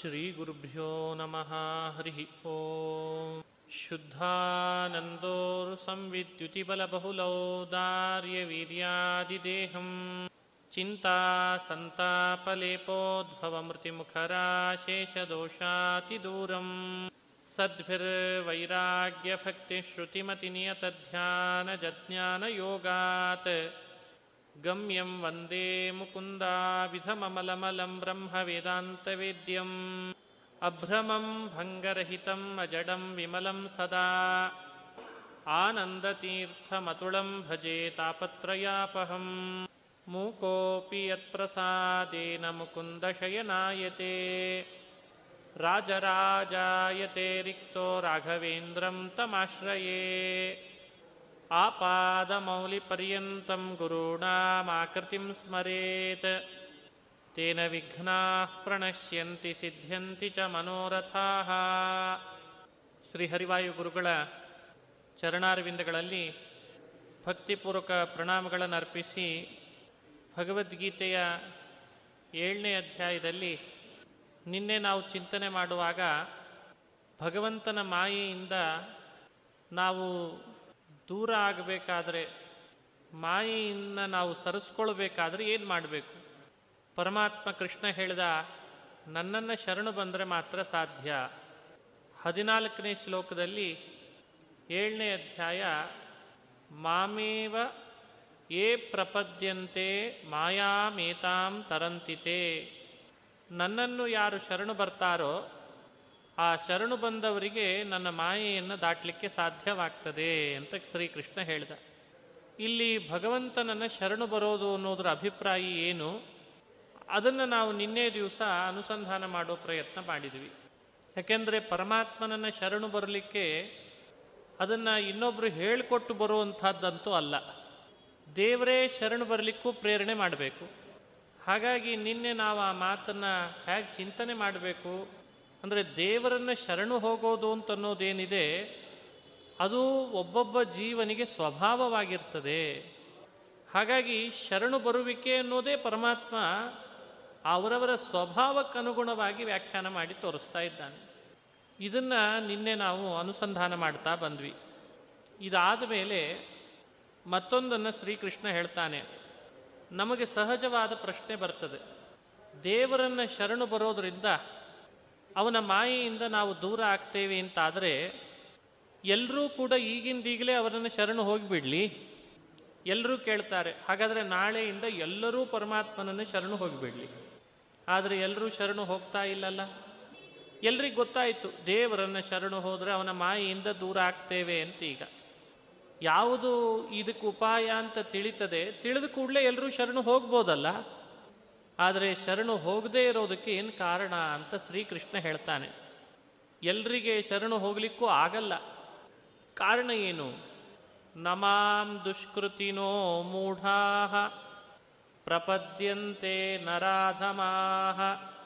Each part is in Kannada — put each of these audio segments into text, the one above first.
ಶ್ರೀಗುರುಭ್ಯೋ ನಮಃ. ಹರಿ ಓಂ. ಶುದ್ಧಾನಂದೋರು ಸಂವಿದ್ಯುತಿಬಲಬಹುಲೌದಾರ್ಯವೀರ್ಯಾದಿದೇಹಂ ಚಿಂತಾ ಸಂತಾಪಲೇಪೋದ್ಭವಮೃತಿಮುಖರಾಶೇಷದೋಷಾತಿದೂರಂ ಸದ್ಭಿರ್ವೈರಾಗ್ಯಭಕ್ತಿಶ್ರುತಿಮತಿನಿಯತಧ್ಯಾನಜಜ್ಞಾನಯೋಗಾತ್ ಗಮ್ಯಂ ವಂದೇ ಮುಕುಂದಾವಿಧಮಮಲಮಲಂ ಬ್ರಹ್ಮವೇದಾಂತವೇದ್ಯಂ ಅಭ್ರಮಂ ಭಂಗರಹಿತಂ ಅಜಡಂ ವಿಮಲಂ ಸದಾ ಆನಂದತೀರ್ಥಮತುಳಂ ಭಜೆ ತಾಪತ್ರಯಾಪಹಂ ಮೂಕೋಪಿ ಯತ್ಪ್ರಸಾದೇನ ಮುಕುಂದಶಯನಾಯತೆ ರಾಜರಾಜಾಯತೆ ರಿಕ್ತೋ ರಾಘವೇಂದ್ರಂ ತಮಾಶ್ರಯೇ ಆಪಾದಮೌಲಿಪರ್ಯಂತಂ ಗುರುಣಾಮಾಕೃತಿಂ ಸ್ಮರೇತ್ ತೇನ ವಿಘ್ನಾಃ ಪ್ರಣಶ್ಯಂತಿ ಸಿದ್ಧ್ಯಂತಿ ಚ ಮನೋರಥಾಃ. ಶ್ರೀ ಹರಿವಾಯು ಗುರುಗಳ ಚರಣಾರವಿಂದಗಳಲ್ಲಿ ಭಕ್ತಿಪೂರ್ವಕ ಪ್ರಣಾಮಗಳನ್ನು ಅರ್ಪಿಸಿ ಭಗವದ್ಗೀತೆಯ 7ನೇ ಅಧ್ಯಾಯದಲ್ಲಿ ನಿನ್ನೆ ನಾವು ಚಿಂತನೆ ಮಾಡುವಾಗ ಭಗವಂತನ ಮಾಯೆಯಿಂದ ನಾವು ದೂರ ಆಗಬೇಕಾದ್ರೆ, ಮಾಯೆಯನ್ನು ನಾವು ಸರಿಸ್ಕೊಳ್ಬೇಕಾದ್ರೆ ಏನು ಮಾಡಬೇಕು? ಪರಮಾತ್ಮ ಕೃಷ್ಣ ಹೇಳಿದ, ನನ್ನನ್ನು ಶರಣು ಬಂದರೆ ಮಾತ್ರ ಸಾಧ್ಯ. 14ನೇ ಶ್ಲೋಕದಲ್ಲಿ 7ನೇ ಅಧ್ಯಾಯ, ಮಾಮೇವ ಯೇ ಪ್ರಪದ್ಯಂತೆ ಮಾಯಾಮೇತಾಂ ತರಂತಿತೆ, ನನ್ನನ್ನು ಯಾರು ಶರಣು ಬರ್ತಾರೋ ಆ ಶರಣು ಬಂದವರಿಗೆ ನನ್ನ ಮಾಯೆಯನ್ನು ದಾಟಲಿಕ್ಕೆ ಸಾಧ್ಯವಾಗ್ತದೆ ಅಂತ ಶ್ರೀಕೃಷ್ಣ ಹೇಳಿದ. ಇಲ್ಲಿ ಭಗವಂತನನ್ನು ಶರಣು ಬರೋದು ಅನ್ನೋದರ ಅಭಿಪ್ರಾಯ ಏನು, ಅದನ್ನು ನಾವು ನಿನ್ನೆ ದಿವಸ ಅನುಸಂಧಾನ ಮಾಡೋ ಪ್ರಯತ್ನ ಮಾಡಿದ್ವಿ. ಯಾಕೆಂದರೆ ಪರಮಾತ್ಮನನ್ನು ಶರಣು ಬರಲಿಕ್ಕೆ ಅದನ್ನು ಇನ್ನೊಬ್ಬರು ಹೇಳಿಕೊಟ್ಟು ಬರುವಂಥದ್ದಂತೂ ಅಲ್ಲ, ದೇವರೇ ಶರಣು ಬರಲಿಕ್ಕೂ ಪ್ರೇರಣೆ ಮಾಡಬೇಕು. ಹಾಗಾಗಿ ನಿನ್ನೆ ನಾವು ಆ ಮಾತನ್ನು ಹೇಗೆ ಚಿಂತನೆ ಮಾಡಬೇಕು ಅಂದರೆ, ದೇವರನ್ನು ಶರಣು ಹೋಗೋದು ಅಂತನ್ನೋದೇನಿದೆ ಅದು ಒಬ್ಬೊಬ್ಬ ಜೀವನಿಗೆ ಸ್ವಭಾವವಾಗಿರ್ತದೆ. ಹಾಗಾಗಿ ಶರಣು ಬರುವಿಕೆ ಅನ್ನೋದೇ ಪರಮಾತ್ಮ ಅವರವರ ಸ್ವಭಾವಕ್ಕನುಗುಣವಾಗಿ ವ್ಯಾಖ್ಯಾನ ಮಾಡಿ ತೋರಿಸ್ತಾ ಇದ್ದಾನೆ. ಇದನ್ನು ನಿನ್ನೆ ನಾವು ಅನುಸಂಧಾನ ಮಾಡ್ತಾ ಬಂದ್ವಿ. ಇದಾದ ಮೇಲೆ ಮತ್ತೊಂದನ್ನು ಶ್ರೀಕೃಷ್ಣ ಹೇಳ್ತಾನೆ. ನಮಗೆ ಸಹಜವಾದ ಪ್ರಶ್ನೆ ಬರ್ತದೆ, ದೇವರನ್ನು ಶರಣು ಬರೋದರಿಂದ ಅವನ ಮಾಯೆಯಿಂದ ನಾವು ದೂರ ಆಗ್ತೇವೆ ಅಂತಾದರೆ ಎಲ್ಲರೂ ಕೂಡ ಈಗಿಂದೀಗಲೇ ಅವರನ್ನು ಶರಣು ಹೋಗಿಬಿಡಲಿ. ಎಲ್ಲರೂ ಕೇಳ್ತಾರೆ, ಹಾಗಾದರೆ ನಾಳೆಯಿಂದ ಎಲ್ಲರೂ ಪರಮಾತ್ಮನನ್ನು ಶರಣು ಹೋಗಿಬಿಡಲಿ. ಆದರೆ ಎಲ್ಲರೂ ಶರಣು ಹೋಗ್ತಾ ಇಲ್ಲಲ್ಲ. ಎಲ್ರಿಗೂ ಗೊತ್ತಾಯಿತು ದೇವರನ್ನು ಶರಣು ಹೋದರೆ ಅವನ ಮಾಯೆಯಿಂದ ದೂರ ಆಗ್ತೇವೆ ಅಂತ. ಈಗ ಯಾವುದು ಇದಕ್ಕೆ ಉಪಾಯ ಅಂತ ತಿಳಿತದೆ, ತಿಳಿದ ಕೂಡಲೇ ಎಲ್ಲರೂ ಶರಣು ಹೋಗ್ಬೋದಲ್ಲ. ಆದರೆ ಶರಣು ಹೋಗದೇ ಇರೋದಕ್ಕೆ ಏನು ಕಾರಣ ಅಂತ ಶ್ರೀಕೃಷ್ಣ ಹೇಳ್ತಾನೆ. ಎಲ್ರಿಗೆ ಶರಣು ಹೋಗ್ಲಿಕ್ಕೂ ಆಗಲ್ಲ. ಕಾರಣ ಏನು? ನಮಾಂ ದುಷ್ಕೃತಿನೋ ಮೂಢಾಃ ಪ್ರಪದ್ಯಂತೆ ನರಾಧಮಾಃ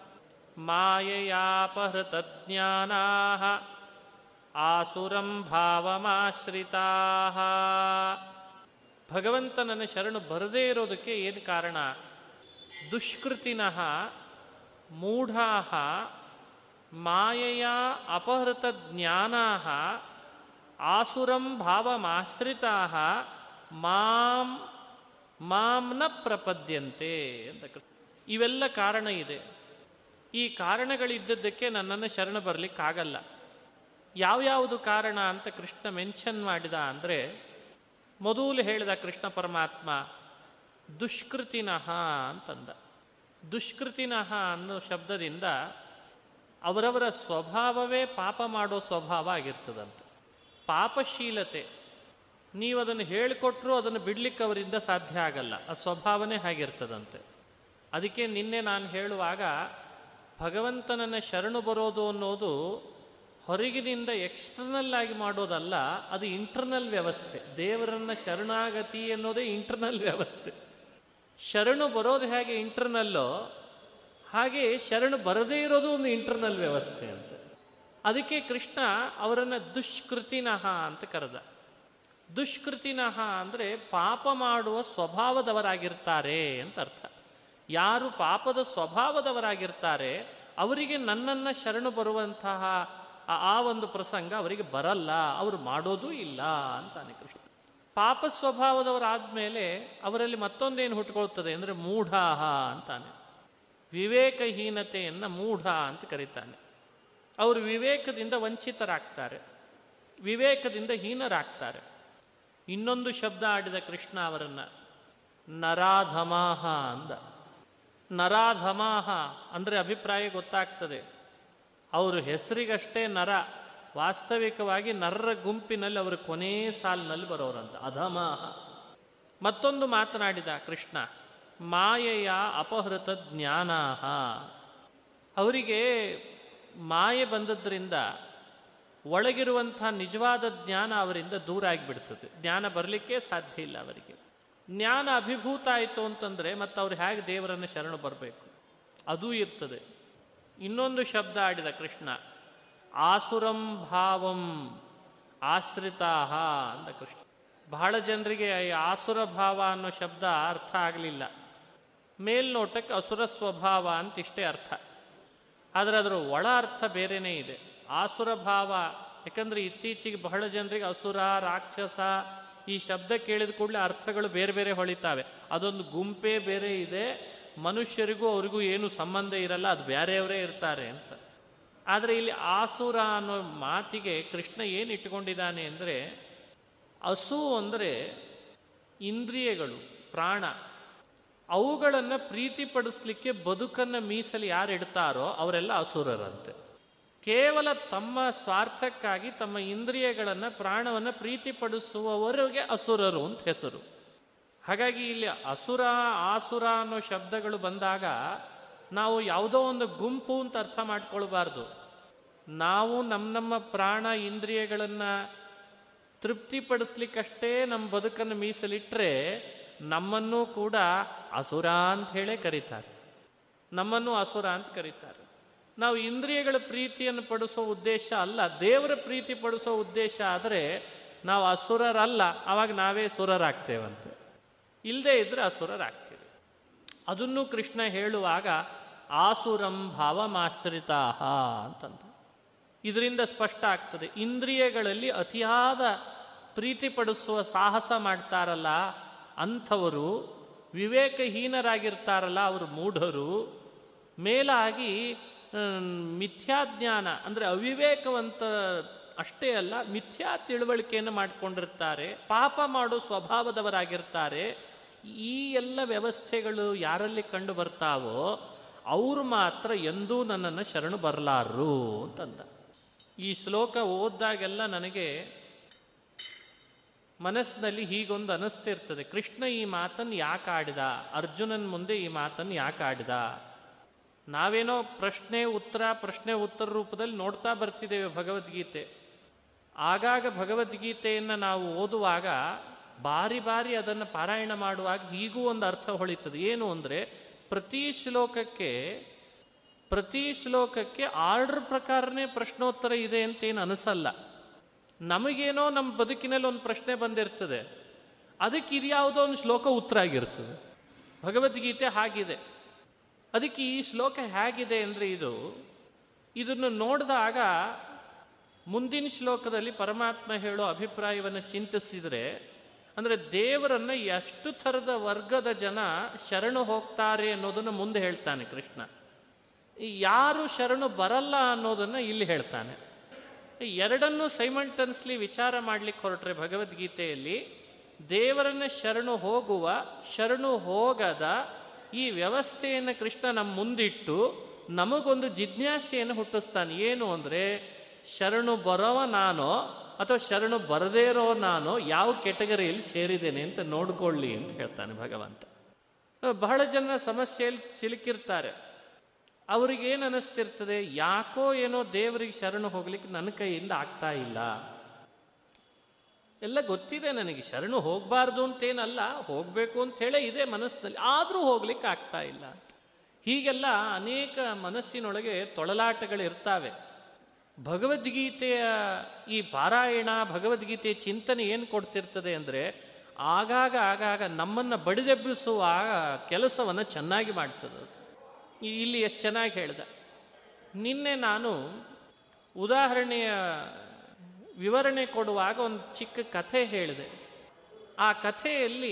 ಮಾಯಯಾಪಹೃತಜ್ಞಾನಾಃ ಆಸುರಂ ಭಾವಮಾಶ್ರಿತಾಃ. ಭಗವಂತನನ್ನು ಶರಣು ಬರದೇ ಇರೋದಕ್ಕೆ ಏನು ಕಾರಣ? ದುಷ್ಕೃತಿನಃ ಮೂಢಾಃ ಮಾಯೆಯ ಅಪಹೃತ ಜ್ಞಾನಾಃ ಆಸುರಂ ಭಾವಮಾಶ್ರಿತಾಃ ಮಾಂ ನ ಪ್ರಪದ್ಯಂತೆ ಅಂತ. ಇವೆಲ್ಲ ಕಾರಣ ಇದೆ. ಈ ಕಾರಣಗಳಿದ್ದದ್ದಕ್ಕೆ ನನ್ನನ್ನು ಶರಣ ಬರಲಿಕ್ಕಾಗಲ್ಲ. ಯಾವ್ಯಾವುದು ಕಾರಣ ಅಂತ ಕೃಷ್ಣ ಮೆನ್ಷನ್ ಮಾಡಿದ ಅಂದರೆ, ಮೊದಲು ಹೇಳಿದ ಕೃಷ್ಣ ಪರಮಾತ್ಮ ದುಷ್ಕೃತಿನಃ ಅಂತಂದ. ದುಷ್ಕೃತಿನಃ ಅನ್ನೋ ಶಬ್ದದಿಂದ ಅವರವರ ಸ್ವಭಾವವೇ ಪಾಪ ಮಾಡೋ ಸ್ವಭಾವ ಆಗಿರ್ತದಂತೆ. ಪಾಪಶೀಲತೆ, ನೀವು ಅದನ್ನು ಹೇಳಿಕೊಟ್ರೂ ಅದನ್ನು ಬಿಡ್ಲಿಕ್ಕೆ ಅವರಿಂದ ಸಾಧ್ಯ ಆಗಲ್ಲ. ಆ ಸ್ವಭಾವನೇ ಹಾಗಿರ್ತದಂತೆ. ಅದಕ್ಕೆ ನಿನ್ನೆ ನಾನು ಹೇಳುವಾಗ ಭಗವಂತನನ್ನು ಶರಣು ಬರೋದು ಅನ್ನೋದು ಹೊರಗಿನಿಂದ ಎಕ್ಸ್ಟರ್ನಲ್ ಆಗಿ ಮಾಡೋದಲ್ಲ, ಅದು ಇಂಟರ್ನಲ್ ವ್ಯವಸ್ಥೆ. ದೇವರನ್ನು ಶರಣಾಗತಿ ಅನ್ನೋದೇ ಇಂಟರ್ನಲ್ ವ್ಯವಸ್ಥೆ. ಶರಣು ಬರೋದು ಹೇಗೆ ಇಂಟರ್ನಲ್ಲೋ ಹಾಗೆ ಶರಣು ಬರದೇ ಇರೋದು ಒಂದು ಇಂಟರ್ನಲ್ ವ್ಯವಸ್ಥೆ ಅಂತ. ಅದಕ್ಕೆ ಕೃಷ್ಣ ಅವರನ್ನು ದುಷ್ಕೃತಿನಃ ಅಂತ ಕರೆದ. ದುಷ್ಕೃತಿನಃ ಅಂದರೆ ಪಾಪ ಮಾಡುವ ಸ್ವಭಾವದವರಾಗಿರ್ತಾರೆ ಅಂತ ಅರ್ಥ. ಯಾರು ಪಾಪದ ಸ್ವಭಾವದವರಾಗಿರ್ತಾರೆ ಅವರಿಗೆ ನನ್ನನ್ನು ಶರಣು ಬರುವಂತಹ ಆ ಒಂದು ಪ್ರಸಂಗ ಅವರಿಗೆ ಬರಲ್ಲ, ಅವರು ಮಾಡೋದೂ ಇಲ್ಲ ಅಂತಾನೆ ಕೃಷ್ಣ. ಪಾಪ ಸ್ವಭಾವದವರಾದ್ಮೇಲೆ ಅವರಲ್ಲಿ ಮತ್ತೊಂದೇನು ಹುಟ್ಟುಕೊಳ್ತದೆ ಅಂದರೆ ಮೂಢಾಹ ಅಂತಾನೆ. ವಿವೇಕಹೀನತೆಯನ್ನು ಮೂಢ ಅಂತ ಕರೀತಾನೆ. ಅವರು ವಿವೇಕದಿಂದ ವಂಚಿತರಾಗ್ತಾರೆ, ವಿವೇಕದಿಂದ ಹೀನರಾಗ್ತಾರೆ. ಇನ್ನೊಂದು ಶಬ್ದ ಆಡಿದ ಕೃಷ್ಣ ಅವರನ್ನು, ನರಾಧಮಾಹ ಅಂದ. ನರಾಧಮಾಹ ಅಂದರೆ ಅಭಿಪ್ರಾಯ ಗೊತ್ತಾಗ್ತದೆ, ಅವರು ಹೆಸರಿಗಷ್ಟೇ ನರ, ವಾಸ್ತವಿಕವಾಗಿ ನರರ ಗುಂಪಿನಲ್ಲಿ ಅವರು ಕೊನೇ ಸಾಲಿನಲ್ಲಿ ಬರೋರಂತ, ಅಧಮಾಹ. ಮತ್ತೊಂದು ಮಾತನಾಡಿದ ಕೃಷ್ಣ, ಮಾಯೆಯ ಅಪಹೃತ ಜ್ಞಾನಾಹ. ಅವರಿಗೆ ಮಾಯೆ ಬಂದದ್ರಿಂದ ಒಳಗಿರುವಂಥ ನಿಜವಾದ ಜ್ಞಾನ ಅವರಿಂದ ದೂರ ಆಗಿಬಿಡ್ತದೆ. ಜ್ಞಾನ ಬರಲಿಕ್ಕೆ ಸಾಧ್ಯ ಇಲ್ಲ ಅವರಿಗೆ. ಜ್ಞಾನ ಅಭಿಭೂತ ಆಯಿತು ಅಂತಂದರೆ ಮತ್ತು ಅವ್ರು ಹೇಗೆ ದೇವರನ್ನು ಶರಣು ಬರಬೇಕು, ಅದೂ ಇರ್ತದೆ. ಇನ್ನೊಂದು ಶಬ್ದ ಆಡಿದ ಕೃಷ್ಣ, ಆಸುರಂ ಭಾವಂ ಆಶ್ರಿತಾಹ ಅಂದ ಕೃಷ್ಣ. ಬಹಳ ಜನರಿಗೆ ಈ ಆಸುರ ಭಾವ ಅನ್ನೋ ಶಬ್ದ ಅರ್ಥ ಆಗಲಿಲ್ಲ. ಮೇಲ್ನೋಟಕ್ಕೆ ಅಸುರ ಸ್ವಭಾವ ಅಂತ ಇಷ್ಟೇ ಅರ್ಥ, ಆದರೆ ಅದರ ಒಳ ಅರ್ಥ ಬೇರೆಯೇ ಇದೆ. ಆಸುರ ಭಾವ, ಯಾಕಂದರೆ ಇತ್ತೀಚೆಗೆ ಬಹಳ ಜನರಿಗೆ ಅಸುರ, ರಾಕ್ಷಸ ಈ ಶಬ್ದ ಕೇಳಿದ ಕೂಡಲೇ ಅರ್ಥಗಳು ಬೇರೆ ಬೇರೆ ಹೊಳಿತಾವೆ. ಅದೊಂದು ಗುಂಪೇ ಬೇರೆ ಇದೆ, ಮನುಷ್ಯರಿಗೂ ಅವ್ರಿಗೂ ಏನು ಸಂಬಂಧ ಇರಲ್ಲ, ಅದು ಬೇರೆಯವರೇ ಇರ್ತಾರೆ ಅಂತ. ಆದರೆ ಇಲ್ಲಿ ಆಸುರ ಅನ್ನೋ ಮಾತಿಗೆ ಕೃಷ್ಣ ಏನು ಇಟ್ಕೊಂಡಿದ್ದಾನೆ ಅಂದರೆ, ಅಸು ಅಂದರೆ ಇಂದ್ರಿಯಗಳು, ಪ್ರಾಣ, ಅವುಗಳನ್ನು ಪ್ರೀತಿಪಡಿಸ್ಲಿಕ್ಕೆ ಬದುಕನ್ನು ಮೀಸಲು ಯಾರು ಇಡ್ತಾರೋ ಅವರೆಲ್ಲ ಅಸುರರಂತೆ. ಕೇವಲ ತಮ್ಮ ಸ್ವಾರ್ಥಕ್ಕಾಗಿ ತಮ್ಮ ಇಂದ್ರಿಯಗಳನ್ನು, ಪ್ರಾಣವನ್ನು ಪ್ರೀತಿಪಡಿಸುವವರಿಗೆ ಅಸುರರು ಅಂತ ಹೆಸರು. ಹಾಗಾಗಿ ಇಲ್ಲಿ ಅಸುರ, ಆಸುರ ಅನ್ನೋ ಶಬ್ದಗಳು ಬಂದಾಗ ನಾವು ಯಾವುದೋ ಒಂದು ಗುಂಪು ಅಂತ ಅರ್ಥ ಮಾಡ್ಕೊಳ್ಬಾರ್ದು. ನಾವು ನಮ್ಮ ಪ್ರಾಣ ಇಂದ್ರಿಯಗಳನ್ನು ತೃಪ್ತಿಪಡಿಸ್ಲಿಕ್ಕಷ್ಟೇ ನಮ್ಮ ಬದುಕನ್ನು ಮೀಸಲಿಟ್ಟರೆ ನಮ್ಮನ್ನೂ ಕೂಡ ಅಸುರ ಅಂತ ಹೇಳೇ ಕರೀತಾರೆ, ನಮ್ಮನ್ನು ಅಸುರ ಅಂತ ಕರೀತಾರೆ. ನಾವು ಇಂದ್ರಿಯಗಳ ಪ್ರೀತಿಯನ್ನು ಪಡಿಸೋ ಉದ್ದೇಶ ಅಲ್ಲ, ದೇವರ ಪ್ರೀತಿ ಪಡಿಸೋ ಉದ್ದೇಶ ಆದರೆ ನಾವು ಅಸುರರಲ್ಲ, ಆವಾಗ ನಾವೇ ಸುರರಾಗ್ತೇವಂತೆ. ಇಲ್ಲದೇ ಇದ್ರೆ ಅಸುರರಾಗ್ತೇವೆ. ಅದನ್ನು ಕೃಷ್ಣ ಹೇಳುವಾಗ ಆಸುರಂ ಭಾವಮಾಶ್ರಿತಾಹ ಅಂತಂದ. ಇದರಿಂದ ಸ್ಪಷ್ಟ ಆಗ್ತದೆ, ಇಂದ್ರಿಯಗಳಲ್ಲಿ ಅತಿಯಾದ ಪ್ರೀತಿಪಡಿಸುವ ಸಾಹಸ ಮಾಡ್ತಾರಲ್ಲ ಅಂಥವರು ವಿವೇಕಹೀನರಾಗಿರ್ತಾರಲ್ಲ, ಅವರು ಮೂಢರು. ಮೇಲಾಗಿ ಮಿಥ್ಯಾಜ್ಞಾನ ಅಂದರೆ ಅವಿವೇಕವಂತ ಅಷ್ಟೇ ಅಲ್ಲ, ಮಿಥ್ಯಾ ತಿಳುವಳಿಕೆಯನ್ನು ಮಾಡಿಕೊಂಡಿರ್ತಾರೆ, ಪಾಪ ಮಾಡೋ ಸ್ವಭಾವದವರಾಗಿರ್ತಾರೆ. ಈ ಎಲ್ಲ ವ್ಯವಸ್ಥೆಗಳು ಯಾರಲ್ಲಿ ಕಂಡು ಬರ್ತಾವೋ ಅವರು ಮಾತ್ರ ಎಂದೂ ನನ್ನನ್ನು ಶರಣು ಬರಲಾರರು ಅಂತಂದ. ಈ ಶ್ಲೋಕ ಓದ್ದಾಗೆಲ್ಲ ನನಗೆ ಮನಸ್ಸಿನಲ್ಲಿ ಹೀಗೊಂದು ಅನಿಸ್ತಿರ್ತದೆ, ಕೃಷ್ಣ ಈ ಮಾತನ್ನು ಯಾಕೆ ಆಡಿದ, ಅರ್ಜುನನ ಮುಂದೆ ಈ ಮಾತನ್ನು ಯಾಕೆ ಆಡಿದ. ನಾವೇನೋ ಪ್ರಶ್ನೆ ಉತ್ತರ ರೂಪದಲ್ಲಿ ನೋಡ್ತಾ ಬರ್ತಿದ್ದೇವೆ ಭಗವದ್ಗೀತೆ. ಆಗಾಗ ಭಗವದ್ಗೀತೆಯನ್ನು ನಾವು ಓದುವಾಗ ಬಾರಿ ಬಾರಿ ಅದನ್ನು ಪಾರಾಯಣ ಮಾಡುವಾಗ ಹೀಗೂ ಒಂದು ಅರ್ಥ ಹೊಳಿತದೆ. ಏನು ಅಂದರೆ, ಪ್ರತಿ ಶ್ಲೋಕಕ್ಕೆ ಆರ್ಡರ್ ಪ್ರಕಾರನೇ ಪ್ರಶ್ನೋತ್ತರ ಇದೆ ಅಂತೇನು ಅನಿಸಲ್ಲ. ನಮಗೇನೋ ನಮ್ಮ ಬದುಕಿನಲ್ಲಿ ಒಂದು ಪ್ರಶ್ನೆ ಬಂದಿರ್ತದೆ, ಅದಕ್ಕೆ ಇದ್ಯಾವುದೋ ಒಂದು ಶ್ಲೋಕ ಉತ್ತರ ಆಗಿರ್ತದೆ. ಭಗವದ್ಗೀತೆ ಹಾಗಿದೆ. ಅದಕ್ಕೆ ಈ ಶ್ಲೋಕ ಹೇಗಿದೆ ಅಂದರೆ, ಇದನ್ನು ನೋಡಿದಾಗ ಮುಂದಿನ ಶ್ಲೋಕದಲ್ಲಿ ಪರಮಾತ್ಮ ಹೇಳೋ ಅಭಿಪ್ರಾಯವನ್ನು ಚಿಂತಿಸಿದರೆ, ಅಂದರೆ ದೇವರನ್ನು ಎಷ್ಟು ಥರದ ವರ್ಗದ ಜನ ಶರಣು ಹೋಗ್ತಾರೆ ಅನ್ನೋದನ್ನು ಮುಂದೆ ಹೇಳ್ತಾನೆ ಕೃಷ್ಣ. ಯಾರು ಶರಣು ಬರಲ್ಲ ಅನ್ನೋದನ್ನು ಇಲ್ಲಿ ಹೇಳ್ತಾನೆ. ಎರಡನ್ನೂ ಸೈಮಲ್ಟೇನಿಯಸ್ಲಿ ವಿಚಾರ ಮಾಡಲಿಕ್ಕೆ ಹೊರಟ್ರೆ ಭಗವದ್ಗೀತೆಯಲ್ಲಿ ದೇವರನ್ನು ಶರಣು ಹೋಗುವ, ಶರಣು ಹೋಗದ ಈ ವ್ಯವಸ್ಥೆಯನ್ನು ಕೃಷ್ಣ ನಮ್ಮ ಮುಂದಿಟ್ಟು ನಮಗೊಂದು ಜಿಜ್ಞಾಸೆಯನ್ನು ಹುಟ್ಟಿಸ್ತಾನೆ. ಏನು ಅಂದರೆ, ಶರಣು ಬರೋವ ನಾನೋ ಅಥವಾ ಶರಣು ಬರದೇ ಇರೋ ನಾನು ಯಾವ ಕೆಟಗರಿಯಲ್ಲಿ ಸೇರಿದ್ದೇನೆ ಅಂತ ನೋಡ್ಕೊಳ್ಳಿ ಅಂತ ಹೇಳ್ತಾನೆ ಭಗವಂತ. ಬಹಳ ಜನ ಸಮಸ್ಯೆಯಲ್ಲಿ ಸಿಲುಕಿರ್ತಾರೆ. ಅವ್ರಿಗೇನು ಅನ್ನಿಸ್ತಿರ್ತದೆ, ಯಾಕೋ ಏನೋ ದೇವರಿಗೆ ಶರಣು ಹೋಗ್ಲಿಕ್ಕೆ ನನ್ನ ಕೈಯಿಂದ ಆಗ್ತಾ ಇಲ್ಲ. ಎಲ್ಲ ಗೊತ್ತಿದೆ ನನಗೆ, ಶರಣು ಹೋಗಬಾರ್ದು ಅಂತೇನಲ್ಲ, ಹೋಗಬೇಕು ಅಂಥೇಳೇ ಇದೆ ಮನಸ್ಸಿನಲ್ಲಿ, ಆದರೂ ಹೋಗ್ಲಿಕ್ಕೆ ಆಗ್ತಾ ಇಲ್ಲ. ಹೀಗೆಲ್ಲ ಅನೇಕ ಮನಸ್ಸಿನೊಳಗೆ ತೊಳಲಾಟಗಳಿರ್ತಾವೆ. ಭಗವದ್ಗೀತೆಯ ಈ ಪಾರಾಯಣ, ಭಗವದ್ಗೀತೆಯ ಚಿಂತನೆ ಏನು ಕೊಡ್ತಿರ್ತದೆ ಅಂದರೆ, ಆಗಾಗ ನಮ್ಮನ್ನು ಬಡಿದೆಬ್ಬಿಸುವ ಕೆಲಸವನ್ನು ಚೆನ್ನಾಗಿ ಮಾಡ್ತದೆ. ಇಲ್ಲಿ ಎಷ್ಟು ಚೆನ್ನಾಗಿ ಹೇಳ್ದ, ನಿನ್ನೆ ನಾನು ಉದಾಹರಣೆಯ ವಿವರಣೆ ಕೊಡುವಾಗ ಒಂದು ಚಿಕ್ಕ ಕಥೆ ಹೇಳಿದೆ. ಆ ಕಥೆಯಲ್ಲಿ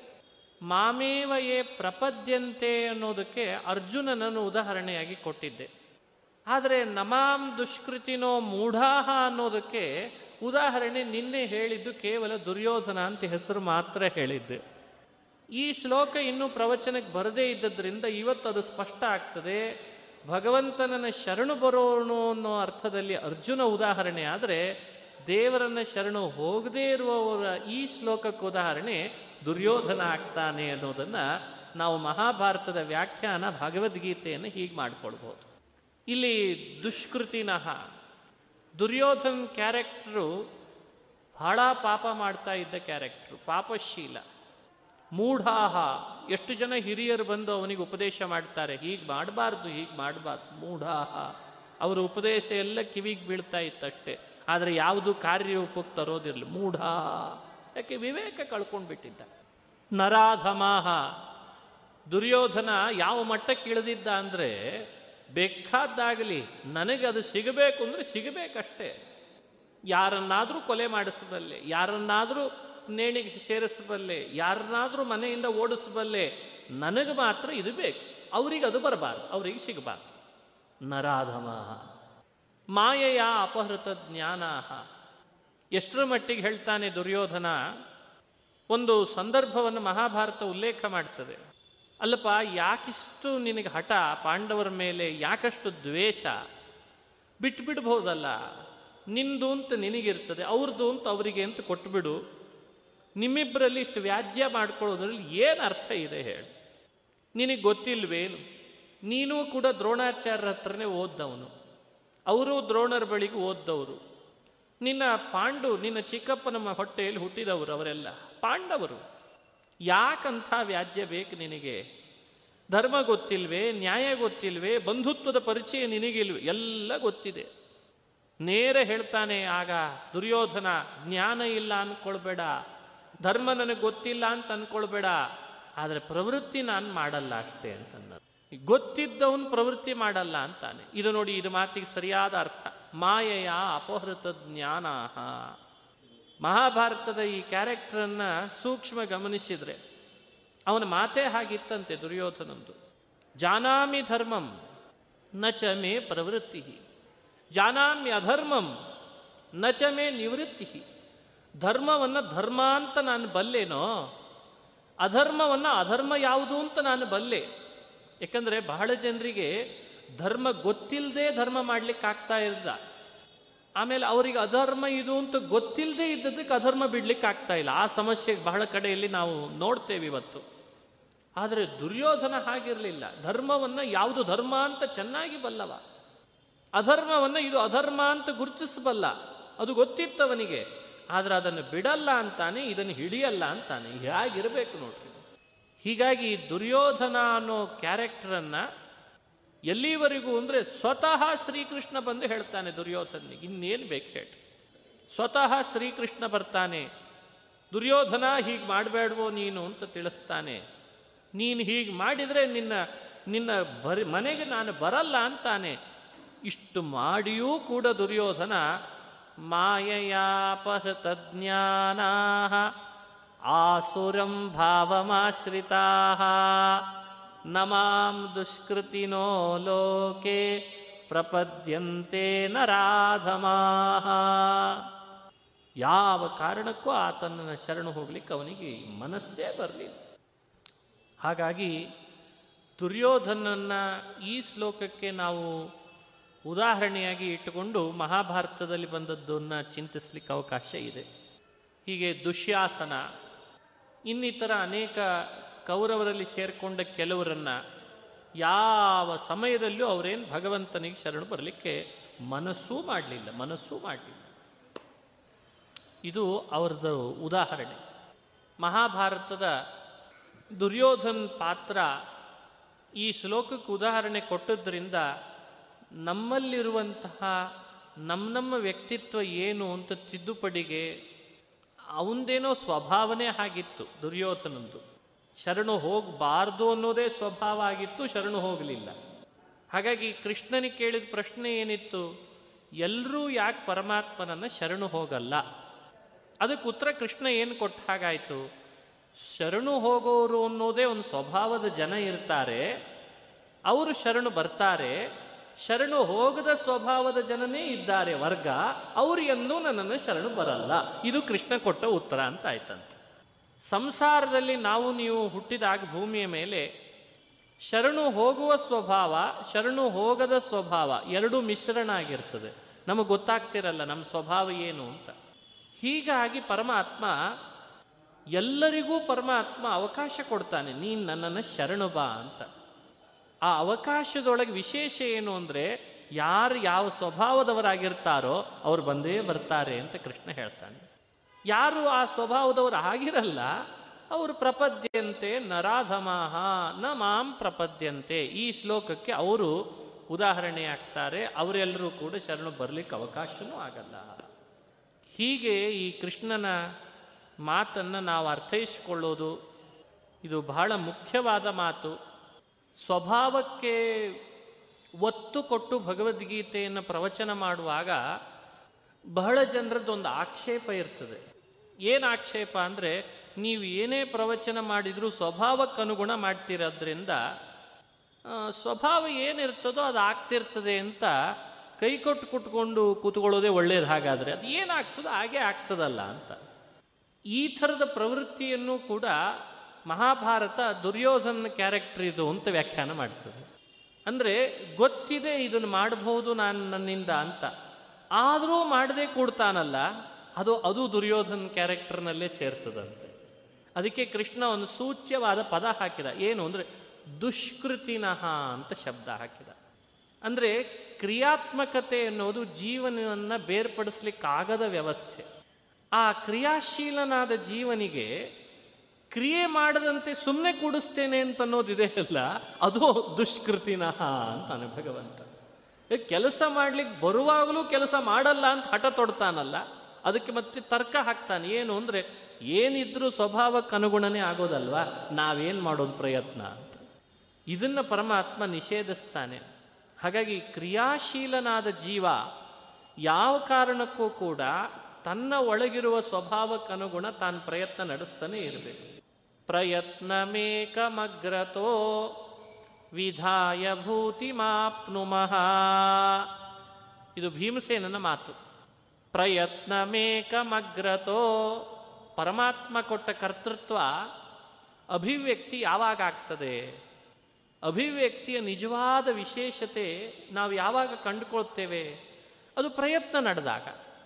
ಮಾಮೇವ ಯೇ ಪ್ರಪದ್ಯಂತೆ ಅನ್ನೋದಕ್ಕೆ ಅರ್ಜುನನನ್ನು ಉದಾಹರಣೆಯಾಗಿ ಕೊಟ್ಟಿದ್ದೆ. ಆದರೆ ನಮಾಂ ದುಷ್ಕೃತಿನೋ ಮೂಢಾಹ ಅನ್ನೋದಕ್ಕೆ ಉದಾಹರಣೆ ನಿನ್ನೆ ಹೇಳಿದ್ದು ಕೇವಲ ದುರ್ಯೋಧನ ಅಂತ ಹೆಸರು ಮಾತ್ರ ಹೇಳಿದ್ದೆ. ಈ ಶ್ಲೋಕ ಇನ್ನೂ ಪ್ರವಚನಕ್ಕೆ ಬರದೇ ಇದ್ದದ್ರಿಂದ ಇವತ್ತು ಅದು ಸ್ಪಷ್ಟ ಆಗ್ತದೆ. ಭಗವಂತನನ್ನ ಶರಣು ಬರೋನು ಅನ್ನೋ ಅರ್ಥದಲ್ಲಿ ಅರ್ಜುನ ಉದಾಹರಣೆ ಆದರೆ, ದೇವರನ್ನ ಶರಣು ಹೋಗದೇ ಇರುವವರ ಈ ಶ್ಲೋಕಕ್ಕೆ ಉದಾಹರಣೆ ದುರ್ಯೋಧನ ಆಗ್ತಾನೆ ಅನ್ನೋದನ್ನು ನಾವು ಮಹಾಭಾರತದ ವ್ಯಾಖ್ಯಾನ ಭಗವದ್ಗೀತೆಯನ್ನು ಹೀಗೆ ಮಾಡಿಕೊಳ್ಬೋದು. ಇಲ್ಲಿ ದುಷ್ಕೃತಿನಃ, ದುರ್ಯೋಧನ ಕ್ಯಾರೆಕ್ಟರು ಬಹಳ ಪಾಪ ಮಾಡ್ತಾ ಇದ್ದ ಕ್ಯಾರೆಕ್ಟ್ರು, ಪಾಪಶೀಲ. ಮೂಢಾಹ, ಎಷ್ಟು ಜನ ಹಿರಿಯರು ಬಂದು ಅವನಿಗೆ ಉಪದೇಶ ಮಾಡ್ತಾರೆ, ಹೀಗೆ ಮಾಡಬಾರ್ದು ಹೀಗೆ ಮಾಡಬಾರ್ದು. ಮೂಢಾಹ, ಅವರ ಉಪದೇಶ ಎಲ್ಲ ಕಿವಿಗೆ ಬೀಳ್ತಾ ಇತ್ತಷ್ಟೇ, ಆದರೆ ಯಾವುದು ಕಾರ್ಯರೂಪಕ್ಕೆ ತರೋದಿರಲಿ. ಮೂಢಾಹ, ಯಾಕೆ ವಿವೇಕ ಕಳ್ಕೊಂಡ್ಬಿಟ್ಟಿದ್ದ. ನರಾಧಮಾಹ, ದುರ್ಯೋಧನ ಯಾವ ಮಟ್ಟಕ್ಕೆ ಇಳಿದಿದ್ದ ಅಂದರೆ, ಬೇಕಾದ್ದಾಗಲಿ ನನಗೆ ಅದು ಸಿಗಬೇಕು ಅಂದರೆ ಸಿಗಬೇಕಷ್ಟೇ. ಯಾರನ್ನಾದರೂ ಕೊಲೆ ಮಾಡಿಸಬಲ್ಲೆ, ಯಾರನ್ನಾದರೂ ನೇಣಿಗೆ ಸೇರಿಸಬಲ್ಲೆ, ಯಾರನ್ನಾದರೂ ಮನೆಯಿಂದ ಓಡಿಸಬಲ್ಲೆ, ನನಗೆ ಮಾತ್ರ ಇದು ಬೇಕು, ಅವ್ರಿಗೆ ಅದು ಬರಬಾರ್ದು, ಅವ್ರಿಗೆ ಸಿಗಬಾರ್ದು. ನರಾಧಮಾಹ. ಮಾಯೆಯ ಅಪಹೃತ ಜ್ಞಾನಾಹ. ಎಷ್ಟರ ಮಟ್ಟಿಗೆ ಹೇಳ್ತಾನೆ ದುರ್ಯೋಧನ, ಒಂದು ಸಂದರ್ಭವನ್ನು ಮಹಾಭಾರತ ಉಲ್ಲೇಖ ಮಾಡ್ತದೆ. ಅಲ್ಲಪ್ಪ, ಯಾಕಿಷ್ಟು ನಿನಗೆ ಹಠ ಪಾಂಡವರ ಮೇಲೆ, ಯಾಕಷ್ಟು ದ್ವೇಷ? ಬಿಟ್ಬಿಡ್ಬೋದಲ್ಲ, ನಿಂದು ಅಂತ ನಿನಗಿರ್ತದೆ, ಅವ್ರದ್ದು ಅಂತ ಅವರಿಗೆ ಅಂತ ಕೊಟ್ಬಿಡು. ನಿಮ್ಮಿಬ್ಬರಲ್ಲಿ ಇಷ್ಟು ವ್ಯಾಜ್ಯ ಮಾಡ್ಕೊಳ್ಳೋದ್ರಲ್ಲಿ ಏನು ಅರ್ಥ ಇದೆ ಹೇಳಿ? ನಿನಗೆ ಗೊತ್ತಿಲ್ವೇನು? ನೀನೂ ಕೂಡ ದ್ರೋಣಾಚಾರ್ಯರ ಹತ್ರನೇ ಓದ್ದವನು, ಅವರು ದ್ರೋಣರ ಬಳಿಗೆ ಓದ್ದವರು. ನಿನ್ನ ಚಿಕ್ಕಪ್ಪನ ಹೊಟ್ಟೆಯಲ್ಲಿ ಹುಟ್ಟಿದವರು ಅವರೆಲ್ಲ ಪಾಂಡವರು. ಯಾಕಂಥ ವ್ಯಾಜ್ಯ ಬೇಕು ನಿನಗೆ? ಧರ್ಮ ಗೊತ್ತಿಲ್ವೇ? ನ್ಯಾಯ ಗೊತ್ತಿಲ್ವೇ? ಬಂಧುತ್ವದ ಪರಿಚಯ ನಿನಗಿಲ್ವೇ? ಎಲ್ಲ ಗೊತ್ತಿದೆ. ನೇರ ಹೇಳ್ತಾನೆ ಆಗ ದುರ್ಯೋಧನ, ಜ್ಞಾನ ಇಲ್ಲ ಅಂದ್ಕೊಳ್ಬೇಡ, ಧರ್ಮ ನನಗೆ ಗೊತ್ತಿಲ್ಲ ಅಂತ ಅಂದ್ಕೊಳ್ಬೇಡ, ಆದರೆ ಪ್ರವೃತ್ತಿ ನಾನು ಮಾಡಲ್ಲ ಅಷ್ಟೇ ಅಂತಂದ. ಗೊತ್ತಿದ್ದವನು ಪ್ರವೃತ್ತಿ ಮಾಡಲ್ಲ ಅಂತಾನೆ. ಇದು ನೋಡಿ, ಇದು ಮಾತಿಗೆ ಸರಿಯಾದ ಅರ್ಥ. ಮಾಯೆಯ ಅಪಹೃತ ಜ್ಞಾನಾಹ. ಮಹಾಭಾರತದ ಈ ಕ್ಯಾರೆಕ್ಟರನ್ನು ಸೂಕ್ಷ್ಮ ಗಮನಿಸಿದರೆ ಅವನ ಮಾತೇ ಹಾಗಿತ್ತಂತೆ ದುರ್ಯೋಧನಂದು. ಜಾನಾಮಿ ಧರ್ಮಂ ನ ಚ ಮೇ ಪ್ರವೃತ್ತಿ, ಜಾನಾಮಿ ಅಧರ್ಮಂ ನ ಚ ಮೇ ನಿವೃತ್ತಿ. ಧರ್ಮವನ್ನು ಧರ್ಮ ಅಂತ ನಾನು ಬಲ್ಲೆನೋ, ಅಧರ್ಮವನ್ನು ಅಧರ್ಮ ಯಾವುದು ಅಂತ ನಾನು ಬಲ್ಲೆ. ಯಾಕಂದರೆ ಬಹಳ ಜನರಿಗೆ ಧರ್ಮ ಗೊತ್ತಿಲ್ಲದೆ ಧರ್ಮ ಮಾಡ್ಲಿಕ್ಕಾಗ್ತಾ ಇರಲ್ಲ. ಆಮೇಲೆ ಅವರಿಗೆ ಅಧರ್ಮ ಇದು ಅಂತ ಗೊತ್ತಿಲ್ಲದೆ ಇದ್ದದಕ್ಕೆ ಅಧರ್ಮ ಬಿಡ್ಲಿಕ್ಕೆ ಆಗ್ತಾ ಇಲ್ಲ. ಆ ಸಮಸ್ಯೆ ಬಹಳ ಕಡೆಯಲ್ಲಿ ನಾವು ನೋಡ್ತೇವೆ ಇವತ್ತು. ಆದರೆ ದುರ್ಯೋಧನ ಹಾಗಿರಲಿಲ್ಲ. ಧರ್ಮವನ್ನು ಯಾವುದು ಧರ್ಮ ಅಂತ ಚೆನ್ನಾಗಿ ಬಲ್ಲವ, ಅಧರ್ಮವನ್ನು ಇದು ಅಧರ್ಮ ಅಂತ ಗುರುತಿಸಬಲ್ಲ. ಅದು ಗೊತ್ತಿತ್ತವನಿಗೆ, ಆದರೆ ಅದನ್ನು ಬಿಡಲ್ಲ ಅಂತಾನೆ, ಇದನ್ನು ಹಿಡಿಯಲ್ಲ ಅಂತಾನೆ. ಹೇಗಿರಬೇಕು ನೋಡ್ರಿ. ಹೀಗಾಗಿ ದುರ್ಯೋಧನ ಅನ್ನೋ ಕ್ಯಾರೆಕ್ಟರನ್ನು ಎಲ್ಲಿವರೆಗೂ ಅಂದರೆ ಸ್ವತಃ ಶ್ರೀಕೃಷ್ಣ ಬಂದು ಹೇಳ್ತಾನೆ ದುರ್ಯೋಧನಿಗೆ, ಇನ್ನೇನು ಬೇಕು ಹೇಳಿ. ಸ್ವತಃ ಶ್ರೀಕೃಷ್ಣ ಬರ್ತಾನೆ, ದುರ್ಯೋಧನ ಹೀಗೆ ಮಾಡಬೇಡವೋ ನೀನು ಅಂತ ತಿಳಿಸ್ತಾನೆ. ನೀನು ಹೀಗೆ ಮಾಡಿದರೆ ನಿನ್ನ ಮನೆಗೆ ನಾನು ಬರಲ್ಲ ಅಂತಾನೆ. ಇಷ್ಟು ಮಾಡಿಯೂ ಕೂಡ ದುರ್ಯೋಧನ ಮಾಯಯಾಪಹೃತ ಜ್ಞಾನಾಃ ಆಸುರಂ ಭಾವಮಾಶ್ರಿತಾಃ ನಮಾಂ ದುಷ್ಕೃತಿನೋ ಲೋಕೆ ಪ್ರಪದ್ಯಂತೆ ನರಾಧಮಾಃ. ಯಾವ ಕಾರಣಕ್ಕೂ ಆತನನ್ನು ಶರಣು ಹೋಗ್ಲಿಕ್ಕೆ ಅವನಿಗೆ ಮನಸ್ಸೇ ಬರಲಿಲ್ಲ. ಹಾಗಾಗಿ ದುರ್ಯೋಧನನ್ನ ಈ ಶ್ಲೋಕಕ್ಕೆ ನಾವು ಉದಾಹರಣೆಯಾಗಿ ಇಟ್ಟುಕೊಂಡು ಮಹಾಭಾರತದಲ್ಲಿ ಬಂದದ್ದನ್ನು ಚಿಂತಿಸ್ಲಿಕ್ಕೆ ಅವಕಾಶ ಇದೆ. ಹೀಗೆ ದುಶ್ಯಾಸನ, ಇನ್ನಿತರ ಅನೇಕ ಕೌರವರಲ್ಲಿ ಸೇರಿಕೊಂಡ ಕೆಲವರನ್ನು ಯಾವ ಸಮಯದಲ್ಲೂ ಅವರೇನು ಭಗವಂತನಿಗೆ ಶರಣು ಬರಲಿಕ್ಕೆ ಮನಸ್ಸೂ ಮಾಡಲಿಲ್ಲ. ಇದು ಅವರದ್ದು ಉದಾಹರಣೆ. ಮಹಾಭಾರತದ ದುರ್ಯೋಧನ ಪಾತ್ರ ಈ ಶ್ಲೋಕಕ್ಕೆ ಉದಾಹರಣೆ ಕೊಟ್ಟದ್ರಿಂದ ನಮ್ಮಲ್ಲಿರುವಂತಹ ನಮ್ಮ ವ್ಯಕ್ತಿತ್ವ ಏನು ಅಂತ ತಿದ್ದುಪಡಿಗೆ ಅವಂದೇನೋ ಸ್ವಭಾವನೆ ಆಗಿತ್ತು. ದುರ್ಯೋಧನಂದು ಶರಣು ಹೋಗಬಾರ್ದು ಅನ್ನೋದೇ ಸ್ವಭಾವ ಆಗಿತ್ತು, ಶರಣು ಹೋಗಲಿಲ್ಲ. ಹಾಗಾಗಿ ಕೃಷ್ಣನಿಗೆ ಕೇಳಿದ ಪ್ರಶ್ನೆ ಏನಿತ್ತು? ಎಲ್ಲರೂ ಯಾಕೆ ಪರಮಾತ್ಮನನ್ನು ಶರಣು ಹೋಗಲ್ಲ? ಅದಕ್ಕೆ ಉತ್ತರ ಕೃಷ್ಣ ಏನು ಕೊಟ್ಟ ಹಾಗಾಯಿತು? ಶರಣು ಹೋಗೋರು ಅನ್ನೋದೇ ಒಂದು ಸ್ವಭಾವದ ಜನ ಇರ್ತಾರೆ, ಅವರು ಶರಣು ಬರ್ತಾರೆ. ಶರಣು ಹೋಗದ ಸ್ವಭಾವದ ಜನನೇ ಇದ್ದಾರೆ ವರ್ಗ, ಅವರು ಎಂದೂ ನನ್ನನ್ನು ಶರಣು ಬರಲ್ಲ. ಇದು ಕೃಷ್ಣ ಕೊಟ್ಟ ಉತ್ತರ ಅಂತ ಆಯ್ತಂತೆ. ಸಂಸಾರದಲ್ಲಿ ನಾವು ನೀವು ಹುಟ್ಟಿದಾಗ ಭೂಮಿಯ ಮೇಲೆ ಶರಣು ಹೋಗುವ ಸ್ವಭಾವ, ಶರಣು ಹೋಗದ ಸ್ವಭಾವ ಎರಡೂ ಮಿಶ್ರಣ ಆಗಿರ್ತದೆ. ನಮಗೆ ಗೊತ್ತಾಗ್ತಿರಲ್ಲ ನಮ್ಮ ಸ್ವಭಾವ ಏನು ಅಂತ. ಹೀಗಾಗಿ ಪರಮಾತ್ಮ ಎಲ್ಲರಿಗೂ ಅವಕಾಶ ಕೊಡ್ತಾನೆ, ನೀನು ನನ್ನನ್ನು ಶರಣು ಬಾ ಅಂತ. ಆ ಅವಕಾಶದೊಳಗೆ ವಿಶೇಷ ಏನು ಅಂದರೆ, ಯಾರು ಯಾವ ಸ್ವಭಾವದವರಾಗಿರ್ತಾರೋ ಅವ್ರು ಬಂದೇ ಬರ್ತಾರೆ ಅಂತ ಕೃಷ್ಣ ಹೇಳ್ತಾನೆ. ಯಾರು ಆ ಸ್ವಭಾವದವರು ಆಗಿರಲ್ಲ, ಅವರು ಪ್ರಪದ್ಯಂತೆ ನರಾಧಮಾಹ ನ ಮಾಂ ಪ್ರಪದ್ಯಂತೆ, ಈ ಶ್ಲೋಕಕ್ಕೆ ಅವರು ಉದಾಹರಣೆ ಆಗ್ತಾರೆ. ಅವರೆಲ್ಲರೂ ಕೂಡ ಶರಣು ಬರಲಿಕ್ಕೆ ಅವಕಾಶವೂ ಆಗಲ್ಲ. ಹೀಗೆ ಈ ಕೃಷ್ಣನ ಮಾತನ್ನು ನಾವು ಅರ್ಥೈಸಿಕೊಳ್ಳೋದು ಇದು ಬಹಳ ಮುಖ್ಯವಾದ ಮಾತು. ಸ್ವಭಾವಕ್ಕೆ ಒತ್ತು ಕೊಟ್ಟು ಭಗವದ್ಗೀತೆಯನ್ನು ಪ್ರವಚನ ಮಾಡುವಾಗ ಬಹಳ ಜನರದ್ದೊಂದು ಆಕ್ಷೇಪ ಇರ್ತದೆ. ಏನು ಆಕ್ಷೇಪ ಅಂದರೆ, ನೀವು ಏನೇ ಪ್ರವಚನ ಮಾಡಿದರೂ ಸ್ವಭಾವಕ್ಕನುಗುಣ ಮಾಡ್ತಿರೋದ್ರಿಂದ ಸ್ವಭಾವ ಏನಿರ್ತದೋ ಅದು ಆಗ್ತಿರ್ತದೆ ಅಂತ ಕೈಕೊಟ್ಟು ಕುಟ್ಕೊಂಡು ಕೂತ್ಕೊಳ್ಳೋದೇ ಒಳ್ಳೇದು. ಹಾಗಾದರೆ ಅದು ಏನಾಗ್ತದೋ ಹಾಗೆ ಆಗ್ತದಲ್ಲ ಅಂತ. ಈ ಥರದ ಪ್ರವೃತ್ತಿಯನ್ನು ಕೂಡ ಮಹಾಭಾರತ ದುರ್ಯೋಧನ ಕ್ಯಾರೆಕ್ಟರ್ ಇದು ಅಂತ ವ್ಯಾಖ್ಯಾನ ಮಾಡ್ತದೆ. ಅಂದರೆ ಗೊತ್ತಿದೆ ಇದನ್ನು ಮಾಡಬಹುದು ನನ್ನಿಂದ ಅಂತ, ಆದರೂ ಮಾಡದೆ ಕೂಡ್ತಾನಲ್ಲ, ಅದು ದುರ್ಯೋಧನ ಕ್ಯಾರೆಕ್ಟರ್ನಲ್ಲೇ ಸೇರ್ತದಂತೆ. ಅದಕ್ಕೆ ಕೃಷ್ಣ ಒಂದು ಸೂಚ್ಯವಾದ ಪದ ಹಾಕಿದ. ಏನು ಅಂದರೆ ದುಷ್ಕೃತಿನಃ ಅಂತ ಶಬ್ದ ಹಾಕಿದ. ಅಂದರೆ ಕ್ರಿಯಾತ್ಮಕತೆ ಅನ್ನೋದು ಜೀವನವನ್ನು ಬೇರ್ಪಡಿಸ್ಲಿಕ್ಕಾಗದ ವ್ಯವಸ್ಥೆ. ಆ ಕ್ರಿಯಾಶೀಲನಾದ ಜೀವನಿಗೆ ಕ್ರಿಯೆ ಮಾಡದಂತೆ ಸುಮ್ಮನೆ ಕೂಡಿಸ್ತೇನೆ ಅಂತ ಅನ್ನೋದಿದೆ ಅಲ್ಲ, ಅದು ದುಷ್ಕೃತಿನಃ ಅಂತಾನೆ ಭಗವಂತ. ಕೆಲಸ ಮಾಡ್ಲಿಕ್ಕೆ ಬರುವಾಗಲೂ ಕೆಲಸ ಮಾಡಲ್ಲ ಅಂತ ಹಠ ತೊಡ್ತಾನಲ್ಲ, ಅದಕ್ಕೆ ಮತ್ತೆ ತರ್ಕ ಹಾಕ್ತಾನೆ. ಏನು ಅಂದರೆ, ಏನಿದ್ರೂ ಸ್ವಭಾವಕ್ಕೆ ಅನುಗುಣನೇ ಆಗೋದಲ್ವಾ, ನಾವೇನು ಮಾಡೋದು ಪ್ರಯತ್ನ ಅಂತ. ಇದನ್ನು ಪರಮಾತ್ಮ ನಿಷೇಧಿಸ್ತಾನೆ. ಹಾಗಾಗಿ ಕ್ರಿಯಾಶೀಲನಾದ ಜೀವ ಯಾವ ಕಾರಣಕ್ಕೂ ಕೂಡ ತನ್ನ ಒಳಗಿರುವ ಸ್ವಭಾವಕ್ಕನುಗುಣ ತಾನು ಪ್ರಯತ್ನ ನಡೆಸ್ತಾನೆ ಇರಬೇಕು. ಪ್ರಯತ್ನಮೇಕಮಗ್ರತೋ ವಿಧಾಯ ಭೂತಿಮಾಪ್ನುಮಃ, ಇದು ಭೀಮಸೇನನ ಮಾತು. ಪ್ರಯತ್ನಮೇಕಮಗ್ರತೋ, ಪರಮಾತ್ಮ ಕೊಟ್ಟ ಕರ್ತೃತ್ವ ಅಭಿವ್ಯಕ್ತಿ ಯಾವಾಗ ಆಗ್ತದೆ? ಅಭಿವ್ಯಕ್ತಿಯ ನಿಜವಾದ ವಿಶೇಷತೆ ನಾವು ಯಾವಾಗ ಕಂಡುಕೊಳ್ತೇವೆ? ಅದು ಪ್ರಯತ್ನ ನಡೆದಾಗ.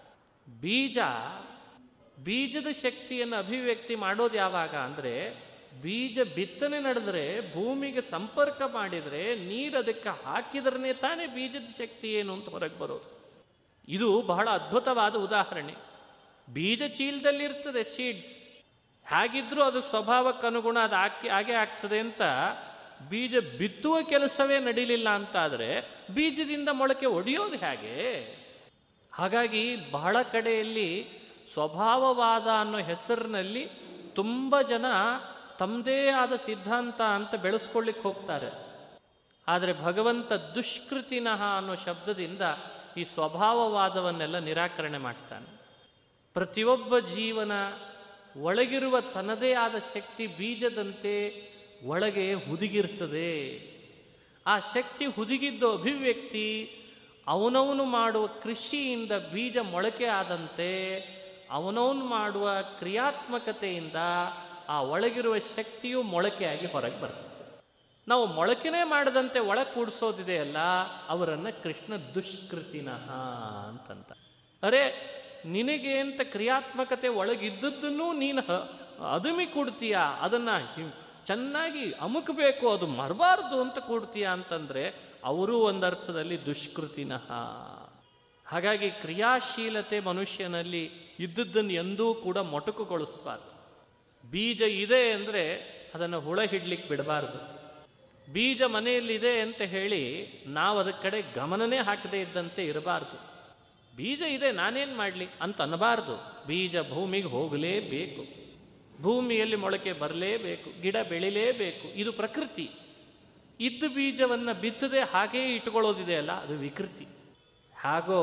ಬೀಜದ ಶಕ್ತಿಯನ್ನು ಅಭಿವ್ಯಕ್ತಿ ಮಾಡೋದು ಯಾವಾಗ ಅಂದರೆ, ಬೀಜ ಬಿತ್ತನೆ ನಡೆದರೆ, ಭೂಮಿಗೆ ಸಂಪರ್ಕ ಮಾಡಿದರೆ, ನೀರು ಅದಕ್ಕೆ ಹಾಕಿದ್ರೇ ತಾನೇ ಬೀಜದ ಶಕ್ತಿ ಏನು ಅಂತ ಹೊರಗೆ ಬರೋದು. ಇದು ಬಹಳ ಅದ್ಭುತವಾದ ಉದಾಹರಣೆ. ಬೀಜ ಚೀಲದಲ್ಲಿರ್ತದೆ ಸೀಡ್ಸ್, ಹಾಗಿದ್ರೂ ಅದು ಸ್ವಭಾವಕ್ಕನುಗುಣ ಅದು ಹಾಗೆ ಆಗ್ತದೆ ಅಂತ. ಬೀಜ ಬಿತ್ತುವ ಕೆಲಸವೇ ನಡೀಲಿಲ್ಲ ಅಂತಾದರೆ ಬೀಜದಿಂದ ಮೊಳಕೆ ಒಡೆಯೋದು ಹೇಗೆ? ಹಾಗಾಗಿ ಬಹಳ ಕಡೆಯಲ್ಲಿ ಸ್ವಭಾವವಾದ ಅನ್ನೋ ಹೆಸರಿನಲ್ಲಿ ತುಂಬ ಜನ ತಮ್ಮದೇ ಆದ ಸಿದ್ಧಾಂತ ಅಂತ ಬೆಳೆಸ್ಕೊಳ್ಳಿಕ್ಕೆ ಹೋಗ್ತಾರೆ. ಆದರೆ ಭಗವಂತ ದುಷ್ಕೃತಿನಃ ಅನ್ನೋ ಶಬ್ದದಿಂದ ಈ ಸ್ವಭಾವವಾದವನ್ನೆಲ್ಲ ನಿರಾಕರಣೆ ಮಾಡ್ತಾನೆ. ಪ್ರತಿಯೊಬ್ಬ ಜೀವನ ಒಳಗಿರುವ ತನ್ನದೇ ಆದ ಶಕ್ತಿ ಬೀಜದಂತೆ ಒಳಗೆ ಹುದುಗಿರ್ತದೆ. ಆ ಶಕ್ತಿ ಹುದುಗಿದ್ದ ಅಭಿವ್ಯಕ್ತಿ ಅವನವನು ಮಾಡುವ ಕೃಷಿಯಿಂದ ಬೀಜ ಮೊಳಕೆ ಆದಂತೆ, ಅವನವನು ಮಾಡುವ ಕ್ರಿಯಾತ್ಮಕತೆಯಿಂದ ಆ ಒಳಗಿರುವ ಶಕ್ತಿಯು ಮೊಳಕೆಯಾಗಿ ಹೊರಗೆ ಬರ್ತದೆ. ನಾವು ಮೊಳಕೆನೇ ಮಾಡದಂತೆ ಒಳಗೆ ಕೂಡಿಸೋದಿದೆಯಲ್ಲ, ಅವರನ್ನು ಕೃಷ್ಣ ದುಷ್ಕೃತಿನಃ ಅಂತಂತ. ಅರೆ, ನಿನಗೆ ಅಂತ ಕ್ರಿಯಾತ್ಮಕತೆ ಒಳಗಿದ್ದದ್ದನ್ನು ನೀನು ಅದುಮಿ ಕೊಡ್ತೀಯ, ಅದನ್ನು ಚೆನ್ನಾಗಿ ಅಮುಕಬೇಕು, ಅದು ಮರಬಾರ್ದು ಅಂತ ಕೊಡ್ತೀಯ ಅಂತಂದರೆ ಅವರು ಒಂದರ್ಥದಲ್ಲಿ ದುಷ್ಕೃತಿನಃ. ಹಾಗಾಗಿ ಕ್ರಿಯಾಶೀಲತೆ ಮನುಷ್ಯನಲ್ಲಿ ಇದ್ದದ್ದನ್ನು ಎಂದೂ ಕೂಡ ಮೊಟಕುಗೊಳಿಸಬಾರ್ದು. ಬೀಜ ಇದೆ ಅಂದರೆ ಅದನ್ನು ಹುಳ ಹಿಡ್ಲಿಕ್ಕೆ ಬಿಡಬಾರ್ದು. ಬೀಜ ಮನೆಯಲ್ಲಿದೆ ಅಂತ ಹೇಳಿ ನಾವು ಅದಕ್ಕೆ ಕಡೆ ಗಮನನೇ ಹಾಕದೇ ಇದ್ದಂತೆ ಇರಬಾರ್ದು. ಬೀಜ ಇದೆ ನಾನೇನು ಮಾಡಲಿ ಅಂತ ಅನ್ನಬಾರ್ದು. ಬೀಜ ಭೂಮಿಗೆ ಹೋಗಲೇಬೇಕು, ಭೂಮಿಯಲ್ಲಿ ಮೊಳಕೆ ಬರಲೇಬೇಕು, ಗಿಡ ಬೆಳಿಲೇಬೇಕು. ಇದು ಪ್ರಕೃತಿ. ಇದ್ದ ಬೀಜವನ್ನು ಬಿತ್ತದೆ ಹಾಗೇ ಇಟ್ಕೊಳ್ಳೋದಿದೆಯಲ್ಲ, ಅದು ವಿಕೃತಿ. ಹಾಗೋ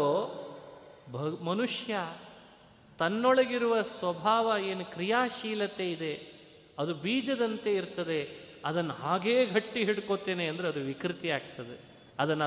ಮನುಷ್ಯ ತನ್ನೊಳಗಿರುವ ಸ್ವಭಾವ ಏನು ಕ್ರಿಯಾಶೀಲತೆ ಇದೆ ಅದು ಬೀಜದಂತೆ ಇರ್ತದೆ, ಅದನ್ನು ಹಾಗೇ ಗಟ್ಟಿ ಹಿಡ್ಕೋತೇನೆ ಅಂದರೆ ಅದು ವಿಕೃತಿ ಆಗ್ತದೆ. ಅದನ್ನು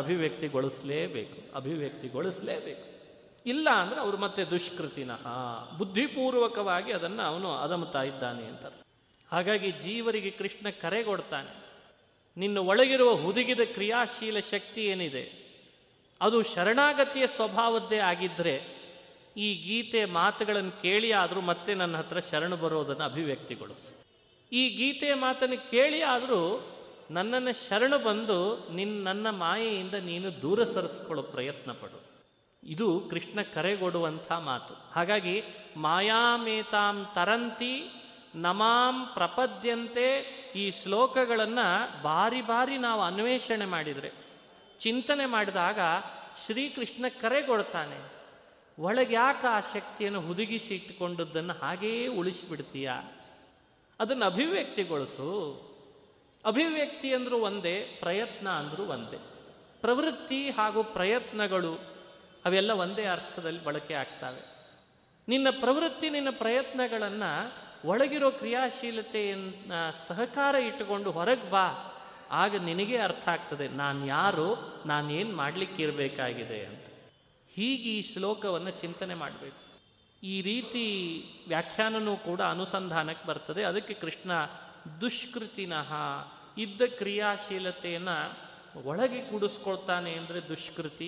ಅಭಿವ್ಯಕ್ತಿಗೊಳಿಸಲೇಬೇಕು. ಇಲ್ಲ ಅಂದರೆ ಅವರು ಮತ್ತೆ ದುಷ್ಕೃತಿನಃ, ಬುದ್ಧಿಪೂರ್ವಕವಾಗಿ ಅದನ್ನು ಅವನು ಅದಮುತ್ತಾ ಇದ್ದಾನೆ ಅಂತ. ಹಾಗಾಗಿ ಜೀವರಿಗೆ ಕೃಷ್ಣ ಕರೆಗೊಡ್ತಾನೆ, ನಿನ್ನ ಒಳಗಿರುವ ಹುದುಗಿದ ಕ್ರಿಯಾಶೀಲ ಶಕ್ತಿ ಏನಿದೆ ಅದು ಶರಣಾಗತಿಯ ಸ್ವಭಾವದ್ದೇ ಆಗಿದ್ದರೆ ಈ ಗೀತೆ ಮಾತುಗಳನ್ನು ಕೇಳಿ ಆದರೂ ಮತ್ತೆ ನನ್ನ ಹತ್ರ ಶರಣು ಬರೋದನ್ನು ಅಭಿವ್ಯಕ್ತಿಗೊಳಿಸು. ಈ ಗೀತೆಯ ಮಾತನ್ನು ಕೇಳಿ ಆದರೂ ನನ್ನನ್ನು ಶರಣು ಬಂದು ನನ್ನ ಮಾಯೆಯಿಂದ ನೀನು ದೂರ ಸರಿಸ್ಕೊಳ್ಳೋ ಪ್ರಯತ್ನ ಪಡು. ಇದು ಕೃಷ್ಣ ಕರೆಗೊಡುವಂಥ ಮಾತು. ಹಾಗಾಗಿ ಮಾಯಾಮೇತಾಂ ತರಂತಿ ನಮಾಂ ಪ್ರಪದ್ಯಂತೆ ಈ ಶ್ಲೋಕಗಳನ್ನು ಬಾರಿ ಬಾರಿ ನಾವು ಅನ್ವೇಷಣೆ ಮಾಡಿದರೆ, ಚಿಂತನೆ ಮಾಡಿದಾಗ ಶ್ರೀಕೃಷ್ಣ ಕರೆಗೊಡ್ತಾನೆ. ಒಳಗೆ ಯಾಕೆ ಆ ಶಕ್ತಿಯನ್ನು ಹುದುಗಿಸಿ ಇಟ್ಟುಕೊಂಡದ್ದನ್ನು ಹಾಗೆಯೇ ಉಳಿಸಿಬಿಡ್ತೀಯ? ಅದನ್ನು ಅಭಿವ್ಯಕ್ತಿಗೊಳಿಸು. ಅಭಿವ್ಯಕ್ತಿ ಅಂದರೂ ಒಂದೇ, ಪ್ರಯತ್ನ ಅಂದರೂ ಒಂದೇ. ಪ್ರವೃತ್ತಿ ಹಾಗೂ ಪ್ರಯತ್ನಗಳು ಅವೆಲ್ಲ ಒಂದೇ ಅರ್ಥದಲ್ಲಿ ಬಳಕೆ ಆಗ್ತವೆ. ನಿನ್ನ ಪ್ರವೃತ್ತಿ, ನಿನ್ನ ಪ್ರಯತ್ನಗಳನ್ನು ಒಳಗಿರೋ ಕ್ರಿಯಾಶೀಲತೆಯನ್ನು ಸಹಕಾರ ಇಟ್ಟುಕೊಂಡು ಹೊರಗೆ ಬಾ. ಆಗ ನಿನಗೆ ಅರ್ಥ ಆಗ್ತದೆ ನಾನು ಯಾರು, ನಾನೇನು ಮಾಡಲಿಕ್ಕಿರಬೇಕಾಗಿದೆ ಅಂತ. ಹೀಗೆ ಈ ಶ್ಲೋಕವನ್ನು ಚಿಂತನೆ ಮಾಡಬೇಕು. ಈ ರೀತಿ ವ್ಯಾಖ್ಯಾನವೂ ಕೂಡ ಅನುಸಂಧಾನಕ್ಕೆ ಬರ್ತದೆ. ಅದಕ್ಕೆ ಕೃಷ್ಣ ದುಷ್ಕೃತಿನಃ, ಇದ್ದ ಕ್ರಿಯಾಶೀಲತೆಯನ್ನು ಒಳಗೆ ಕೂಡಿಸ್ಕೊಳ್ತಾನೆ ಅಂದರೆ ದುಷ್ಕೃತಿ.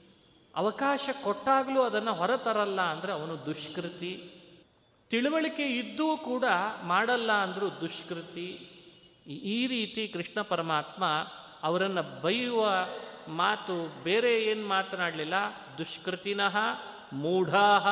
ಅವಕಾಶ ಕೊಟ್ಟಾಗಲೂ ಅದನ್ನು ಹೊರತರಲ್ಲ ಅಂದರೆ ಅವನು ದುಷ್ಕೃತಿ. ತಿಳುವಳಿಕೆ ಇದ್ದೂ ಕೂಡ ಮಾಡಲ್ಲ ಅಂದರೂ ದುಷ್ಕೃತಿ. ಈ ರೀತಿ ಕೃಷ್ಣ ಪರಮಾತ್ಮ ಅವರನ್ನು ಬೈಯುವ ಮಾತು ಬೇರೆ ಏನು ಮಾತನಾಡಲಿಲ್ಲ. ದುಷ್ಕೃತಿನಃ ಮೂಢಾಹ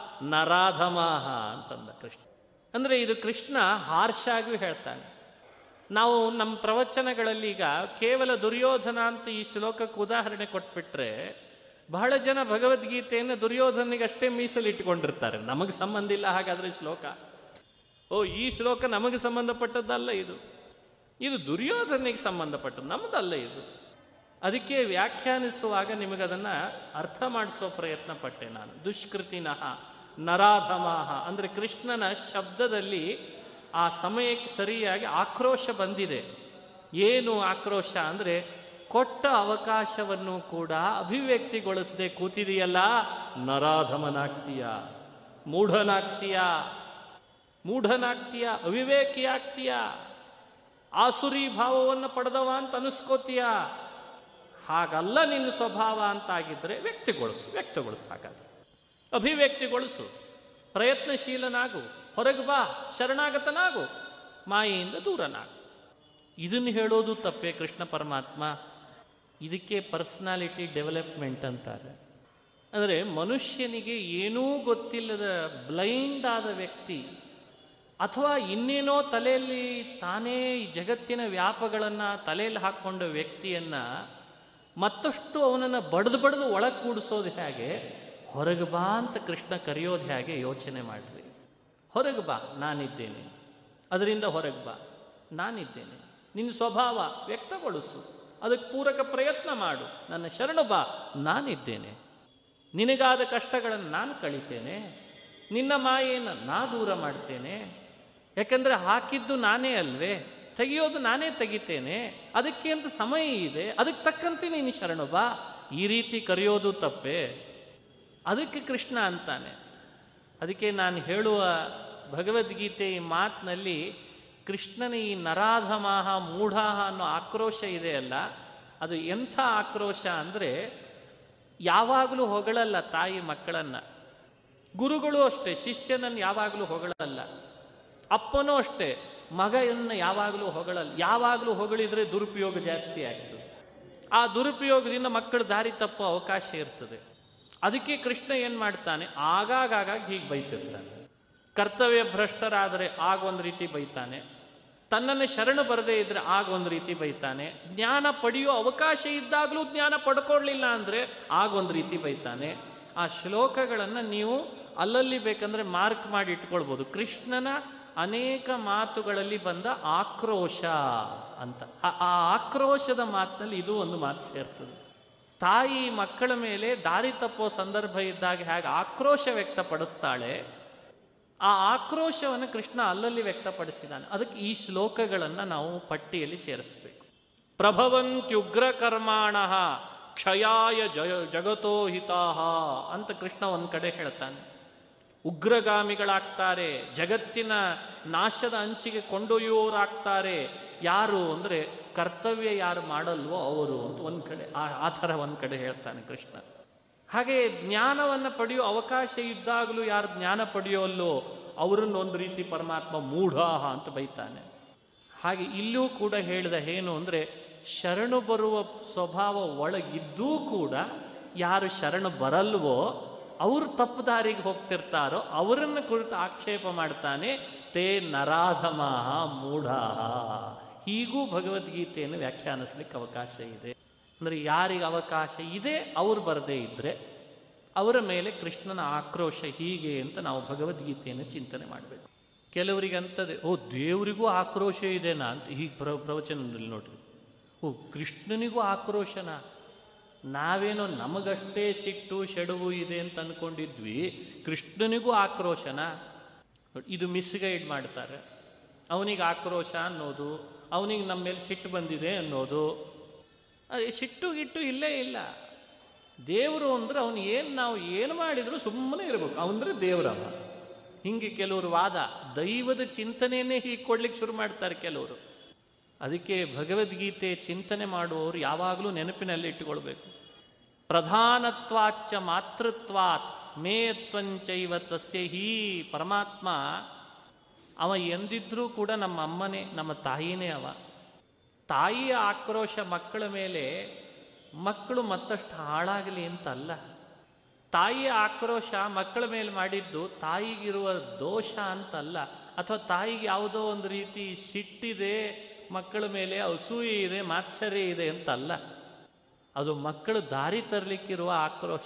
ನರಾಧಮಾಹ ಅಂತಂದ ಕೃಷ್ಣ. ಅಂದರೆ ಇದು ಕೃಷ್ಣ ಹಾರ್ಷಾಗಿಯೂ ಹೇಳ್ತಾನೆ. ನಾವು ನಮ್ಮ ಪ್ರವಚನಗಳಲ್ಲಿ ಈಗ ಕೇವಲ ದುರ್ಯೋಧನ ಅಂತ ಈ ಶ್ಲೋಕಕ್ಕೆ ಉದಾಹರಣೆ ಕೊಟ್ಬಿಟ್ರೆ ಬಹಳ ಜನ ಭಗವದ್ಗೀತೆಯನ್ನು ದುರ್ಯೋಧನಿಗೆ ಅಷ್ಟೇ ಮೀಸಲಿಟ್ಟುಕೊಂಡಿರ್ತಾರೆ. ನಮಗೆ ಸಂಬಂಧ ಇಲ್ಲ ಹಾಗಾದರೆ ಶ್ಲೋಕ. ಈ ಶ್ಲೋಕ ನಮಗೆ ಸಂಬಂಧಪಟ್ಟದ್ದಲ್ಲ, ಇದು ದುರ್ಯೋಧನಿಗೆ ಸಂಬಂಧಪಟ್ಟದ್ದು, ನಮ್ಮದಲ್ಲ ಇದು. ಅದಕ್ಕೆ ವ್ಯಾಖ್ಯಾನಿಸುವಾಗ ನಿಮಗದನ್ನು ಅರ್ಥ ಮಾಡಿಸೋ ಪ್ರಯತ್ನ ಪಟ್ಟೆ ನಾನು. ದುಷ್ಕೃತಿನಃ ನರಾಧಮಾಹ ಅಂದರೆ ಕೃಷ್ಣನ ಶಬ್ದದಲ್ಲಿ ಆ ಸಮಯಕ್ಕೆ ಸರಿಯಾಗಿ ಆಕ್ರೋಶ ಬಂದಿದೆ. ಏನು ಆಕ್ರೋಶ ಅಂದರೆ ಕೊಟ್ಟ ಅವಕಾಶವನ್ನು ಕೂಡ ಅಭಿವ್ಯಕ್ತಿಗೊಳಿಸದೆ ಕೂತಿದೆಯಲ್ಲ, ನರಾಧಮನಾಗ್ತೀಯ, ಮೂಢನಾಗ್ತೀಯ, ಅವಿವೇಕಿಯಾಗ್ತೀಯ, ಆಸುರಿ ಭಾವವನ್ನು ಪಡೆದವ ಅಂತ ಅನಿಸ್ಕೋತೀಯ. ಹಾಗಲ್ಲ ನಿನ್ನ ಸ್ವಭಾವ ಅಂತಾಗಿದ್ದರೆ ವ್ಯಕ್ತಗೊಳಿಸು. ಹಾಗಾದ್ರೆ ಅಭಿವ್ಯಕ್ತಿಗೊಳಿಸು, ಪ್ರಯತ್ನಶೀಲನಾಗು, ಹೊರಗೆ ಬಾ, ಶರಣಾಗತನಾಗು, ಮಾಯೆಯಿಂದ ದೂರನಾಗು. ಇದನ್ನು ಹೇಳೋದು ತಪ್ಪೇ ಕೃಷ್ಣ ಪರಮಾತ್ಮ. ಇದಕ್ಕೆ ಪರ್ಸನಾಲಿಟಿ ಡೆವಲಪ್ಮೆಂಟ್ ಅಂತಾರೆ. ಅಂದರೆ ಮನುಷ್ಯನಿಗೆ ಏನೂ ಗೊತ್ತಿಲ್ಲದ ಬ್ಲೈಂಡ್ ಆದ ವ್ಯಕ್ತಿ ಅಥವಾ ಇನ್ನೇನೋ ತಲೆಯಲ್ಲಿ ತಾನೇ ಈ ಜಗತ್ತಿನ ವ್ಯಾಪಗಳನ್ನು ತಲೆಯಲ್ಲಿ ಹಾಕ್ಕೊಂಡ ವ್ಯಕ್ತಿಯನ್ನು ಮತ್ತಷ್ಟು ಅವನನ್ನು ಬಡ್ದು ಒಳಗೆ ಕೂಡಿಸೋದು ಹೇಗೆ, ಹೊರಗೆ ಬಾ ಅಂತ ಕೃಷ್ಣ ಕರೆಯೋದು ಹೇಗೆ ಯೋಚನೆ ಮಾಡಿರಿ. ಹೊರಗೆ ಬಾ, ನಾನಿದ್ದೇನೆ, ಅದರಿಂದ ಹೊರಗೆ ಬಾ, ನಾನಿದ್ದೇನೆ. ನಿನ್ನ ಸ್ವಭಾವ ವ್ಯಕ್ತಗೊಳಿಸು, ಅದಕ್ಕೆ ಪೂರಕ ಪ್ರಯತ್ನ ಮಾಡು, ನನ್ನ ಶರಣು ಬಾ, ನಾನಿದ್ದೇನೆ. ನಿನಗಾದ ಕಷ್ಟಗಳನ್ನು ನಾನು ಕಳಿತೇನೆ, ನಿನ್ನ ಮಾಯೆಯನ್ನು ನಾ ದೂರ ಮಾಡ್ತೇನೆ. ಯಾಕಂದರೆ ಹಾಕಿದ್ದು ನಾನೇ ಅಲ್ವೇ, ತೆಗೆಯೋದು ನಾನೇ ತೆಗಿತೇನೆ. ಅದಕ್ಕೆ ಅಂತ ಸಮಯ ಇದೆ, ಅದಕ್ಕೆ ತಕ್ಕಂತೆ ನೀನು ಶರಣು ಬಾ. ಈ ರೀತಿ ಕರೆಯೋದು ತಪ್ಪೇ. ಅದಕ್ಕೆ ಕೃಷ್ಣ ಅಂತಾನೆ. ಅದಕ್ಕೆ ನಾನು ಹೇಳುವ ಭಗವದ್ಗೀತೆ ಈ ಮಾತಿನಲ್ಲಿ ಕೃಷ್ಣನ ಈ ನರಾಧಮಾಹ ಮೂಢಾಹ ಅನ್ನೋ ಆಕ್ರೋಶ ಇದೆಯಲ್ಲ, ಅದು ಎಂಥ ಆಕ್ರೋಶ ಅಂದರೆ ಯಾವಾಗಲೂ ಹೊಗಳಲ್ಲ ತಾಯಿ ಮಕ್ಕಳನ್ನು. ಗುರುಗಳು ಅಷ್ಟೇ ಶಿಷ್ಯನನ್ನು ಯಾವಾಗಲೂ ಹೊಗಳಲ್ಲ. ಅಪ್ಪನೂ ಅಷ್ಟೇ ಮಗನನ್ನು ಯಾವಾಗಲೂ ಹೊಗಳಲ್ಲ. ಯಾವಾಗಲೂ ಹೊಗಳಿದರೆ ದುರುಪಯೋಗ ಜಾಸ್ತಿ ಆಗ್ತದೆ. ಆ ದುರುಪಯೋಗದಿಂದ ಮಕ್ಕಳು ದಾರಿ ತಪ್ಪೋ ಅವಕಾಶ ಇರ್ತದೆ. ಅದಕ್ಕೆ ಕೃಷ್ಣ ಏನು ಮಾಡ್ತಾನೆ, ಆಗಾಗ ಹೀಗೆ ಬೈತಿರ್ತಾನೆ. ಕರ್ತವ್ಯ ಭ್ರಷ್ಟರಾದರೆ ಆಗೊಂದು ರೀತಿ ಬೈತಾನೆ, ತನ್ನನ್ನು ಶರಣು ಬರದೇ ಇದ್ದರೆ ಆಗೊಂದು ರೀತಿ ಬೈತಾನೆ, ಜ್ಞಾನ ಪಡೆಯೋ ಅವಕಾಶ ಇದ್ದಾಗಲೂ ಜ್ಞಾನ ಪಡ್ಕೊಳ್ಳಿಲ್ಲ ಅಂದರೆ ಆಗೊಂದು ರೀತಿ ಬೈತಾನೆ. ಆ ಶ್ಲೋಕಗಳನ್ನು ನೀವು ಅಲ್ಲಲ್ಲಿ ಬೇಕಂದರೆ ಮಾರ್ಕ್ ಮಾಡಿ ಇಟ್ಕೊಳ್ಬೋದು. ಕೃಷ್ಣನ ಅನೇಕ ಮಾತುಗಳಲ್ಲಿ ಬಂದ ಆಕ್ರೋಶ ಅಂತ. ಆ ಆಕ್ರೋಶದ ಮಾತಿನಲ್ಲಿ ಇದು ಒಂದು ಮಾತು ಸೇರ್ತದೆ. ತಾಯಿ ಮಕ್ಕಳ ಮೇಲೆ ದಾರಿ ತಪ್ಪೋ ಸಂದರ್ಭ ಇದ್ದಾಗ ಹೇಗೆ ಆಕ್ರೋಶ ವ್ಯಕ್ತಪಡಿಸ್ತಾಳೆ, ಆ ಆಕ್ರೋಶವನ್ನು ಕೃಷ್ಣ ಅಲ್ಲಲ್ಲಿ ವ್ಯಕ್ತಪಡಿಸಿದ್ದಾನೆ. ಅದಕ್ಕೆ ಈ ಶ್ಲೋಕಗಳನ್ನು ನಾವು ಪಟ್ಟಿಯಲ್ಲಿ ಸೇರಿಸಬೇಕು. ಪ್ರಭವಂತ್ಯುಗ್ರ ಕರ್ಮಾಣ ಕ್ಷಯಾಯ ಜಗತೋ ಹಿತಾಹ ಅಂತ ಕೃಷ್ಣ ಒಂದು ಕಡೆ ಹೇಳ್ತಾನೆ. ಉಗ್ರಗಾಮಿಗಳಾಗ್ತಾರೆ, ಜಗತ್ತಿನ ನಾಶದ ಅಂಚಿಗೆ ಕೊಂಡೊಯ್ಯುವವರಾಗ್ತಾರೆ. ಯಾರು ಅಂದರೆ ಕರ್ತವ್ಯ ಯಾರು ಮಾಡಲ್ವೋ ಅವರು ಅಂತ ಒಂದು ಕಡೆ ಆ ಥರ ಒಂದು ಕಡೆ ಹೇಳ್ತಾನೆ ಕೃಷ್ಣ. ಹಾಗೆ ಜ್ಞಾನವನ್ನು ಪಡೆಯೋ ಅವಕಾಶ ಇದ್ದಾಗಲೂ ಯಾರು ಜ್ಞಾನ ಪಡೆಯೋಲ್ಲೋ ಅವರನ್ನು ಒಂದು ರೀತಿ ಪರಮಾತ್ಮ ಮೂಢಾಹ ಅಂತ ಬೈತಾನೆ. ಹಾಗೆ ಇಲ್ಲೂ ಕೂಡ ಹೇಳಿದ ಏನು ಅಂದರೆ ಶರಣು ಬರುವ ಸ್ವಭಾವ ಒಳಗಿದ್ದೂ ಕೂಡ ಯಾರು ಶರಣು ಬರಲ್ವೋ ಅವರು ತಪ್ಪು ದಾರಿಗೆ ಹೋಗ್ತಿರ್ತಾರೋ ಅವರನ್ನು ಕುರಿತು ಆಕ್ಷೇಪ ಮಾಡ್ತಾನೆ. ತೇ ನರಾಧಮಾಹ ಮೂಢಾಹ. ಹೀಗೂ ಭಗವದ್ಗೀತೆಯನ್ನು ವ್ಯಾಖ್ಯಾನಿಸ್ಲಿಕ್ಕೆ ಅವಕಾಶ ಇದೆ. ಅಂದರೆ ಯಾರಿಗೆ ಅವಕಾಶ ಇದೆ ಅವರು ಬರದೇ ಇದ್ದರೆ ಅವರ ಮೇಲೆ ಕೃಷ್ಣನ ಆಕ್ರೋಶ ಹೀಗೆ ಅಂತ ನಾವು ಭಗವದ್ಗೀತೆಯನ್ನು ಚಿಂತನೆ ಮಾಡಬೇಕು. ಕೆಲವರಿಗೆ ಅಂತದೆ, ಓ ದೇವರಿಗೂ ಆಕ್ರೋಶ ಇದೆನಾ ಅಂತ ಹೀಗೆ ಪ್ರವಚನದಲ್ಲಿ ನೋಡ್ರಿ. ಓ ಕೃಷ್ಣನಿಗೂ ಆಕ್ರೋಶನ, ನಾವೇನೋ ನಮಗಷ್ಟೇ ಸಿಟ್ಟು ಶೆಡವು ಇದೆ ಅಂತ ಅಂದ್ಕೊಂಡಿದ್ವಿ, ಕೃಷ್ಣನಿಗೂ ಆಕ್ರೋಶನ. ಇದು ಮಿಸ್ಗೈಡ್ ಮಾಡ್ತಾರೆ. ಅವನಿಗೆ ಆಕ್ರೋಶ ಅನ್ನೋದು, ಅವನಿಗೆ ನಮ್ಮ ಮೇಲೆ ಸಿಟ್ಟು ಬಂದಿದೆ ಅನ್ನೋದು, ಸಿಟ್ಟು ಗಿಟ್ಟು ಇಲ್ಲೇ ಇಲ್ಲ. ದೇವರು ಅಂದರೆ ಅವನು ನಾವು ಏನು ಮಾಡಿದರೂ ಸುಮ್ಮನೆ ಇರಬೇಕು, ಅವನಂದ್ರೆ ದೇವರವ. ಹೀಗೆ ಕೆಲವರು ವಾದ, ದೈವದ ಚಿಂತನೆಯನ್ನೇ ಹೀಗೆ ಕೊಡ್ಲಿಕ್ಕೆ ಶುರು ಮಾಡ್ತಾರೆ ಕೆಲವರು. ಅದಕ್ಕೆ ಭಗವದ್ಗೀತೆ ಚಿಂತನೆ ಮಾಡುವವರು ಯಾವಾಗಲೂ ನೆನಪಿನಲ್ಲಿ ಇಟ್ಟುಕೊಳ್ಬೇಕು. ಪ್ರಧಾನತ್ವಾಚ್ಚ ಮಾತೃತ್ವಾತ್ ಮೇಯತ್ವಂಚೈವ ತಸ್ಯ ಹೀ. ಪರಮಾತ್ಮ ಅವ ಎಂದಿದ್ರೂ ಕೂಡ ನಮ್ಮ ಅಮ್ಮನೇ, ನಮ್ಮ ತಾಯಿನೇ ಅವ. ತಾಯಿಯ ಆಕ್ರೋಶ ಮಕ್ಕಳ ಮೇಲೆ ಮಕ್ಕಳು ಮತ್ತಷ್ಟು ಹಾಳಾಗಲಿ ಅಂತ ಅಲ್ಲ. ತಾಯಿಯ ಆಕ್ರೋಶ ಮಕ್ಕಳ ಮೇಲೆ ಮಾಡಿದ್ದು ತಾಯಿಗಿರುವ ದೋಷ ಅಂತಲ್ಲ, ಅಥವಾ ತಾಯಿಗೆ ಯಾವುದೋ ಒಂದು ರೀತಿ ಸಿಟ್ಟಿದೆ ಮಕ್ಕಳ ಮೇಲೆ, ಅಸೂಯೆ ಇದೆ, ಮಾತ್ಸರ್ಯ ಇದೆ ಅಂತಲ್ಲ. ಅದು ಮಕ್ಕಳು ದಾರಿ ತರಲಿಕ್ಕಿರುವ ಆಕ್ರೋಶ.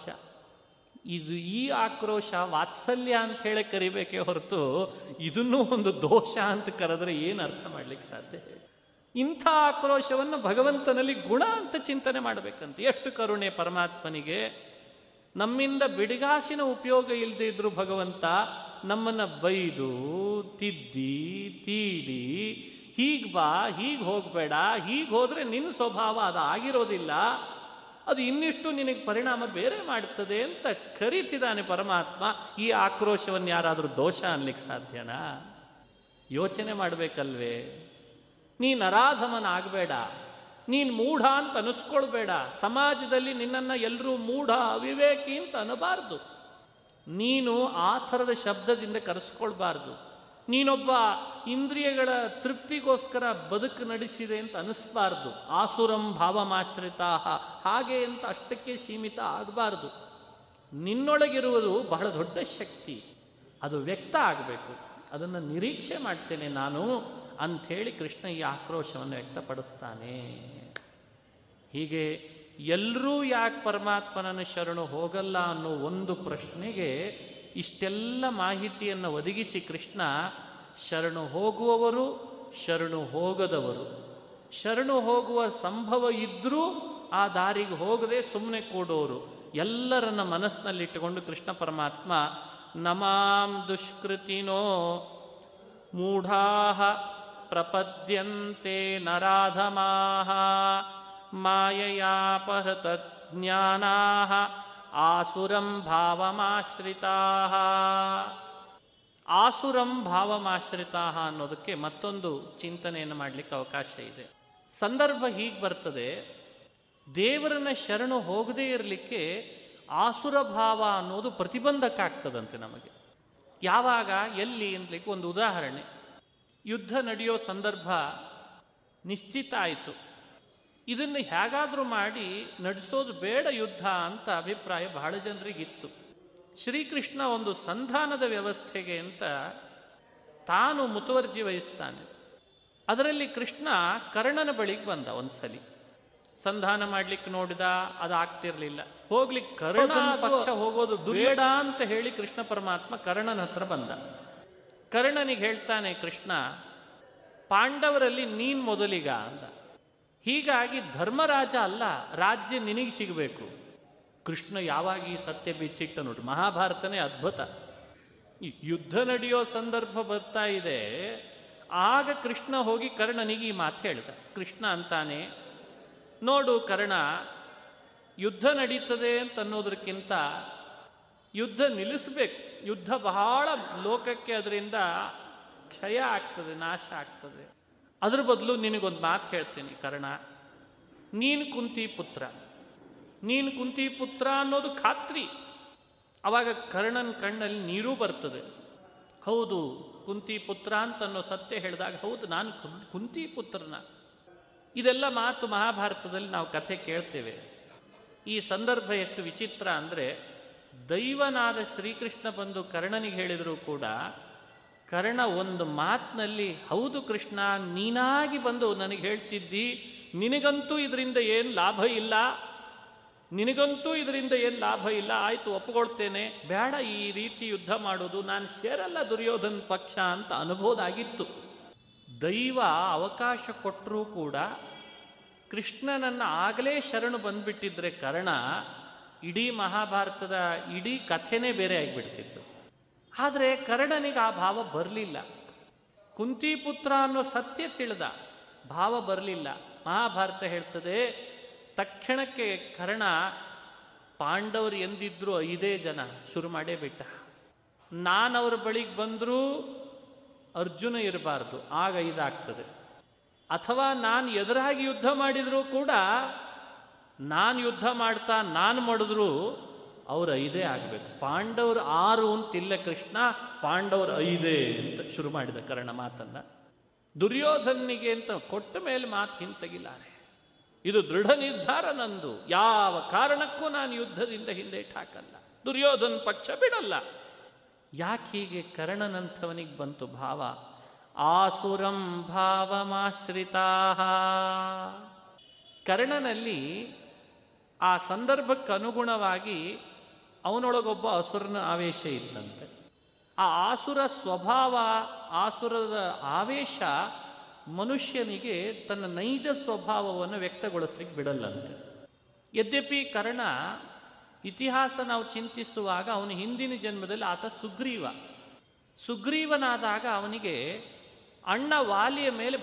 ಈ ಆಕ್ರೋಶ ವಾತ್ಸಲ್ಯ ಅಂತ ಹೇಳಿ ಕರಿಬೇಕೇ ಹೊರತು ಇದನ್ನೂ ಒಂದು ದೋಷ ಅಂತ ಕರೆದ್ರೆ ಏನು ಅರ್ಥ ಮಾಡ್ಲಿಕ್ಕೆ ಸಾಧ್ಯ? ಇಂಥ ಆಕ್ರೋಶವನ್ನು ಭಗವಂತನಲ್ಲಿ ಗುಣ ಅಂತ ಚಿಂತನೆ ಮಾಡಬೇಕಂತ. ಎಷ್ಟು ಕರುಣೆ ಪರಮಾತ್ಮನಿಗೆ. ನಮ್ಮಿಂದ ಬಿಡಿಗಾಸಿನ ಉಪಯೋಗ ಇಲ್ಲದೆ ಇದ್ರು ಭಗವಂತ ನಮ್ಮನ್ನು ಬೈದು ತಿದ್ದಿ ತೀಡಿ, ಹೀಗೆ ಬಾ, ಹೀಗೆ ಹೋಗಬೇಡ, ಹೀಗೆ ಹೋದರೆ ನಿನ್ನ ಸ್ವಭಾವ ಅದು ಆಗಿರೋದಿಲ್ಲ, ಅದು ಇನ್ನಿಷ್ಟು ನಿನಗೆ ಪರಿಣಾಮ ಬೇರೆ ಮಾಡ್ತದೆ ಅಂತ ಕರೀತಿದ್ದಾನೆ ಪರಮಾತ್ಮ. ಈ ಆಕ್ರೋಶವನ್ನು ಯಾರಾದರೂ ದೋಷ ಅನ್ಲಿಕ್ಕೆ ಸಾಧ್ಯನಾ? ಯೋಚನೆ ಮಾಡಬೇಕಲ್ವೇ? ನೀನು ನರಾಧಮನಾಗಬೇಡ, ನೀನು ಮೂಢ ಅಂತ ಅನಿಸ್ಕೊಳ್ಬೇಡ. ಸಮಾಜದಲ್ಲಿ ನಿನ್ನನ್ನು ಎಲ್ಲರೂ ಮೂಢ, ಅವಿವೇಕಿ ಅಂತ ಅನ್ನಬಾರ್ದು. ನೀನು ಆ ಥರದ ಶಬ್ದದಿಂದ ಕರೆಸ್ಕೊಳ್ಬಾರ್ದು. ನೀನೊಬ್ಬ ಇಂದ್ರಿಯಗಳ ತೃಪ್ತಿಗೋಸ್ಕರ ಬದುಕು ನಡೆಸಿದೆ ಅಂತ ಅನಿಸ್ಬಾರ್ದು. ಆಸುರಂ ಭಾವಮಾಶ್ರಿತಾ ಹಾಗೆ ಅಂತ ಅಷ್ಟಕ್ಕೆ ಸೀಮಿತ ಆಗಬಾರ್ದು. ನಿನ್ನೊಳಗಿರುವುದು ಬಹಳ ದೊಡ್ಡ ಶಕ್ತಿ, ಅದು ವ್ಯಕ್ತ ಆಗಬೇಕು. ಅದನ್ನು ನಿರೀಕ್ಷೆ ಮಾಡ್ತೇನೆ ನಾನು ಅಂಥೇಳಿ ಕೃಷ್ಣ ಈ ಆಕ್ರೋಶವನ್ನು ವ್ಯಕ್ತಪಡಿಸ್ತಾನೆ. ಹೀಗೆ ಎಲ್ಲರೂ ಯಾಕೆ ಪರಮಾತ್ಮನನ್ನು ಶರಣು ಹೋಗಲ್ಲ ಅನ್ನೋ ಒಂದು ಪ್ರಶ್ನೆಗೆ ಇಷ್ಟೆಲ್ಲ ಮಾಹಿತಿಯನ್ನು ಒದಗಿಸಿ ಕೃಷ್ಣ ಶರಣು ಹೋಗುವವರು, ಶರಣು ಹೋಗದವರು, ಶರಣು ಹೋಗುವ ಸಂಭವ ಇದ್ದರೂ ಆ ದಾರಿಗೆ ಹೋಗದೆ ಸುಮ್ಮನೆ ಕೂಡೋರು ಎಲ್ಲರನ್ನ ಮನಸ್ಸಿನಲ್ಲಿಟ್ಟುಕೊಂಡು ಕೃಷ್ಣ ಪರಮಾತ್ಮ ನಮಾಂ ದುಷ್ಕೃತಿನೋ ಮೂಢಾಃ ಪ್ರಪದ್ಯಂತೆ ನರಾಧಮಾಃ ಮಾಯಯಾಪಹೃತ ಜ್ಞಾನಾಃ ಆಸುರಂ ಭಾವಮಾಶ್ರಿತಾಃ. ಆಸುರಂ ಭಾವಮಾಶ್ರಿತಾಃ ಅನ್ನೋದಕ್ಕೆ ಮತ್ತೊಂದು ಚಿಂತನೆಯನ್ನು ಮಾಡಲಿಕ್ಕೆ ಅವಕಾಶ ಇದೆ. ಸಂದರ್ಭ ಹೀಗೆ ಬರ್ತದೆ, ದೇವರನ್ನ ಶರಣು ಹೋಗದೇ ಇರಲಿಕ್ಕೆ ಆಸುರ ಭಾವ ಅನ್ನೋದು ಪ್ರತಿಬಂಧಕ ಆಗ್ತದಂತೆ ನಮಗೆ. ಯಾವಾಗ, ಎಲ್ಲಿ ಅಂತಲಿಕ್ಕೆ ಒಂದು ಉದಾಹರಣೆ. ಯುದ್ಧ ನಡೆಯೋ ಸಂದರ್ಭ ನಿಶ್ಚಿತ ಆಯಿತು. ಇದನ್ನು ಹೇಗಾದರೂ ಮಾಡಿ ನಡೆಸೋದು ಬೇಡ ಯುದ್ಧ ಅಂತ ಅಭಿಪ್ರಾಯ ಬಹಳ ಜನರಿಗಿತ್ತು. ಶ್ರೀಕೃಷ್ಣ ಒಂದು ಸಂಧಾನದ ವ್ಯವಸ್ಥೆಗೆ ಅಂತ ತಾನು ಮುತುವರ್ಜಿ ವಹಿಸ್ತಾನೆ. ಅದರಲ್ಲಿ ಕೃಷ್ಣ ಕರ್ಣನ ಬಳಿಗೆ ಬಂದ. ಒಂದ್ಸಲಿ ಸಂಧಾನ ಮಾಡ್ಲಿಕ್ಕೆ ನೋಡಿದ, ಅದಾಗ್ತಿರ್ಲಿಲ್ಲ. ಹೋಗ್ಲಿಕ್ಕೆ ಕರ್ಣ ಪಕ್ಷ ಹೋಗೋದು ಬೇಡ ಅಂತ ಹೇಳಿ ಕೃಷ್ಣ ಪರಮಾತ್ಮ ಕರ್ಣನ ಹತ್ರ ಬಂದ. ಕರ್ಣನಿಗೆ ಹೇಳ್ತಾನೆ ಕೃಷ್ಣ, ಪಾಂಡವರಲ್ಲಿ ನೀನು ಮೊದಲಿಗ ಅಂದ. ಹೀಗಾಗಿ ಧರ್ಮರಾಜ ಅಲ್ಲ, ರಾಜ್ಯ ನಿನಗೆ ಸಿಗಬೇಕು. ಕೃಷ್ಣ ಯಾವಾಗ ಈ ಸತ್ಯ ಬಿಚ್ಚಿಟ್ಟ ನೋಡಿ. ಮಹಾಭಾರತನೇ ಅದ್ಭುತ. ಯುದ್ಧ ನಡೆಯೋ ಸಂದರ್ಭ ಬರ್ತಾ ಇದೆ, ಆಗ ಕೃಷ್ಣ ಹೋಗಿ ಕರ್ಣನಿಗೆ ಈ ಮಾತು ಹೇಳ್ದ. ಕೃಷ್ಣ ಅಂತಾನೆ, ನೋಡು ಕರ್ಣ, ಯುದ್ಧ ನಡೀತದೆ ಅಂತ ಅನ್ನೋದಕ್ಕಿಂತ ಯುದ್ಧ ನಿಲ್ಲಿಸಬೇಕು. ಯುದ್ಧ ಬಹಳ ಲೋಕಕ್ಕೆ ಅದರಿಂದ ಕ್ಷಯ ಆಗ್ತದೆ, ನಾಶ ಆಗ್ತದೆ. ಅದ್ರ ಬದಲು ನಿನಗೊಂದು ಮಾತು ಹೇಳ್ತೀನಿ ಕರ್ಣ, ನೀನು ಕುಂತಿ ಪುತ್ರ, ನೀನು ಕುಂತಿ ಪುತ್ರ ಅನ್ನೋದು ಖಾತ್ರಿ. ಅವಾಗ ಕರ್ಣನ ಕಣ್ಣಲ್ಲಿ ನೀರೂ ಬರ್ತದೆ. ಹೌದು, ಕುಂತಿ ಪುತ್ರ ಅಂತ ಅನ್ನೋ ಸತ್ಯ ಹೇಳಿದಾಗ ಹೌದು, ನಾನು ಕುಂತಿ ಪುತ್ರನ. ಇದೆಲ್ಲ ಮಾತು ಮಹಾಭಾರತದಲ್ಲಿ ನಾವು ಕಥೆ ಕೇಳ್ತೇವೆ. ಈ ಸಂದರ್ಭ ಎಷ್ಟು ವಿಚಿತ್ರ ಅಂದರೆ, ದೈವನಾದ ಶ್ರೀಕೃಷ್ಣ ಬಂದು ಕರ್ಣನಿಗೆ ಹೇಳಿದರೂ ಕೂಡ ಕರ್ಣ ಒಂದು ಮಾತಿನಲ್ಲಿ, ಹೌದು ಕೃಷ್ಣ, ನೀನಾಗಿ ಬಂದು ನನಗೆ ಹೇಳ್ತಿದ್ದಿ, ನಿನಗಂತೂ ಇದರಿಂದ ಏನು ಲಾಭ ಇಲ್ಲ, ನಿನಗಂತೂ ಇದರಿಂದ ಏನು ಲಾಭ ಇಲ್ಲ, ಆಯಿತು ಒಪ್ಪಿಕೊಳ್ತೇನೆ, ಬೇಡ ಈ ರೀತಿ ಯುದ್ಧ ಮಾಡೋದು, ನಾನು ಸೇರಲ್ಲ ದುರ್ಯೋಧನ ಪಕ್ಷ ಅಂತ ಅನುಭವದಾಗಿತ್ತು. ದೈವ ಅವಕಾಶ ಕೊಟ್ಟರೂ ಕೂಡ ಕೃಷ್ಣನನ್ನು ಆಗಲೇ ಶರಣು ಬಂದ್ಬಿಟ್ಟಿದ್ರೆ ಕರ್ಣ, ಇಡೀ ಮಹಾಭಾರತದ ಇಡೀ ಕಥೆನೇ ಬೇರೆ ಆಗಿಬಿಡ್ತಿತ್ತು. ಆದರೆ ಕರ್ಣನಿಗೆ ಆ ಭಾವ ಬರಲಿಲ್ಲ. ಕುಂತಿಪುತ್ರ ಅನ್ನೋ ಸತ್ಯ ತಿಳಿದ, ಭಾವ ಬರಲಿಲ್ಲ. ಮಹಾಭಾರತ ಹೇಳ್ತದೆ, ತಕ್ಷಣಕ್ಕೆ ಕರ್ಣ ಪಾಂಡವರು ಎಂದಿದ್ರು 5 ಜನ ಶುರು ಮಾಡೇ ಬಿಟ್ಟ. ನಾನವ್ರ ಬಳಿಗೆ ಬಂದರೂ ಅರ್ಜುನ ಇರಬಾರ್ದು, ಆಗ 5 ಆಗ್ತದೆ. ಅಥವಾ ನಾನು ಎದುರಾಗಿ ಯುದ್ಧ ಮಾಡಿದರೂ ಕೂಡ, ನಾನು ಯುದ್ಧ ಮಾಡ್ತಾ ನಾನು ಮಾಡಿದ್ರು ಅವ್ರು 5 ಆಗಬೇಕು. ಪಾಂಡವರು 6 ಅಂತಿಲ್ಲ ಕೃಷ್ಣ, ಪಾಂಡವರು 5 ಅಂತ ಶುರು ಮಾಡಿದ ಕರ್ಣ ಮಾತನ್ನ. ದುರ್ಯೋಧನಿಗೆ ಅಂತ ಕೊಟ್ಟ ಮೇಲೆ ಮಾತು ಹಿಂತೆಗಿಲಾರೆ. ಇದು ದೃಢ ನಿರ್ಧಾರ ನಂದು, ಯಾವ ಕಾರಣಕ್ಕೂ ನಾನು ಯುದ್ಧದಿಂದ ಹಿಂದೆ ಹಾಕಲ್ಲ, ದುರ್ಯೋಧನ ಪಕ್ಷ ಬಿಡಲ್ಲ. ಯಾಕೆ ಹೀಗೆ ಕರ್ಣನಂಥವನಿಗೆ ಬಂತು ಭಾವ? ಆಸುರಂ ಭಾವಮಾಶ್ರಿತಾ. ಕರ್ಣನಲ್ಲಿ ಆ ಸಂದರ್ಭಕ್ಕೆ ಅನುಗುಣವಾಗಿ ಅವನೊಳಗೊಬ್ಬ ಅಸುರನ ಆವೇಶ ಇತ್ತಂತೆ. ಆ ಆಸುರ ಸ್ವಭಾವ, ಆಸುರದ ಆವೇಶ ಮನುಷ್ಯನಿಗೆ ತನ್ನ ನೈಜ ಸ್ವಭಾವವನ್ನು ವ್ಯಕ್ತಗೊಳಿಸ್ಲಿಕ್ಕೆ ಬಿಡಲ್ಲಂತೆ. ಯದ್ಯಪಿ ಕರ್ಣ ಇತಿಹಾಸ ನಾವು ಚಿಂತಿಸುವಾಗ ಅವನ ಹಿಂದಿನ ಜನ್ಮದಲ್ಲಿ ಆತ ಸುಗ್ರೀವನಾದಾಗ ಅವನಿಗೆ ಅಣ್ಣ ವಾಲಿಯ ಮೇಲೆ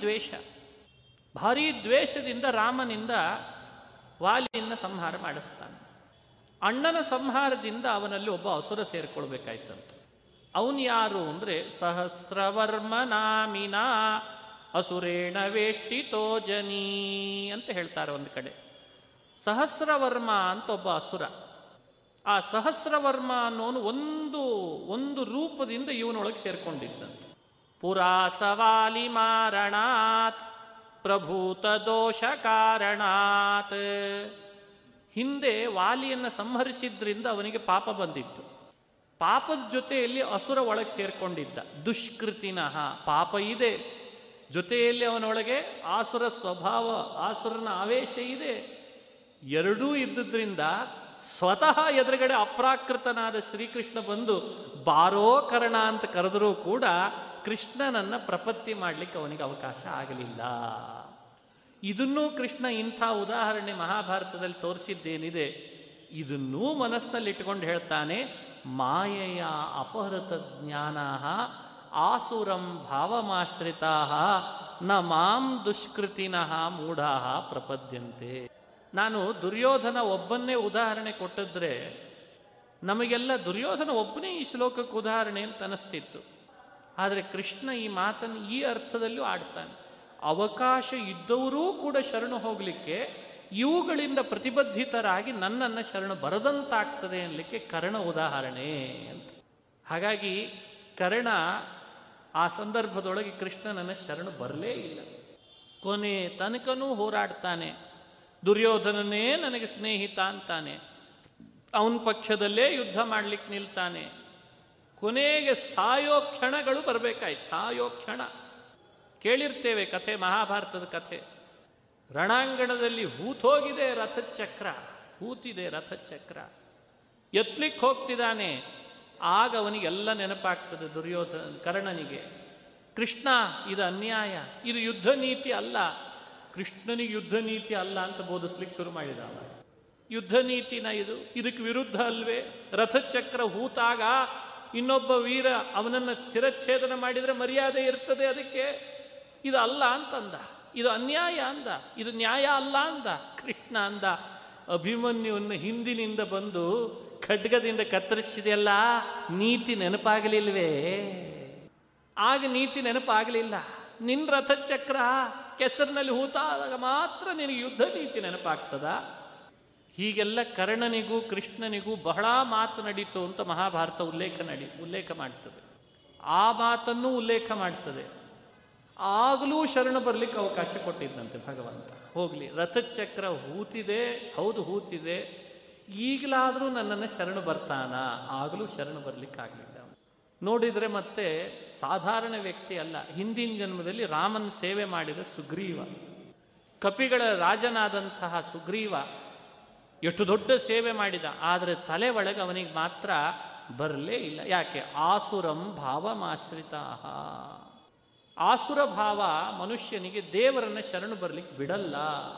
ಭಾರೀ ದ್ವೇಷದಿಂದ ರಾಮನಿಂದ ವಾಲಿಯನ್ನು ಸಂಹಾರ ಮಾಡಿಸ್ತಾನೆ. ಅಣ್ಣನ ಸಂಹಾರದಿಂದ ಅವನಲ್ಲಿ ಒಬ್ಬ ಅಸುರ ಸೇರಿಕೊಳ್ಬೇಕಾಯ್ತಂತೆ. ಅವನು ಯಾರು ಅಂದರೆ ಸಹಸ್ರವರ್ಮ ನಾಮಿನಾ ಅಸುರೇಣ ವೇಷ್ಟಿತೋ ಜನಿ ಅಂತ ಹೇಳ್ತಾರೆ ಒಂದು ಕಡೆ. ಸಹಸ್ರವರ್ಮ ಅಂತ ಒಬ್ಬ ಅಸುರ. ಆ ಸಹಸ್ರವರ್ಮ ಅನ್ನೋನು ಒಂದು ರೂಪದಿಂದ ಇವನೊಳಗೆ ಸೇರ್ಕೊಂಡಿದ್ದಂತೆ. ಪುರಾ ಸವಾಲಿ ಮಾರಣಾತ್ ಪ್ರಭೂತ ದೋಷ ಕಾರಣಾತ್. ಹಿಂದೆ ವಾಲಿಯನ್ನು ಸಂಹರಿಸಿದ್ರಿಂದ ಅವನಿಗೆ ಪಾಪ ಬಂದಿತ್ತು. ಪಾಪದ ಜೊತೆಯಲ್ಲಿ ಅಸುರ ಒಳಗೆ ಸೇರ್ಕೊಂಡಿದ್ದ. ದುಷ್ಕೃತಿನಃ, ಪಾಪ ಇದೆ, ಜೊತೆಯಲ್ಲಿ ಅವನೊಳಗೆ ಆಸುರ ಸ್ವಭಾವ, ಆಸುರನ ಆವೇಶ ಇದೆ. ಎರಡೂ ಇದ್ದುದರಿಂದ ಸ್ವತಃ ಎದುರುಗಡೆ ಅಪ್ರಾಕೃತನಾದ ಶ್ರೀಕೃಷ್ಣ ಬಂದು ಬಾರೋ ಕರ್ಣ ಅಂತ ಕರೆದರೂ ಕೂಡ ಕೃಷ್ಣನನ್ನ ಪ್ರಪತ್ತಿ ಮಾಡಲಿಕ್ಕೆ ಅವನಿಗೆ ಅವಕಾಶ ಆಗಲಿಲ್ಲ. ಇದನ್ನೂ ಕೃಷ್ಣ ಇಂಥ ಉದಾಹರಣೆ ಮಹಾಭಾರತದಲ್ಲಿ ತೋರಿಸಿದ್ದೇನಿದೆ, ಇದನ್ನೂ ಮನಸ್ಸಿನಲ್ಲಿ ಇಟ್ಕೊಂಡು ಹೇಳ್ತಾನೆ, ಮಾಯೆಯ ಅಪಹೃತ ಜ್ಞಾನ ಆಸುರಂ ಭಾವಮಾಶ್ರಿತಾ ನ ಮಾಂ ದುಷ್ಕೃತಿನಃ ಮೂಢಾ ಪ್ರಪದ್ಯಂತೆ. ನಾನು ದುರ್ಯೋಧನ ಒಬ್ಬನ್ನೇ ಉದಾಹರಣೆ ಕೊಟ್ಟಿದ್ರೆ ನಮಗೆಲ್ಲ ದುರ್ಯೋಧನ ಒಬ್ಬನೇ ಈ ಶ್ಲೋಕಕ್ಕೆ ಉದಾಹರಣೆ ಅಂತ ಅನಿಸ್ತಿತ್ತು. ಆದರೆ ಕೃಷ್ಣ ಈ ಮಾತನ್ನು ಈ ಅರ್ಥದಲ್ಲೂ ಆಡ್ತಾನೆ. ಅವಕಾಶ ಇದ್ದವರೂ ಕೂಡ ಶರಣು ಹೋಗಲಿಕ್ಕೆ ಇವುಗಳಿಂದ ಪ್ರತಿಬದ್ಧಿತರಾಗಿ ನನ್ನನ್ನು ಶರಣು ಬರದಂತಾಗ್ತದೆ ಅನ್ನಲಿಕ್ಕೆ ಕರ್ಣ ಉದಾಹರಣೆ ಅಂತ. ಹಾಗಾಗಿ ಕರ್ಣ ಆ ಸಂದರ್ಭದೊಳಗೆ ಕೃಷ್ಣನನ್ನ ಶರಣು ಬರಲೇ ಇಲ್ಲ. ಕೊನೆ ತನಕನೂ ಹೋರಾಡ್ತಾನೆ. ದುರ್ಯೋಧನನೇ ನನಗೆ ಸ್ನೇಹಿತ ಅಂತಾನೆ. ಅವನ ಪಕ್ಷದಲ್ಲೇ ಯುದ್ಧ ಮಾಡಲಿಕ್ಕೆ ನಿಲ್ತಾನೆ. ಕೊನೆಗೆ ಸಾಯೋ ಕ್ಷಣಗಳು ಬರಬೇಕಾಯ್ತು. ಸಾಯೋ ಕ್ಷಣ ಕೇಳಿರ್ತೇವೆ ಕಥೆ, ಮಹಾಭಾರತದ ಕಥೆ. ರಣಾಂಗಣದಲ್ಲಿ ಹೂತೋಗಿದೆ ರಥಚಕ್ರ, ಹೂತಿದೆ ರಥಚಕ್ರ, ಎತ್ತಲಿಕ್ಕೆ ಹೋಗ್ತಿದ್ದಾನೆ. ಆಗ ಅವನಿಗೆಲ್ಲ ನೆನಪಾಗ್ತದೆ ಕರ್ಣನಿಗೆ. ಕೃಷ್ಣ ಇದು ಅನ್ಯಾಯ, ಇದು ಯುದ್ಧ ನೀತಿ ಅಲ್ಲ, ಕೃಷ್ಣನಿಗೆ ಯುದ್ಧ ನೀತಿ ಅಲ್ಲ ಅಂತ ಬೋಧಿಸ್ಲಿಕ್ಕೆ ಶುರು ಮಾಡಿದ. ಯುದ್ಧ ನೀತಿನ ಇದಕ್ಕೆ ವಿರುದ್ಧ ಅಲ್ವೇ? ರಥಚಕ್ರ ಹೂತಾಗ ಇನ್ನೊಬ್ಬ ವೀರ ಅವನನ್ನು ಶಿರಚ್ಛೇದನ ಮಾಡಿದರೆ ಮರ್ಯಾದೆ ಇರ್ತದೆ, ಅದಕ್ಕೆ ಇದು ಅಲ್ಲ ಅಂತಂದ. ಇದು ಅನ್ಯಾಯ ಅಂದ, ಇದು ನ್ಯಾಯ ಅಲ್ಲ ಅಂದ. ಕೃಷ್ಣ ಅಂದ, ಅಭಿಮನ್ಯುವನ್ನು ಹಿಂದಿನಿಂದ ಬಂದು ಖಡ್ಗದಿಂದ ಕತ್ತರಿಸಿದೆಯಲ್ಲ, ನೀತಿ ನೆನಪಾಗಲಿಲ್ವೇ? ಆಗ ನೀತಿ ನೆನಪಾಗಲಿಲ್ಲ. ನಿನ್ನ ರಥಚಕ್ರ ಕೆಸರಿನಲ್ಲಿ ಹೂತಾದಾಗ ಮಾತ್ರ ನಿನಗೆ ಯುದ್ಧ ನೀತಿ ನೆನಪಾಗ್ತದ? ಹೀಗೆಲ್ಲ ಕರ್ಣನಿಗೂ ಕೃಷ್ಣನಿಗೂ ಬಹಳ ಮಾತು ನಡೀತು ಅಂತ ಮಹಾಭಾರತ ಉಲ್ಲೇಖ ಮಾಡ್ತದೆ. ಆ ಮಾತನ್ನು ಉಲ್ಲೇಖ ಮಾಡ್ತದೆ. ಆಗಲೂ ಶರಣು ಬರಲಿಕ್ಕೆ ಅವಕಾಶ ಕೊಟ್ಟಿದ್ದಂತೆ ಭಗವಂತ. ಹೋಗಲಿ, ರಥಚಕ್ರ ಹೂತಿದೆ, ಹೌದು ಹೂತಿದೆ, ಈಗಲಾದರೂ ನನ್ನನ್ನು ಶರಣು ಬರ್ತಾನ? ಆಗಲೂ ಶರಣು ಬರಲಿಕ್ಕಾಗಲಿಲ್ಲ. ನೋಡಿದರೆ ಮತ್ತೆ ಸಾಧಾರಣ ವ್ಯಕ್ತಿ ಅಲ್ಲ. ಹಿಂದಿನ ಜನ್ಮದಲ್ಲಿ ರಾಮನ ಸೇವೆ ಮಾಡಿದ ಸುಗ್ರೀವ, ಕಪಿಗಳ ರಾಜನಾದಂತಹ ಸುಗ್ರೀವ ಎಷ್ಟು ದೊಡ್ಡ ಸೇವೆ ಮಾಡಿದ. ಆದರೆ ತಲೆ ಒಳಗೆ ಅವನಿಗೆ ಮಾತ್ರ ಬರಲೇ ಇಲ್ಲ. ಯಾಕೆ? ಆಸುರಂ ಭಾವಮಾಶ್ರಿತ. ಆಸುರ ಭಾವ ಮನುಷ್ಯನಿಗೆ ದೇವರನ್ನ ಶರಣು ಬರಲಿಕ್ಕೆ ಬಿಡಲ್ಲ.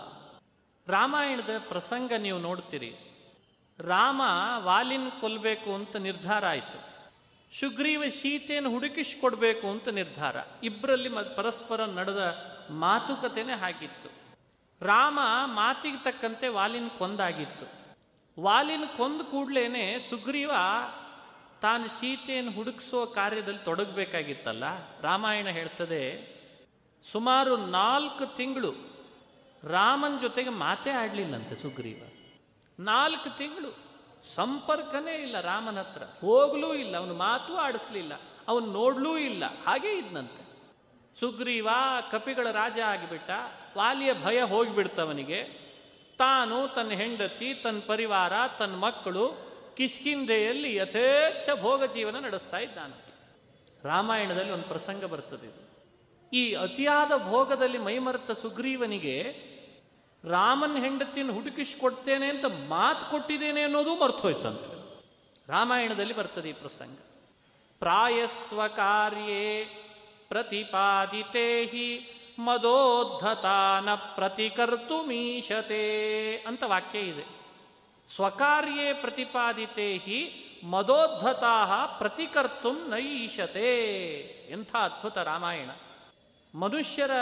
ರಾಮಾಯಣದ ಪ್ರಸಂಗ ನೀವು ನೋಡ್ತೀರಿ. ರಾಮ ವಾಲಿನ ಕೊಲ್ಲಬೇಕು ಅಂತ ನಿರ್ಧಾರ ಆಯಿತು. ಸುಗ್ರೀವ ಸೀತೆಯನ್ನು ಹುಡುಕಿಸಿಕೊಡ್ಬೇಕು ಅಂತ ನಿರ್ಧಾರ. ಇಬ್ಬರಲ್ಲಿ ಪರಸ್ಪರ ನಡೆದ ಮಾತುಕತೆನೇ ಹಾಗಿತ್ತು. ರಾಮ ಮಾತಿಗೆ ತಕ್ಕಂತೆ ವಾಲಿನ ಕೊಂದಾಗಿತ್ತು. ವಾಲಿನ ಕೊಂದ ಕೂಡಲೇ ಸುಗ್ರೀವ ತಾನು ಸೀತೆಯನ್ನು ಹುಡುಕಿಸೋ ಕಾರ್ಯದಲ್ಲಿ ತೊಡಗಬೇಕಾಗಿತ್ತಲ್ಲ. ರಾಮಾಯಣ ಹೇಳ್ತದೆ, ಸುಮಾರು 4 ತಿಂಗಳು ರಾಮನ ಜೊತೆಗೆ ಮಾತೇ ಆಡಲಿಲ್ಲಂತೆ ಸುಗ್ರೀವ. 4 ತಿಂಗಳು ಸಂಪರ್ಕನೇ ಇಲ್ಲ ರಾಮನ ಹತ್ರ, ಹೋಗ್ಲೂ ಇಲ್ಲ, ಅವನು ಮಾತು ಆಡಿಸ್ಲಿಲ್ಲ, ಅವನು ನೋಡ್ಲೂ ಇಲ್ಲ, ಹಾಗೇ ಇದ್ನಂತೆ. ಸುಗ್ರೀವ ಕಪಿಗಳ ರಾಜ ಆಗಿಬಿಟ್ಟ. ವಾಲಿಯ ಭಯ ಹೋಗಿಬಿಡ್ತವನಿಗೆ. ತಾನು, ತನ್ನ ಹೆಂಡತಿ, ತನ್ನ ಪರಿವಾರ, ತನ್ನ ಮಕ್ಕಳು ಕಿಷ್ಕಿಂಧೆಯಲ್ಲಿ ಯಥೇಚ್ಛ ಭೋಗ ಜೀವನ ನಡೆಸ್ತಾ ಇದ್ದಾನಂತೆ. ರಾಮಾಯಣದಲ್ಲಿ ಒಂದು ಪ್ರಸಂಗ ಬರ್ತದೆ ಇದು. ಈ ಅತಿಯಾದ ಭೋಗದಲ್ಲಿ ಮೈಮರೆತ ಸುಗ್ರೀವನಿಗೆ ರಾಮನ ಹೆಂಡತಿಯನ್ನು ಹುಡುಕಿಸಿಕೊಡ್ತೇನೆ ಅಂತ ಮಾತು ಕೊಟ್ಟಿದ್ದೇನೆ ಅನ್ನೋದು ಮರ್ತೋಯ್ತಂತೆ. ರಾಮಾಯಣದಲ್ಲಿ ಬರ್ತದೆ ಈ ಪ್ರಸಂಗ. ಪ್ರಾಯಸ್ವ ಕಾರ್ಯೇ ಪ್ರತಿಪಾದಿತೇ ಹಿ ಮದೋದ್ಧತಾನ ಪ್ರತಿಕರ್ತುಮೀಶತೆ ಅಂತ ವಾಕ್ಯ ಇದೆ. ಸ್ವಕಾರ್ಯೇ ಪ್ರತಿಪಾದಿತೇ ಹಿ ಮದೋದ್ಧತಾ ಪ್ರತಿಕರ್ತುಂ ನೈಶತೆ. ಎಂಥ ಅದ್ಭುತ ರಾಮಾಯಣ. ಮನುಷ್ಯರ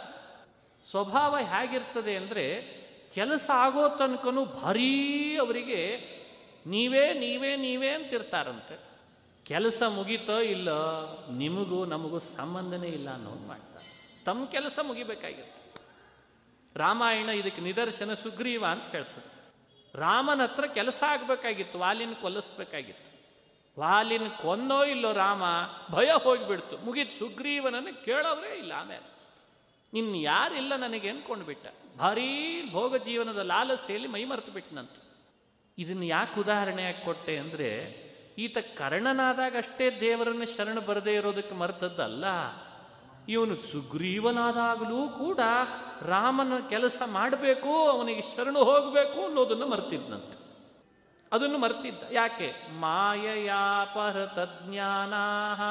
ಸ್ವಭಾವ ಹೇಗಿರ್ತದೆ ಅಂದರೆ, ಕೆಲಸ ಆಗೋ ತನಕನೂ ಭಾರೀ ಅವರಿಗೆ ನೀವೇ ನೀವೇ ನೀವೇ ಅಂತಿರ್ತಾರಂತೆ. ಕೆಲಸ ಮುಗೀತೋ ಇಲ್ಲ, ನಿಮಗೂ ನಮಗೂ ಸಂಬಂಧನೇ ಇಲ್ಲ ಅನ್ನೋದು ಮಾಡ್ತಾರೆ. ತಮ್ಮ ಕೆಲಸ ಮುಗಿಬೇಕಾಗಿತ್ತು. ರಾಮಾಯಣ ಇದಕ್ಕೆ ನಿದರ್ಶನ ಸುಗ್ರೀವ ಅಂತ ಹೇಳ್ತದೆ. ರಾಮನ ಹತ್ರ ಕೆಲಸ ಆಗಬೇಕಾಗಿತ್ತು, ವಾಲಿನ ಕೊಲ್ಲಿಸ್ಬೇಕಾಗಿತ್ತು. ವಾಲಿನ ಕೊಂದೋ ಇಲ್ಲೋ ರಾಮ, ಭಯ ಹೋಗಿಬಿಡ್ತು, ಮುಗೀತು. ಸುಗ್ರೀವನನ್ನು ಕೇಳೋರೇ ಇಲ್ಲ. ಆಮೇಲೆ ಇನ್ನು ಯಾರಿಲ್ಲ ನನಗೆ ಅನ್ಕೊಂಡ್ಬಿಟ್ಟ. ಭಾರೀ ಭೋಗ ಜೀವನದ ಲಾಲಸೆಯಲ್ಲಿ ಮೈ ಮರೆತು ಬಿಟ್ಟನಂತ. ಇದನ್ನು ಯಾಕೆ ಉದಾಹರಣೆಯಾಗಿ ಕೊಟ್ಟೆ ಅಂದರೆ, ಈತ ಕರ್ಣನಾದಾಗ ಅಷ್ಟೇ ದೇವರನ್ನು ಶರಣು ಬರದೇ ಇರೋದಕ್ಕೆ ಮರೆತದ್ದಲ್ಲ. ಇವನು ಸುಗ್ರೀವನಾದಾಗಲೂ ಕೂಡ ರಾಮನ ಕೆಲಸ ಮಾಡಬೇಕು, ಅವನಿಗೆ ಶರಣು ಹೋಗಬೇಕು ಅನ್ನೋದನ್ನು ಮರ್ತಿದ್ನಂತೆ. ಅದನ್ನು ಮರ್ತಿದ್ದ. ಯಾಕೆ? ಮಾಯಯಾಪಹೃತ ಜ್ಞಾನಾ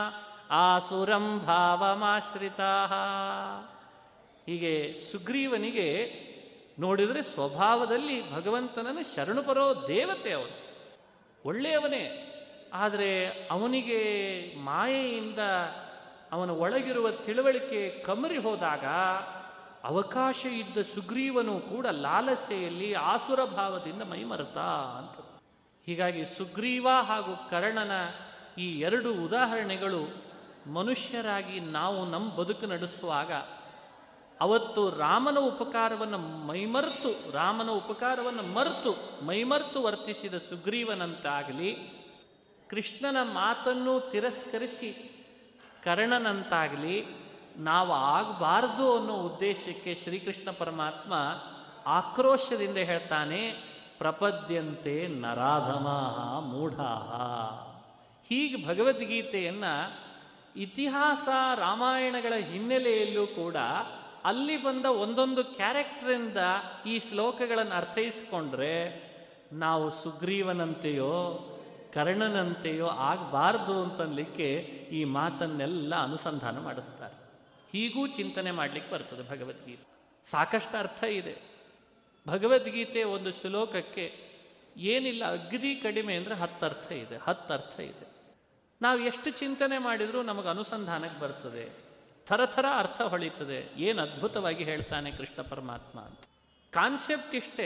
ಆಸುರಂ ಭಾವಮಾಶ್ರಿತಾ. ಹೀಗೆ ಸುಗ್ರೀವನಿಗೆ ನೋಡಿದರೆ ಸ್ವಭಾವದಲ್ಲಿ ಭಗವಂತನನ್ನು ಶರಣು ಬರೋ ದೇವತೆ ಅವನು, ಒಳ್ಳೆಯವನೇ. ಆದರೆ ಅವನಿಗೆ ಮಾಯೆಯಿಂದ ಅವನ ಒಳಗಿರುವ ತಿಳುವಳಿಕೆ ಕಮರಿ ಹೋದಾಗ ಅವಕಾಶ ಇದ್ದ ಸುಗ್ರೀವನು ಕೂಡ ಲಾಲಸೆಯಲ್ಲಿ ಆಸುರ ಭಾವದಿಂದ ಮೈಮರೆತ ಅಂತ. ಹೀಗಾಗಿ ಸುಗ್ರೀವ ಹಾಗೂ ಕರ್ಣನ ಈ 2 ಉದಾಹರಣೆಗಳು ಮನುಷ್ಯರಾಗಿ ನಾವು ನಮ್ಮ ಬದುಕು ನಡೆಸುವಾಗ ಅವತ್ತು ರಾಮನ ಉಪಕಾರವನ್ನು ಮರೆತು ಮೈಮರೆತು ವರ್ತಿಸಿದ ಸುಗ್ರೀವನಂತಾಗಲಿ, ಕೃಷ್ಣನ ಮಾತನ್ನು ತಿರಸ್ಕರಿಸಿ ಕರ್ಣನಂತಾಗಲಿ ನಾವು ಆಗಬಾರದು ಅನ್ನೋ ಉದ್ದೇಶಕ್ಕೆ ಶ್ರೀಕೃಷ್ಣ ಪರಮಾತ್ಮ ಆಕ್ರೋಶದಿಂದ ಹೇಳ್ತಾನೆ, ಪ್ರಪದ್ಯಂತೆ ನರಾಧಮಾಃ ಮೂಢಾಃ. ಹೀಗೆ ಭಗವದ್ಗೀತೆಯನ್ನು ಇತಿಹಾಸ ರಾಮಾಯಣಗಳ ಹಿನ್ನೆಲೆಯಲ್ಲೂ ಕೂಡ ಅಲ್ಲಿ ಬಂದ ಒಂದೊಂದು ಕ್ಯಾರೆಕ್ಟರಿಂದ ಈ ಶ್ಲೋಕಗಳನ್ನು ಅರ್ಥೈಸ್ಕೊಂಡ್ರೆ ನಾವು ಸುಗ್ರೀವನಂತೆಯೋ ಕರ್ಣನಂತೆಯೋ ಆಗಬಾರ್ದು ಅಂತನ್ಲಿಕ್ಕೆ ಈ ಮಾತನ್ನೆಲ್ಲ ಅನುಸಂಧಾನ ಮಾಡಿಸ್ತಾರೆ. ಹೀಗೂ ಚಿಂತನೆ ಮಾಡಲಿಕ್ಕೆ ಬರ್ತದೆ ಭಗವದ್ಗೀತೆ. ಸಾಕಷ್ಟು ಅರ್ಥ ಇದೆ ಭಗವದ್ಗೀತೆ. ಒಂದು ಶ್ಲೋಕಕ್ಕೆ ಏನಿಲ್ಲ, ಅಗದಿ ಕಡಿಮೆ ಅಂದರೆ 10 ಅರ್ಥ ಇದೆ. 10 ಅರ್ಥ ಇದೆ. ನಾವು ಎಷ್ಟು ಚಿಂತನೆ ಮಾಡಿದರೂ ನಮಗೆ ಅನುಸಂಧಾನಕ್ಕೆ ಬರ್ತದೆ. ಥರ ಅರ್ಥ ಹೊಳಿತದೆ. ಏನು ಅದ್ಭುತವಾಗಿ ಹೇಳ್ತಾನೆ ಕೃಷ್ಣ ಪರಮಾತ್ಮ ಅಂತ. ಕಾನ್ಸೆಪ್ಟ್ ಇಷ್ಟೇ,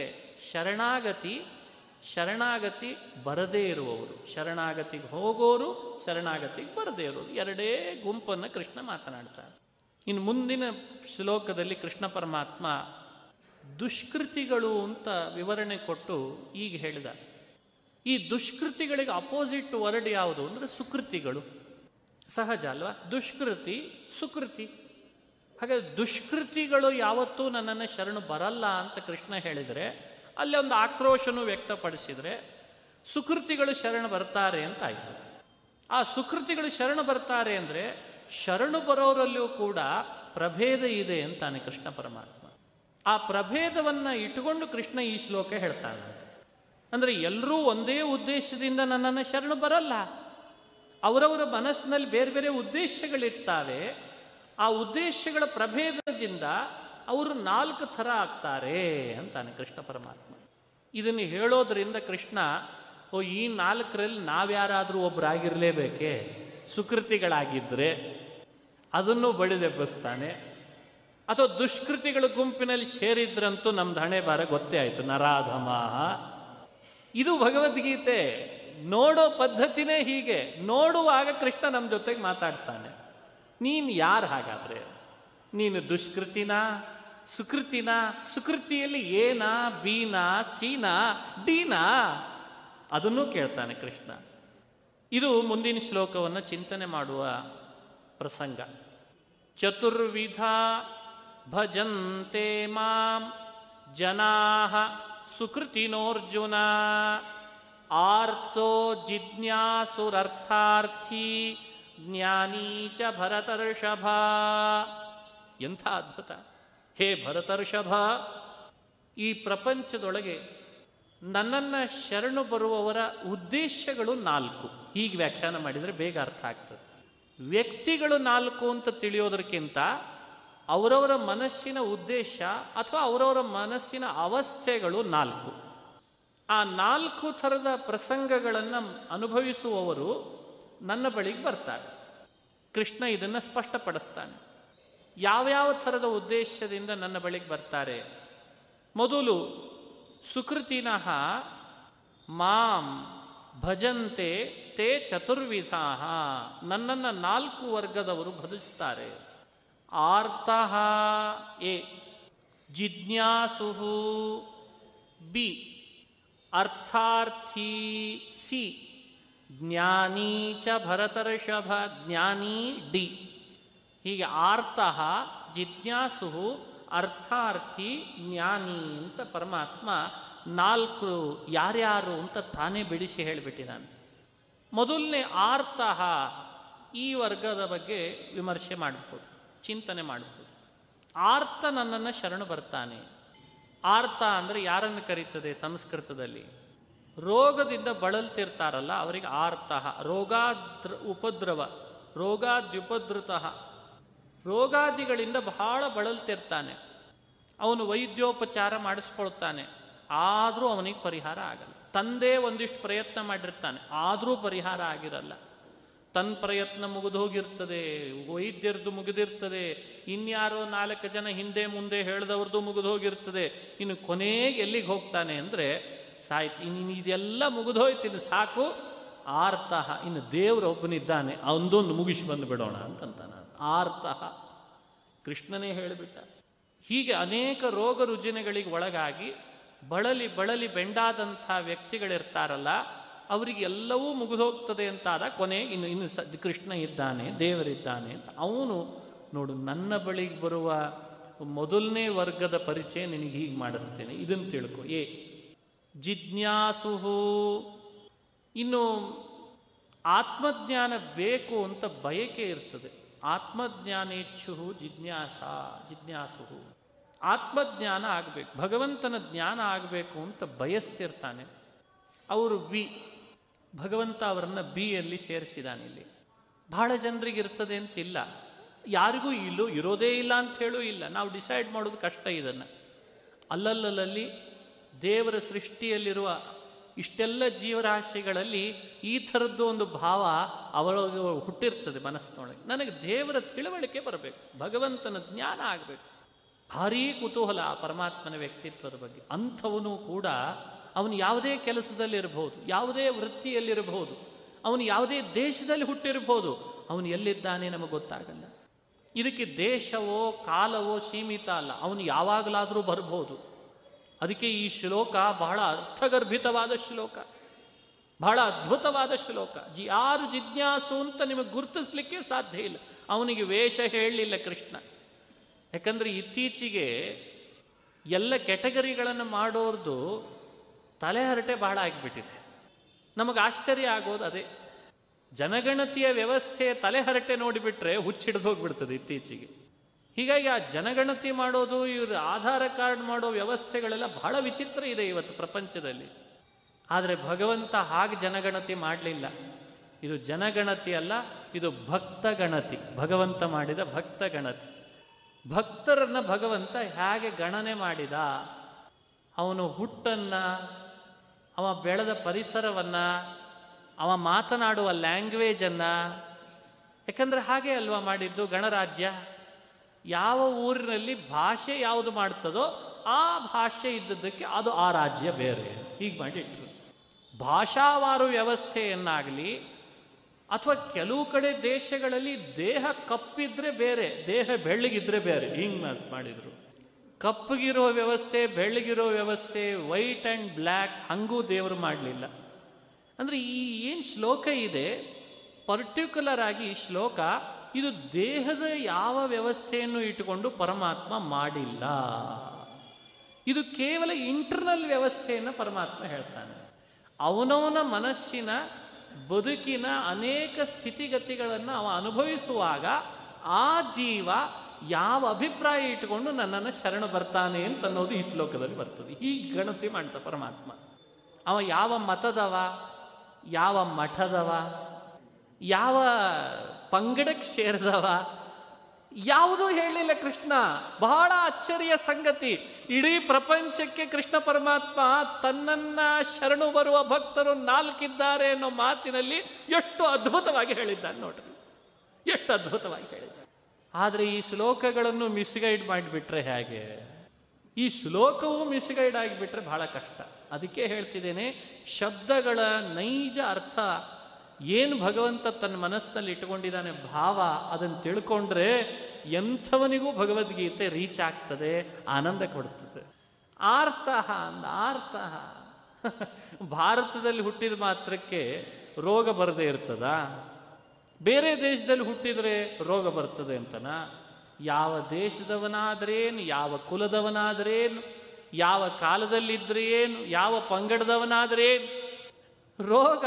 ಶರಣಾಗತಿ ಬರದೇ ಇರುವವರು, ಶರಣಾಗತಿಗೆ ಹೋಗೋರು, ಶರಣಾಗತಿಗೆ ಬರದೇ ಇರೋರು, ಎರಡೇ ಗುಂಪನ್ನು ಕೃಷ್ಣ ಮಾತನಾಡ್ತಾನೆ. ಇನ್ನು ಮುಂದಿನ ಶ್ಲೋಕದಲ್ಲಿ ಕೃಷ್ಣ ಪರಮಾತ್ಮ ದುಷ್ಕೃತಿಗಳು ಅಂತ ವಿವರಣೆ ಕೊಟ್ಟು ಈಗ ಹೇಳಿದ. ಈ ದುಷ್ಕೃತಿಗಳಿಗೆ ಅಪೋಸಿಟ್ ವರ್ಡ್ ಯಾವುದು ಅಂದರೆ ಸುಕೃತಿಗಳು. ಸಹಜ ಅಲ್ವಾ? ದುಷ್ಕೃತಿ, ಸುಕೃತಿ. ಹಾಗಾದ್ರೆ ದುಷ್ಕೃತಿಗಳು ಯಾವತ್ತೂ ನನ್ನನ್ನು ಶರಣು ಬರಲ್ಲ ಅಂತ ಕೃಷ್ಣ ಹೇಳಿದರೆ, ಅಲ್ಲಿ ಒಂದು ಆಕ್ರೋಶನೂ ವ್ಯಕ್ತಪಡಿಸಿದರೆ, ಸುಕೃತಿಗಳು ಶರಣು ಬರ್ತಾರೆ ಅಂತ ಆಯಿತು. ಆ ಸುಕೃತಿಗಳು ಶರಣು ಬರ್ತಾರೆ ಅಂದರೆ ಶರಣು ಬರೋರಲ್ಲಿಯೂ ಕೂಡ ಪ್ರಭೇದ ಇದೆ ಅಂತಾನೆ ಕೃಷ್ಣ ಪರಮಾತ್ಮ. ಆ ಪ್ರಭೇದವನ್ನು ಇಟ್ಟುಕೊಂಡು ಕೃಷ್ಣ ಈ ಶ್ಲೋಕ ಹೇಳ್ತಾನಂತೆ. ಅಂದರೆ ಎಲ್ಲರೂ ಒಂದೇ ಉದ್ದೇಶದಿಂದ ನನ್ನನ್ನು ಶರಣು ಬರಲ್ಲ. ಅವರವರ ಮನಸ್ಸಿನಲ್ಲಿ ಬೇರೆ ಬೇರೆ ಉದ್ದೇಶಗಳಿರ್ತಾವೆ. ಆ ಉದ್ದೇಶಗಳ ಪ್ರಭೇದದಿಂದ ಅವರು 4 ಥರ ಆಗ್ತಾರೆ ಅಂತಾನೆ ಕೃಷ್ಣ ಪರಮಾತ್ಮ. ಇದನ್ನು ಹೇಳೋದ್ರಿಂದ ಕೃಷ್ಣ ಈ 4ರಲ್ಲಿ ನಾವ್ಯಾರಾದರೂ ಒಬ್ಬರಾಗಿರಲೇಬೇಕೇ, ಸುಕೃತಿಗಳಾಗಿದ್ದರೆ ಅದನ್ನು ಬಡಿದೆಬ್ಬಿಸ್ತಾನೆ. ಅಥವಾ ದುಷ್ಕೃತಿಗಳ ಗುಂಪಿನಲ್ಲಿ ಸೇರಿದ್ರಂತೂ ನಮ್ದು ಹಣೆ ಬಾರ ಗೊತ್ತೇ ಆಯಿತು, ನರಾಧಮಾಹ. ಇದು ಭಗವದ್ಗೀತೆ. ನೋಡೋ ಪದ್ಧತಿನೇ ಹೀಗೆ. ನೋಡುವಾಗ ಕೃಷ್ಣ ನಮ್ಮ ಜೊತೆಗೆ ಮಾತಾಡ್ತಾನೆ. ನೀನು ಯಾರು ಹಾಗಾದ್ರೆ? ನೀನು ದುಷ್ಕೃತಿನಾ, ಸುಕೃತಿನಾ? ಸುಕೃತಿಯಲ್ಲಿ ಏನಾ, ಬೀನಾ, ಸೀನಾ, ಡೀನಾ? ಅದನ್ನೂ ಕೇಳ್ತಾನೆ ಕೃಷ್ಣ. ಇದು ಮುಂದಿನ ಶ್ಲೋಕವನ್ನು ಚಿಂತನೆ ಮಾಡುವ ಪ್ರಸಂಗ. ಚತುರ್ವಿಧ ಭಜಂತೆ ಮಾಂ ಜನಾಃ ಸುಕೃತಿನೋರ್ಜುನ ಆರ್ತೋ ಜಿಜ್ಞಾಸುರರ್ಥಾರ್ಥಿ ಜ್ಞಾನೀ ಚ ಭರತರ್ಷಭ. ಎಂಥ ಅದ್ಭುತ! ಹೇ ಭರತರ್ಷಭ, ಈ ಪ್ರಪಂಚದೊಳಗೆ ನನ್ನನ್ನು ಶರಣು ಬರುವವರ ಉದ್ದೇಶಗಳು 4. ಹೀಗೆ ವ್ಯಾಖ್ಯಾನ ಮಾಡಿದರೆ ಬೇಗ ಅರ್ಥ ಆಗ್ತದೆ. ವ್ಯಕ್ತಿಗಳು 4 ಅಂತ ತಿಳಿಯೋದಕ್ಕಿಂತ ಅವರವರ ಮನಸ್ಸಿನ ಉದ್ದೇಶ ಅಥವಾ ಅವರವರ ಮನಸ್ಸಿನ ಅವಸ್ಥೆಗಳು 4. ಆ 4 ಥರದ ಪ್ರಸಂಗಗಳನ್ನು ಅನುಭವಿಸುವವರು ನನ್ನ ಬಳಿಗೆ ಬರ್ತಾರೆ. ಕೃಷ್ಣ ಇದನ್ನು ಸ್ಪಷ್ಟಪಡಿಸ್ತಾನೆ. ಯಾವ್ಯಾವ ಥರದ ಉದ್ದೇಶದಿಂದ ನನ್ನ ಬಳಿಗೆ ಬರ್ತಾರೆ? ಮೊದಲು ಸುಕೃತಿನಃ ಮಾಂ ಭಜಂತೆ ತೇ ಚತುರ್ವಿಧಾ. ನನ್ನನ್ನು 4 ವರ್ಗದವರು ಭಜಿಸ್ತಾರೆ. ಆರ್ತಃ ಎ, ಜಿಜ್ಞಾಸುಃ ಬಿ, ಅರ್ಥಾರ್ಥಿ ಸಿ, ಜ್ಞಾನೀ ಚ ಭರತರ್ಷಭ ಜ್ಞಾನಿ ಡಿ. ಹೀಗೆ ಆರ್ತಃ, ಜಿಜ್ಞಾಸುಃ, ಅರ್ಥಾರ್ಥಿ, ಜ್ಞಾನಿ ಅಂತ ಪರಮಾತ್ಮ 4 ಯಾರ್ಯಾರು ಅಂತ ತಾನೇ ಬಿಡಿಸಿ ಹೇಳಿಬಿಟ್ಟಿದ್ದಾನೆ. ಮೊದಲನೇ ಆರ್ತಃ, ಈ ವರ್ಗದ ಬಗ್ಗೆ ವಿಮರ್ಶೆ ಮಾಡಬಹುದು, ಚಿಂತನೆ ಮಾಡಬಹುದು. ಆರ್ತ ನನ್ನನ್ನು ಶರಣು ಬರ್ತಾನೆ. ಆರ್ತ ಅಂದರೆ ಯಾರನ್ನು ಕರೀತದೆ ಸಂಸ್ಕೃತದಲ್ಲಿ? ರೋಗದಿಂದ ಬಳಲ್ತಿರ್ತಾರಲ್ಲ ಅವರಿಗೆ ಆರ್ತಃ. ಉಪದ್ರವ, ರೋಗಾದ್ಯುಪದ್ರುತಃ. ರೋಗಾದಿಗಳಿಂದ ಬಹಳ ಬಳಲ್ತಿರ್ತಾನೆ. ಅವನು ವೈದ್ಯೋಪಚಾರ ಮಾಡಿಸ್ಕೊಳ್ತಾನೆ, ಆದರೂ ಅವನಿಗೆ ಪರಿಹಾರ ಆಗಲ್ಲ. ತಂದೆ ಒಂದಿಷ್ಟು ಪ್ರಯತ್ನ ಮಾಡಿರ್ತಾನೆ, ಆದರೂ ಪರಿಹಾರ ಆಗಿರಲ್ಲ. ತನ್ನ ಪ್ರಯತ್ನ ಮುಗಿದೋಗಿರ್ತದೆ, ವೈದ್ಯರದು ಮುಗಿದಿರ್ತದೆ, ಇನ್ಯಾರೋ 4 ಜನ ಹಿಂದೆ ಮುಂದೆ ಹೇಳಿದವ್ರದ್ದು ಮುಗಿದೋಗಿರ್ತದೆ. ಇನ್ನು ಕೊನೆಗೆ ಎಲ್ಲಿಗೆ ಹೋಗ್ತಾನೆ ಅಂದರೆ ಸಾಯ್ತು, ಇನ್ನು ಇದೆಲ್ಲ ಮುಗಿದೋಯ್ತಿನ್ನು ಸಾಕು, ಆರ್ತಃ, ಇನ್ನು ದೇವರೊಬ್ಬನಿದ್ದಾನೆ ಅವನದೊಂದು ಮುಗಿಸಿ ಬಂದು ಬಿಡೋಣ ಅಂತಂತಾನೆ. ಆರ್ತಃ ಕೃಷ್ಣನೇ ಹೇಳಿಬಿಟ್ಟ. ಹೀಗೆ ಅನೇಕ ರೋಗ ರುಜಿನಗಳಿಗೆ ಒಳಗಾಗಿ ಬಳಲಿ ಬೆಂಡಾದಂಥ ವ್ಯಕ್ತಿಗಳಿರ್ತಾರಲ್ಲ, ಅವರಿಗೆಲ್ಲವೂ ಮುಗಿದೋಗ್ತದೆ ಅಂತಾದ ಕೊನೆಗೆ ಇನ್ನು ಕೃಷ್ಣ ಇದ್ದಾನೆ, ದೇವರಿದ್ದಾನೆ ಅಂತ. ಅವನು ನೋಡು, ನನ್ನ ಬಳಿಗೆ ಬರುವ ಮೊದಲನೇ ವರ್ಗದ ಪರಿಚಯ ನಿನಗೆ ಹೀಗೆ ಮಾಡಿಸ್ತೇನೆ, ಇದನ್ನು ತಿಳ್ಕೊ. ಎ ಜಿಜ್ಞಾಸುಹು, ಇನ್ನು ಆತ್ಮಜ್ಞಾನ ಬೇಕು ಅಂತ ಬಯಕೆ ಇರ್ತದೆ. ಆತ್ಮಜ್ಞಾನೇಚ್ಛು ಜಿಜ್ಞಾಸುಹು, ಆತ್ಮಜ್ಞಾನ ಆಗಬೇಕು, ಭಗವಂತನ ಜ್ಞಾನ ಆಗಬೇಕು ಅಂತ ಬಯಸ್ತಿರ್ತಾನೆ. ಅವರು ವಿ ಭಗವಂತ ಅವರನ್ನು ಬಿಯಲ್ಲಿ ಸೇರಿಸಿದಾನಿಲ್ಲಿ. ಬಹಳ ಜನರಿಗೆ ಇರ್ತದೆ ಅಂತಿಲ್ಲ, ಯಾರಿಗೂ ಇರೋದೇ ಇಲ್ಲ ಅಂತ ಹೇಳೂ ಇಲ್ಲ. ನಾವು ಡಿಸೈಡ್ ಮಾಡೋದು ಕಷ್ಟ ಇದನ್ನು. ಅಲ್ಲಲ್ಲಿ ದೇವರ ಸೃಷ್ಟಿಯಲ್ಲಿರುವ ಇಷ್ಟೆಲ್ಲ ಜೀವರಾಶಿಗಳಲ್ಲಿ ಈ ಥರದ್ದು ಒಂದು ಭಾವ ಅವರೊಳಗೆ ಹುಟ್ಟಿರ್ತದೆ ಮನಸ್ಸಿನೊಳಗೆ. ನನಗೆ ದೇವರ ತಿಳುವಳಿಕೆ ಬರಬೇಕು, ಭಗವಂತನ ಜ್ಞಾನ ಆಗಬೇಕು. ಭಾರೀ ಕುತೂಹಲ ಆ ಪರಮಾತ್ಮನ ವ್ಯಕ್ತಿತ್ವದ ಬಗ್ಗೆ. ಅಂಥವನು ಕೂಡ ಅವನು ಯಾವುದೇ ಕೆಲಸದಲ್ಲಿರಬಹುದು, ಯಾವುದೇ ವೃತ್ತಿಯಲ್ಲಿರಬಹುದು, ಅವನು ಯಾವುದೇ ದೇಶದಲ್ಲಿ ಹುಟ್ಟಿರಬಹುದು, ಅವನು ಎಲ್ಲಿದ್ದಾನೆ ನಮಗೆ ಗೊತ್ತಾಗಲ್ಲ. ಇದಕ್ಕೆ ದೇಶವೋ ಕಾಲವೋ ಸೀಮಿತ ಅಲ್ಲ, ಅವನು ಯಾವಾಗಲಾದರೂ ಬರಬಹುದು. ಅದಕ್ಕೆ ಈ ಶ್ಲೋಕ ಬಹಳ ಅರ್ಥಗರ್ಭಿತವಾದ ಶ್ಲೋಕ, ಬಹಳ ಅದ್ಭುತವಾದ ಶ್ಲೋಕ. ಯಾರು ಜಿಜ್ಞಾಸು ಅಂತ ನಿಮಗೆ ಗುರುತಿಸ್ಲಿಕ್ಕೆ ಸಾಧ್ಯ ಇಲ್ಲ. ಅವನಿಗೆ ವೇಷ ಹೇಳಲಿಲ್ಲ ಕೃಷ್ಣ. ಯಾಕಂದರೆ ಇತ್ತೀಚೆಗೆ ಎಲ್ಲ ಕೆಟಗರಿಗಳನ್ನು ಮಾಡೋರ್ದು ತಲೆಹರಟೆ ಬಹಳ ಆಗಿಬಿಟ್ಟಿದೆ. ನಮಗೆ ಆಶ್ಚರ್ಯ ಆಗೋದು ಅದೇ. ಜನಗಣತಿಯ ವ್ಯವಸ್ಥೆ ತಲೆಹರಟೆ ನೋಡಿಬಿಟ್ರೆ ಹುಚ್ಚಿಡ್ದು ಹೋಗ್ಬಿಡ್ತದೆ ಇತ್ತೀಚೆಗೆ. ಹೀಗಾಗಿ ಆ ಜನಗಣತಿ ಮಾಡೋದು, ಇವರು ಆಧಾರ ಕಾರ್ಡ್ ಮಾಡೋ ವ್ಯವಸ್ಥೆಗಳೆಲ್ಲ ಬಹಳ ವಿಚಿತ್ರ ಇದೆ ಇವತ್ತು ಪ್ರಪಂಚದಲ್ಲಿ. ಆದರೆ ಭಗವಂತ ಹಾಗೆ ಜನಗಣತಿ ಮಾಡಲಿಲ್ಲ. ಇದು ಜನಗಣತಿ ಅಲ್ಲ, ಇದು ಭಕ್ತಗಣತಿ. ಭಗವಂತ ಮಾಡಿದ ಭಕ್ತಗಣತಿ. ಭಕ್ತರನ್ನು ಭಗವಂತ ಹೇಗೆ ಗಣನೆ ಮಾಡಿದ, ಅವನು ಹುಟ್ಟನ್ನು, ಅವ ಬೆಳೆದ ಪರಿಸರವನ್ನು, ಅವ ಮಾತನಾಡುವ ಲ್ಯಾಂಗ್ವೇಜನ್ನು. ಯಾಕಂದರೆ ಹಾಗೆ ಅಲ್ವಾ ಮಾಡಿದ್ದು ಗಣರಾಜ್ಯ. ಯಾವ ಊರಿನಲ್ಲಿ ಭಾಷೆ ಯಾವುದು ಮಾಡ್ತದೋ ಆ ಭಾಷೆ ಇದ್ದದ್ದಕ್ಕೆ ಅದು ಆ ರಾಜ್ಯ ಬೇರೆ ಹೀಗೆ ಮಾಡಿಟ್ರು. ಭಾಷಾವಾರು ವ್ಯವಸ್ಥೆಯನ್ನಾಗಲಿ ಅಥವಾ ಕೆಲವು ಕಡೆ ದೇಶಗಳಲ್ಲಿ ದೇಹ ಕಪ್ಪಿದ್ರೆ ಬೇರೆ, ದೇಹ ಬೆಳ್ಳಗಿದ್ರೆ ಬೇರೆ, ಹಿಂಗೆ ಮಾಡಿದರು. ಕಪ್ಪಗಿರೋ ವ್ಯವಸ್ಥೆ, ಬೆಳ್ಳಗಿರೋ ವ್ಯವಸ್ಥೆ, ವೈಟ್ ಆ್ಯಂಡ್ ಬ್ಲ್ಯಾಕ್ ಹಂಗೂ ದೇವರು ಮಾಡಲಿಲ್ಲ. ಅಂದರೆ ಈ ಏನು ಶ್ಲೋಕ ಇದೆ ಪರ್ಟಿಕ್ಯುಲರ್ ಆಗಿ ಈ ಶ್ಲೋಕ, ಇದು ದೇಹದ ಯಾವ ವ್ಯವಸ್ಥೆಯನ್ನು ಇಟ್ಟುಕೊಂಡು ಪರಮಾತ್ಮ ಮಾಡಿಲ್ಲ. ಇದು ಕೇವಲ ಇಂಟರ್ನಲ್ ವ್ಯವಸ್ಥೆಯನ್ನು ಪರಮಾತ್ಮ ಹೇಳ್ತಾನೆ. ಅವನವನ ಮನಸ್ಸಿನ ಬದುಕಿನ ಅನೇಕ ಸ್ಥಿತಿಗತಿಗಳನ್ನು ಅವ ಅನುಭವಿಸುವಾಗ ಆ ಜೀವ ಯಾವ ಅಭಿಪ್ರಾಯ ಇಟ್ಟುಕೊಂಡು ನನ್ನನ್ನು ಶರಣ ಬರ್ತಾನೆ ಅಂತ ಅನ್ನೋದು ಈ ಶ್ಲೋಕದಲ್ಲಿ ಬರ್ತದೆ. ಈ ಗಣತಿ ಮಾಡ್ತಾ ಪರಮಾತ್ಮ. ಅವ ಯಾವ ಮತದವ, ಯಾವ ಮಠದವ, ಯಾವ ಪಂಗಡಕ್ಕೆ ಸೇರಿದವ, ಯಾವುದೂ ಹೇಳಲಿಲ್ಲ ಕೃಷ್ಣ. ಬಹಳ ಅಚ್ಚರಿಯ ಸಂಗತಿ. ಇಡೀ ಪ್ರಪಂಚಕ್ಕೆ ಕೃಷ್ಣ ಪರಮಾತ್ಮ ತನ್ನನ್ನ ಶರಣು ಬರುವ ಭಕ್ತರು 4 ಇದ್ದಾರೆ ಅನ್ನೋ ಮಾತಿನಲ್ಲಿ ಎಷ್ಟು ಅದ್ಭುತವಾಗಿ ಹೇಳಿದ್ದಾನೆ ನೋಡ್ರಿ, ಎಷ್ಟು ಅದ್ಭುತವಾಗಿ ಹೇಳಿದ್ದಾನೆ. ಆದರೆ ಈ ಶ್ಲೋಕಗಳನ್ನು ಮಿಸ್ಗೈಡ್ ಮಾಡಿಬಿಟ್ರೆ ಹೇಗೆ? ಈ ಶ್ಲೋಕವು ಮಿಸ್ಗೈಡ್ ಆಗಿಬಿಟ್ರೆ ಬಹಳ ಕಷ್ಟ. ಅದಕ್ಕೆ ಹೇಳ್ತಿದ್ದೇನೆ, ಶಬ್ದಗಳ ನೈಜ ಅರ್ಥ ಏನು ಭಗವಂತ ತನ್ನ ಮನಸ್ಸಿನಲ್ಲಿ ಇಟ್ಟುಕೊಂಡಿದ್ದಾನೆ ಭಾವ, ಅದನ್ನು ತಿಳ್ಕೊಂಡ್ರೆ ಎಂಥವನಿಗೂ ಭಗವದ್ಗೀತೆ ರೀಚ್ ಆಗ್ತದೆ, ಆನಂದ ಕೊಡ್ತದೆ. ಆರ್ತಃ ಅಂದ, ಆರ್ತಃ ಭಾರತದಲ್ಲಿ ಹುಟ್ಟಿದ ಮಾತ್ರಕ್ಕೆ ರೋಗ ಬರದೇ ಇರ್ತದ? ಬೇರೆ ದೇಶದಲ್ಲಿ ಹುಟ್ಟಿದರೆ ರೋಗ ಬರ್ತದೆ ಅಂತನ? ಯಾವ ದೇಶದವನಾದ್ರೇನು, ಯಾವ ಕುಲದವನಾದ್ರೇನು, ಯಾವ ಕಾಲದಲ್ಲಿದ್ರೆ ಏನು, ಯಾವ ಪಂಗಡದವನಾದ್ರೇನು, ರೋಗ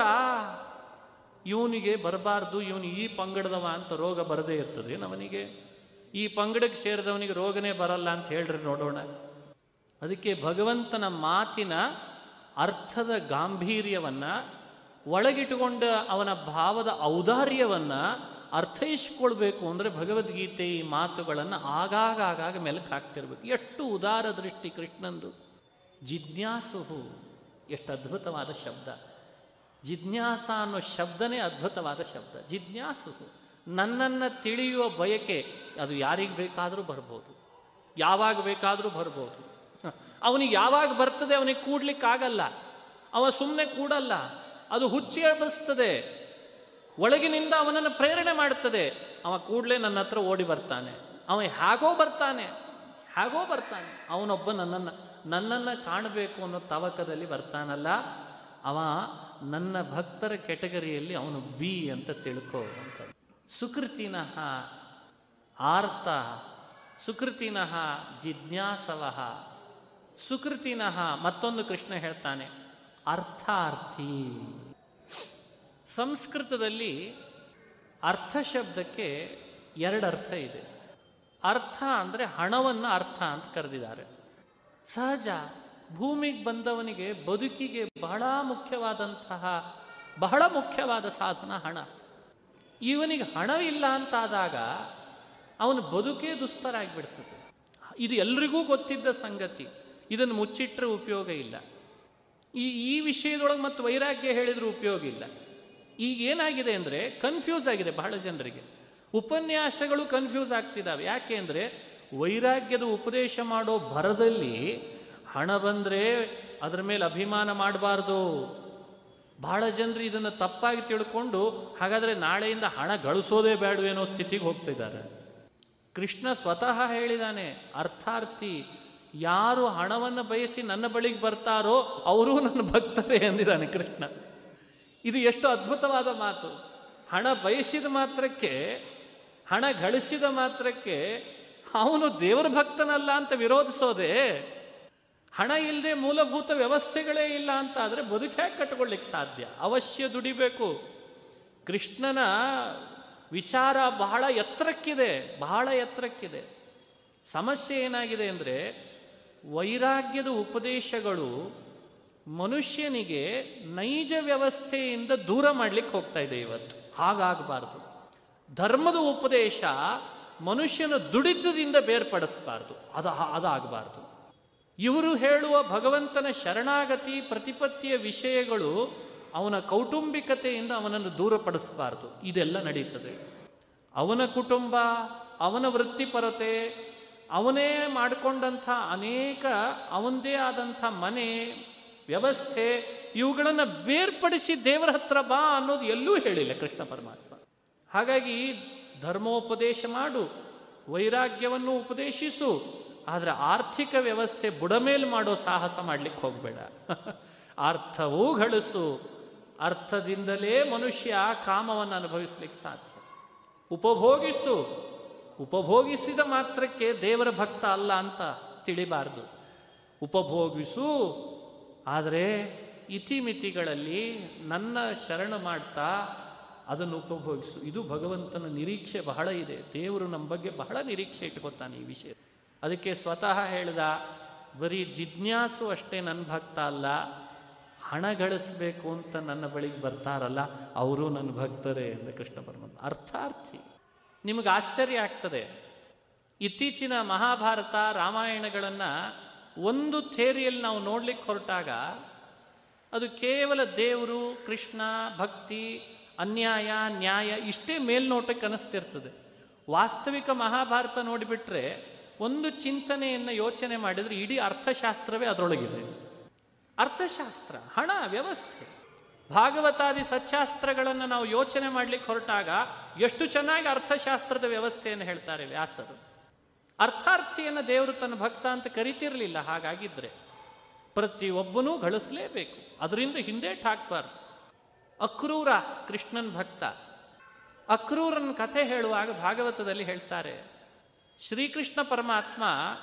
ಇವನಿಗೆ ಬರಬಾರ್ದು, ಇವನು ಈ ಪಂಗಡದವ ಅಂತ ರೋಗ ಬರದೇ ಇರ್ತದೆ ನವನಿಗೆ. ಈ ಪಂಗಡಕ್ಕೆ ಸೇರಿದವನಿಗೆ ರೋಗನೇ ಬರಲ್ಲ ಅಂತ ಹೇಳ್ರಿ ನೋಡೋಣ. ಅದಕ್ಕೆ ಭಗವಂತನ ಮಾತಿನ ಅರ್ಥದ ಗಾಂಭೀರ್ಯವನ್ನು, ಒಳಗಿಟ್ಟುಕೊಂಡ ಅವನ ಭಾವದ ಔದಾರ್ಯವನ್ನು ಅರ್ಥೈಸ್ಕೊಳ್ಬೇಕು ಅಂದರೆ ಭಗವದ್ಗೀತೆ ಈ ಮಾತುಗಳನ್ನು ಆಗಾಗ ಮೆಲುಕು ಹಾಕ್ತಿರ್ಬೇಕು. ಎಷ್ಟು ಉದಾರ ದೃಷ್ಟಿ ಕೃಷ್ಣಂದು. ಜಿಜ್ಞಾಸುಹು, ಎಷ್ಟು ಅದ್ಭುತವಾದ ಶಬ್ದ. ಜಿಜ್ಞಾಸ ಅನ್ನೋ ಶಬ್ದನೇ ಅದ್ಭುತವಾದ ಶಬ್ದ. ಜಿಜ್ಞಾಸುಹು, ನನ್ನನ್ನು ತಿಳಿಯುವ ಬಯಕೆ, ಅದು ಯಾರಿಗೆ ಬೇಕಾದರೂ ಬರ್ಬೋದು, ಯಾವಾಗ ಬೇಕಾದರೂ ಬರ್ಬೋದು. ಅವನಿಗೆ ಯಾವಾಗ ಬರ್ತದೆ ಅವನಿಗೆ ಕೂಡ್ಲಿಕ್ಕಾಗಲ್ಲ, ಅವ ಸುಮ್ಮನೆ ಕೂಡಲ್ಲ, ಅದು ಹುಚ್ಚಿ ಎಬ್ಬಿಸ್ತದೆ, ಒಳಗಿನಿಂದ ಅವನನ್ನು ಪ್ರೇರಣೆ ಮಾಡ್ತದೆ. ಅವ ಕೂಡಲೇ ನನ್ನ ಹತ್ರ ಓಡಿ ಬರ್ತಾನೆ. ಅವ ಹೇಗೋ ಬರ್ತಾನೆ. ಅವನೊಬ್ಬ ನನ್ನನ್ನು ಕಾಣಬೇಕು ಅನ್ನೋ ತವಕದಲ್ಲಿ ಬರ್ತಾನಲ್ಲ, ಅವ ನನ್ನ ಭಕ್ತರ ಕೆಟಗರಿಯಲ್ಲಿ ಅವನು ಬಿ ಅಂತ ತಿಳ್ಕೋ ಅಂತ. ಸುಕೃತಿನಃ ಆರ್ತ, ಸುಕೃತಿನಃ ಜಿಜ್ಞಾಸವಃ, ಸುಕೃತಿನಃ ಮತ್ತೊಂದು ಕೃಷ್ಣ ಹೇಳ್ತಾನೆ ಅರ್ಥಾರ್ಥಿ. ಸಂಸ್ಕೃತದಲ್ಲಿ ಅರ್ಥ ಶಬ್ದಕ್ಕೆ 2 ಅರ್ಥ ಇದೆ. ಅರ್ಥ ಅಂದರೆ ಹಣವನ್ನು ಅರ್ಥ ಅಂತ ಕರೆದಿದ್ದಾರೆ. ಸಹಜ, ಭೂಮಿಗೆ ಬಂದವನಿಗೆ ಬದುಕಿಗೆ ಬಹಳ ಮುಖ್ಯವಾದಂತಹ ಬಹಳ ಮುಖ್ಯವಾದ ಸಾಧನ ಹಣ. ಇವನಿಗೆ ಹಣವಿಲ್ಲ ಅಂತಾದಾಗ ಅವನ ಬದುಕೇ ದುಸ್ತರಾಗಿಬಿಡ್ತದೆ. ಇದು ಎಲ್ರಿಗೂ ಗೊತ್ತಿದ್ದ ಸಂಗತಿ. ಇದನ್ನು ಮುಚ್ಚಿಟ್ರೆ ಉಪಯೋಗ ಇಲ್ಲ. ಈ ವಿಷಯದೊಳಗೆ ಮತ್ತು ವೈರಾಗ್ಯ ಹೇಳಿದರೂ ಉಪಯೋಗ ಇಲ್ಲ. ಈಗ ಏನಾಗಿದೆ ಅಂದರೆ ಕನ್ಫ್ಯೂಸ್ ಆಗಿದೆ ಬಹಳ ಜನರಿಗೆ. ಉಪನ್ಯಾಸಗಳು ಕನ್ಫ್ಯೂಸ್ ಆಗ್ತಿದ್ದಾವೆ. ಯಾಕೆ ಅಂದರೆ ವೈರಾಗ್ಯದ ಉಪದೇಶ ಮಾಡೋ ಭರದಲ್ಲಿ ಹಣ ಬಂದರೆ ಅದರ ಮೇಲೆ ಅಭಿಮಾನ ಮಾಡಬಾರ್ದು. ಬಹಳ ಜನರು ಇದನ್ನು ತಪ್ಪಾಗಿ ತಿಳ್ಕೊಂಡು ಹಾಗಾದರೆ ನಾಳೆಯಿಂದ ಹಣ ಗಳಿಸೋದೇ ಬೇಡವೇನೋ ಸ್ಥಿತಿಗೆ ಹೋಗ್ತಿದ್ದಾರೆ. ಕೃಷ್ಣ ಸ್ವತಃ ಹೇಳಿದಾನೆ, ಅರ್ಥಾರ್ಥಿ ಯಾರು ಹಣವನ್ನು ಬಯಸಿ ನನ್ನ ಬಳಿಗೆ ಬರ್ತಾರೋ ಅವರೂ ನನ್ನ ಭಕ್ತರೇ ಎಂದಿದ್ದಾನೆ ಕೃಷ್ಣ. ಇದು ಎಷ್ಟು ಅದ್ಭುತವಾದ ಮಾತು. ಹಣ ಬಯಸಿದ ಮಾತ್ರಕ್ಕೆ, ಹಣ ಗಳಿಸಿದ ಮಾತ್ರಕ್ಕೆ ಅವನು ದೇವರ ಭಕ್ತನಲ್ಲ ಅಂತ ವಿರೋಧಿಸೋದೆ. ಹಣ ಇಲ್ಲದೆ ಮೂಲಭೂತ ವ್ಯವಸ್ಥೆಗಳೇ ಇಲ್ಲ ಅಂತ ಆದರೆ ಬದುಕು ಹೇಗೆ ಕಟ್ಕೊಳ್ಳಿಕ್ಕೆ ಸಾಧ್ಯ? ಅವಶ್ಯ ದುಡಿಬೇಕು. ಕೃಷ್ಣನ ವಿಚಾರ ಬಹಳ ಎತ್ತರಕ್ಕಿದೆ, ಬಹಳ ಎತ್ತರಕ್ಕಿದೆ. ಸಮಸ್ಯೆ ಏನಾಗಿದೆ ಅಂದರೆ ವೈರಾಗ್ಯದ ಉಪದೇಶಗಳು ಮನುಷ್ಯನಿಗೆ ನೈಜ ವ್ಯವಸ್ಥೆಯಿಂದ ದೂರ ಮಾಡಲಿಕ್ಕೆ ಹೋಗ್ತಾ ಇದೆ ಇವತ್ತು. ಹಾಗಾಗಬಾರ್ದು. ಧರ್ಮದ ಉಪದೇಶ ಮನುಷ್ಯನ ದುಡಿತದಿಂದ ಬೇರ್ಪಡಿಸಬಾರ್ದು. ಅದಾಗಬಾರ್ದು. ಇವರು ಹೇಳುವ ಭಗವಂತನ ಶರಣಾಗತಿ ಪ್ರತಿಪತ್ತಿಯ ವಿಷಯಗಳು ಅವನ ಕೌಟುಂಬಿಕತೆಯಿಂದ ಅವನನ್ನು ದೂರಪಡಿಸಬಾರ್ದು. ಇದೆಲ್ಲ ನಡೀತದೆ. ಅವನ ಕುಟುಂಬ, ಅವನ ವೃತ್ತಿಪರತೆ, ಅವನೇ ಮಾಡಿಕೊಂಡಂಥ ಅನೇಕ ಅವನದೇ ಆದಂಥ ಮನೆ ವ್ಯವಸ್ಥೆ, ಇವುಗಳನ್ನು ಬೇರ್ಪಡಿಸಿ ದೇವರ ಹತ್ರ ಬಾ ಅನ್ನೋದು ಎಲ್ಲೂ ಹೇಳಿಲ್ಲ ಕೃಷ್ಣ ಪರಮಾತ್ಮ. ಹಾಗಾಗಿ ಧರ್ಮೋಪದೇಶ ಮಾಡು, ವೈರಾಗ್ಯವನ್ನು ಉಪದೇಶಿಸು, ಆದರೆ ಆರ್ಥಿಕ ವ್ಯವಸ್ಥೆ ಬುಡಮೇಲೆ ಮಾಡೋ ಸಾಹಸ ಮಾಡಲಿಕ್ಕೆ ಹೋಗಬೇಡ. ಅರ್ಥವೂ ಗಳಿಸು. ಅರ್ಥದಿಂದಲೇ ಮನುಷ್ಯ ಕಾಮವನ್ನು ಅನುಭವಿಸ್ಲಿಕ್ಕೆ ಸಾಧ್ಯ. ಉಪಭೋಗಿಸು. ಉಪಭೋಗಿಸಿದ ಮಾತ್ರಕ್ಕೆ ದೇವರ ಭಕ್ತ ಅಲ್ಲ ಅಂತ ತಿಳಿಬಾರ್ದು. ಉಪಭೋಗಿಸು, ಆದರೆ ಇತಿಮಿತಿಗಳಲ್ಲಿ ನನ್ನ ಶರಣು ಮಾಡ್ತಾ ಅದನ್ನು ಉಪಭೋಗಿಸು. ಇದು ಭಗವಂತನ ನಿರೀಕ್ಷೆ ಬಹಳ ಇದೆ. ದೇವರು ನಮ್ಮ ಬಗ್ಗೆ ಬಹಳ ನಿರೀಕ್ಷೆ ಇಟ್ಕೊತಾನೆ ಈ ವಿಷಯ. ಅದಕ್ಕೆ ಸ್ವತಃ ಹೇಳಿದ, ಬರೀ ಜಿಜ್ಞಾಸು ಅಷ್ಟೇ ನನ್ನ ಭಕ್ತ ಅಲ್ಲ, ಹಣ ಗಳಿಸ್ಬೇಕು ಅಂತ ನನ್ನ ಬಳಿಗೆ ಬರ್ತಾರಲ್ಲ ಅವರು ನನ್ನ ಭಕ್ತರೇ ಎಂದು ಕೃಷ್ಣ ಪರಮಾತ್ಮ. ಅರ್ಥಾರ್ಥಿ. ನಿಮಗೆ ಆಶ್ಚರ್ಯ ಆಗ್ತದೆ, ಇತ್ತೀಚಿನ ಮಹಾಭಾರತ ರಾಮಾಯಣಗಳನ್ನು ಒಂದು ಥೇರಿಯಲ್ಲಿ ನಾವು ನೋಡ್ಲಿಕ್ಕೆ ಹೊರಟಾಗ ಅದು ಕೇವಲ ದೇವರು, ಕೃಷ್ಣ, ಭಕ್ತಿ, ಅನ್ಯಾಯ, ನ್ಯಾಯ ಇಷ್ಟೇ ಮೇಲ್ನೋಟಕ್ಕೆ ಅನಿಸ್ತಿರ್ತದೆ. ವಾಸ್ತವಿಕ ಮಹಾಭಾರತ ನೋಡಿಬಿಟ್ರೆ ಒಂದು ಚಿಂತನೆಯನ್ನು ಯೋಚನೆ ಮಾಡಿದರೆ ಇಡೀ ಅರ್ಥಶಾಸ್ತ್ರವೇ ಅದರೊಳಗಿದೆ. ಅರ್ಥಶಾಸ್ತ್ರ, ಹಣ, ವ್ಯವಸ್ಥೆ. ಭಾಗವತಾದಿ ಸಚ್ಚಾಸ್ತ್ರಗಳನ್ನು ನಾವು ಯೋಚನೆ ಮಾಡಲಿಕ್ಕೆ ಹೊರಟಾಗ ಎಷ್ಟು ಚೆನ್ನಾಗಿ ಅರ್ಥಶಾಸ್ತ್ರದ ವ್ಯವಸ್ಥೆಯನ್ನು ಹೇಳ್ತಾರೆ ವ್ಯಾಸರು. ಅರ್ಥಾರ್ಥಿಯನ್ನು ದೇವರು ತನ್ನ ಭಕ್ತ ಅಂತ ಕರಿತಿರಲಿಲ್ಲ. ಹಾಗಾಗಿದ್ರೆ ಪ್ರತಿಯೊಬ್ಬನೂ ಗಳಿಸಲೇಬೇಕು, ಅದರಿಂದ ಹಿಂದೇಟ್ ಹಾಕಬಾರ್ದು. ಅಕ್ರೂರ ಕೃಷ್ಣನ್ ಭಕ್ತ. ಅಕ್ರೂರನ ಕಥೆ ಹೇಳುವಾಗ ಭಾಗವತದಲ್ಲಿ ಹೇಳ್ತಾರೆ, ಶ್ರೀಕೃಷ್ಣ ಪರಮಾತ್ಮ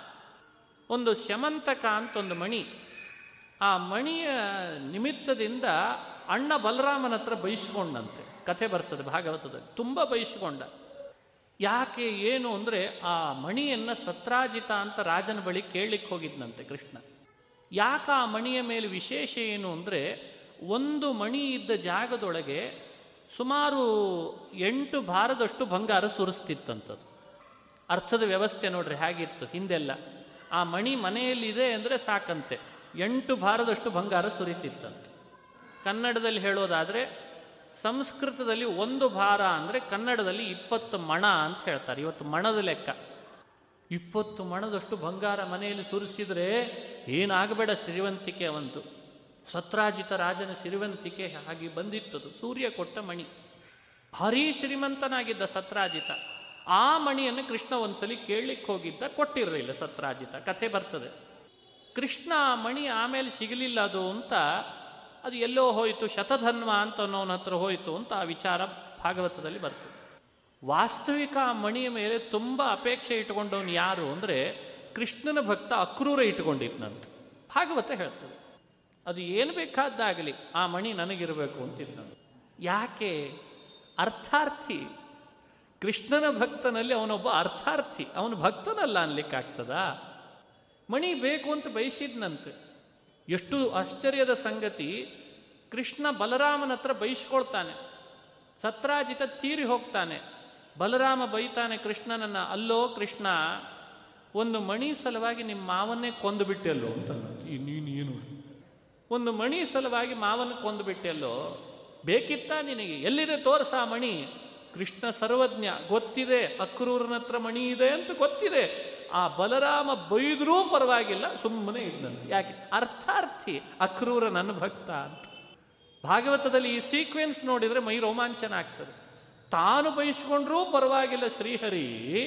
ಒಂದು ಶಮಂತಕ ಅಂತ ಒಂದು ಮಣಿ, ಆ ಮಣಿಯ ನಿಮಿತ್ತದಿಂದ ಅಣ್ಣ ಬಲರಾಮನ ಹತ್ರ ಬಯಸ್ಕೊಂಡಂತೆ ಕಥೆ ಬರ್ತದೆ ಭಾಗವತದಲ್ಲಿ. ತುಂಬ ಬಯಸ್ಕೊಂಡ. ಯಾಕೆ ಏನು ಅಂದರೆ ಆ ಮಣಿಯನ್ನು ಸತ್ರಾಜಿತ ಅಂತ ರಾಜನ ಬಳಿ ಕೇಳಲಿಕ್ಕೆ ಹೋಗಿದ್ನಂತೆ ಕೃಷ್ಣ. ಯಾಕೆ ಆ ಮಣಿಯ ಮೇಲೆ ವಿಶೇಷ ಏನು ಅಂದರೆ ಒಂದು ಮಣಿ ಇದ್ದ ಜಾಗದೊಳಗೆ ಸುಮಾರು 8 ಭಾರದಷ್ಟು ಬಂಗಾರ ಸುರಿಸ್ತಿತ್ತಂಥದ್ದು. ಅರ್ಥದ ವ್ಯವಸ್ಥೆ ನೋಡ್ರಿ ಹೇಗಿತ್ತು ಹಿಂದೆಲ್ಲ. ಆ ಮಣಿ ಮನೆಯಲ್ಲಿದೆ ಅಂದರೆ ಸಾಕಂತೆ 8 ಭಾರದಷ್ಟು ಬಂಗಾರ ಸುರಿತಿತ್ತಂತೆ. ಕನ್ನಡದಲ್ಲಿ ಹೇಳೋದಾದರೆ, ಸಂಸ್ಕೃತದಲ್ಲಿ 1 ಭಾರ ಅಂದರೆ ಕನ್ನಡದಲ್ಲಿ 20 ಮಣ ಅಂತ ಹೇಳ್ತಾರೆ. ಇವತ್ತು ಮಣದ ಲೆಕ್ಕ. 20 ಮಣದಷ್ಟು ಬಂಗಾರ ಮನೆಯಲ್ಲಿ ಸುರಿಸಿದರೆ ಏನಾಗಬೇಡ ಸಿರಿವಂತಿಕೆ ಅವಂತು. ಸತ್ರಾಜಿತ ರಾಜನ ಸಿರಿವಂತಿಕೆ ಹಾಗೆ ಬಂದಿತ್ತದು. ಸೂರ್ಯ ಕೊಟ್ಟ ಮಣಿ. ಭಾರೀ ಶ್ರೀಮಂತನಾಗಿದ್ದ ಸತ್ರಾಜಿತ. ಆ ಮಣಿಯನ್ನು ಕೃಷ್ಣ ಒಂದ್ಸಲಿ ಕೇಳಲಿಕ್ಕೆ ಹೋಗಿದ್ದ, ಕೊಟ್ಟಿರಲಿಲ್ಲ ಸತ್ರಾಜಿತ. ಕಥೆ ಬರ್ತದೆ. ಕೃಷ್ಣ ಆ ಮಣಿ ಆಮೇಲೆ ಸಿಗಲಿಲ್ಲ ಅದು ಅಂತ, ಅದು ಎಲ್ಲೋ ಹೋಯಿತು, ಶತಧನ್ವ ಅಂತ ಅನ್ನೋನ ಹತ್ರ ಹೋಯಿತು ಅಂತ ಆ ವಿಚಾರ ಭಾಗವತದಲ್ಲಿ ಬರ್ತದೆ. ವಾಸ್ತವಿಕ ಆ ಮಣಿಯ ಮೇಲೆ ತುಂಬ ಅಪೇಕ್ಷೆ ಇಟ್ಕೊಂಡವನು ಯಾರು ಅಂದರೆ ಕೃಷ್ಣನ ಭಕ್ತ ಅಕ್ರೂರ ಇಟ್ಕೊಂಡಿದ್ನಂತೆ. ಭಾಗವತ ಹೇಳ್ತದೆ. ಅದು ಏನು ಬೇಕಾದ್ದಾಗಲಿ ಆ ಮಣಿ ನನಗಿರಬೇಕು ಅಂತಿದ್ನಂತೆ. ಯಾಕೆ? ಅರ್ಥಾರ್ಥಿ. ಕೃಷ್ಣನ ಭಕ್ತನಲ್ಲಿ ಅವನೊಬ್ಬ ಅರ್ಥಾರ್ಥಿ. ಅವನು ಭಕ್ತನಲ್ಲ ಅನ್ಲಿಕ್ಕಾಗ್ತದಾ? ಮಣಿ ಬೇಕು ಅಂತ ಬಯಸಿದ್ನಂತೆ. ಎಷ್ಟು ಆಶ್ಚರ್ಯದ ಸಂಗತಿ. ಕೃಷ್ಣ ಬಲರಾಮನ ಹತ್ರ ಬೈಸ್ಕೊಳ್ತಾನೆ. ಸತ್ರಾಜಿತ ತೀರಿ ಹೋಗ್ತಾನೆ. ಬಲರಾಮ ಬೈತಾನೆ ಕೃಷ್ಣನನ್ನ, ಅಲ್ಲೋ ಕೃಷ್ಣ, ಒಂದು ಮಣಿ ಸಲುವಾಗಿ ನಿಮ್ಮ ಮಾವನ್ನೇ ಕೊಂದುಬಿಟ್ಟೆಲ್ಲೋ ಅಂತ. ನೀನೇನು ಒಂದು ಮಣಿ ಸಲುವಾಗಿ ಮಾವನ್ನ ಕೊಂದುಬಿಟ್ಟೆಲ್ಲೋ, ಬೇಕಿತ್ತ ನಿನಗೆ? ಎಲ್ಲಿದೆ ತೋರ್ಸ ಮಣಿ? ಕೃಷ್ಣ ಸರ್ವಜ್ಞ, ಗೊತ್ತಿದೆ ಅಕ್ರೂರನ ಹತ್ರ ಮಣಿ ಇದೆ ಅಂತ ಗೊತ್ತಿದೆ. ಆ ಬಲರಾಮ ಬೈದ್ರೂ ಪರವಾಗಿಲ್ಲ, ಸುಮ್ಮನೆ ಇದ್ದಂತೆ. ಯಾಕೆ? ಅರ್ಥಾರ್ಥಿ, ಅಕ್ರೂರ ನನ್ನ ಭಕ್ತ ಅಂತ. ಭಾಗವತದಲ್ಲಿ ಈ ಸೀಕ್ವೆನ್ಸ್ ನೋಡಿದರೆ ಮೈ ರೋಮಾಂಚನ ಆಗ್ತದೆ. ತಾನು ಬಯಸ್ಕೊಂಡ್ರೂ ಪರವಾಗಿಲ್ಲ ಶ್ರೀಹರಿ,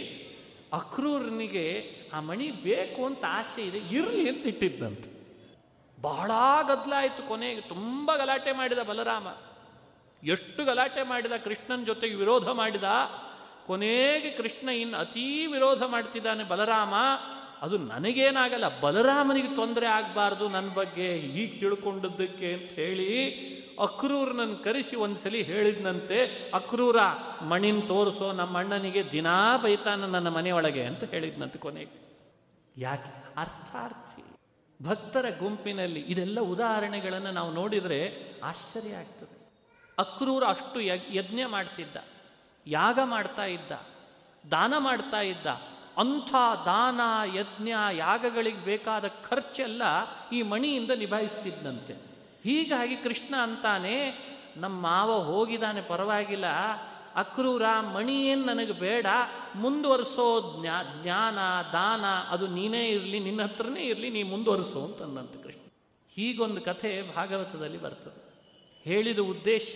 ಅಕ್ರೂರನಿಗೆ ಆ ಮಣಿ ಬೇಕು ಅಂತ ಆಸೆ ಇದೆ, ಇರಲಿ ಅಂತ ಇಟ್ಟಿದ್ದಂತೆ. ಬಹಳ ಗದ್ದಲಾಯಿತು. ಕೊನೆಗೆ ತುಂಬ ಗಲಾಟೆ ಮಾಡಿದ ಬಲರಾಮ. ಎಷ್ಟು ಗಲಾಟೆ ಮಾಡಿದ, ಕೃಷ್ಣನ ಜೊತೆಗೆ ವಿರೋಧ ಮಾಡಿದ. ಕೊನೆಗೆ ಕೃಷ್ಣ ಇನ್ನು ಅತೀ ವಿರೋಧ ಮಾಡ್ತಿದ್ದಾನೆ. ಬಲರಾಮ, ಅದು ನನಗೇನಾಗಲ್ಲ, ಬಲರಾಮನಿಗೆ ತೊಂದರೆ ಆಗಬಾರ್ದು ನನ್ನ ಬಗ್ಗೆ ಹೀಗೆ ತಿಳ್ಕೊಂಡದ್ದಕ್ಕೆ ಅಂತ ಹೇಳಿ ಅಕ್ರೂರನನ್ನು ಕರೆಸಿ ಒಂದ್ಸಲಿ ಹೇಳಿದ್ನಂತೆ, ಅಕ್ರೂರ ಮಣಿನ ತೋರಿಸೋ, ನಮ್ಮ ಅಣ್ಣನಿಗೆ ದಿನಾ ಬೈತಾನ ನನ್ನ ಮನೆಯೊಳಗೆ ಅಂತ ಹೇಳಿದ್ನಂತೆ ಕೊನೆಗೆ. ಯಾಕೆ? ಅರ್ಥಾರ್ಥಿ, ಭಕ್ತರ ಗುಂಪಿನಲ್ಲಿ. ಇದೆಲ್ಲ ಉದಾಹರಣೆಗಳನ್ನು ನಾವು ನೋಡಿದರೆ ಆಶ್ಚರ್ಯ ಆಗ್ತದೆ. ಅಕ್ರೂರ ಅಷ್ಟು ಯಜ್ಞ ಮಾಡ್ತಿದ್ದ, ಯಾಗ ಮಾಡ್ತಾ ಇದ್ದ, ದಾನ ಮಾಡ್ತಾ ಇದ್ದ. ಅಂಥ ದಾನ ಯಜ್ಞ ಯಾಗಗಳಿಗೆ ಬೇಕಾದ ಖರ್ಚೆಲ್ಲ ಈ ಮಣಿಯಿಂದ ನಿಭಾಯಿಸ್ತಿದ್ದಂತೆ. ಹೀಗಾಗಿ ಕೃಷ್ಣ ಅಂತಾನೆ, ನಮ್ಮ ಮಾವ ಹೋಗಿದ್ದಾನೆ ಪರವಾಗಿಲ್ಲ, ಅಕ್ರೂರ ಮಣಿ ಏನು ನನಗೆ ಬೇಡ, ಮುಂದುವರಿಸೋ ಜ್ಞಾನ ದಾನ ಅದು ನೀನೇ ಇರಲಿ, ನಿನ್ನ ಹತ್ರನೇ ಇರಲಿ, ನೀ ಮುಂದುವರಿಸೋ ಅಂತಂದಂತೆ ಕೃಷ್ಣ. ಹೀಗೊಂದು ಕಥೆ ಭಾಗವತದಲ್ಲಿ ಬರ್ತದೆ. ಹೇಳಿದ ಉದ್ದೇಶ,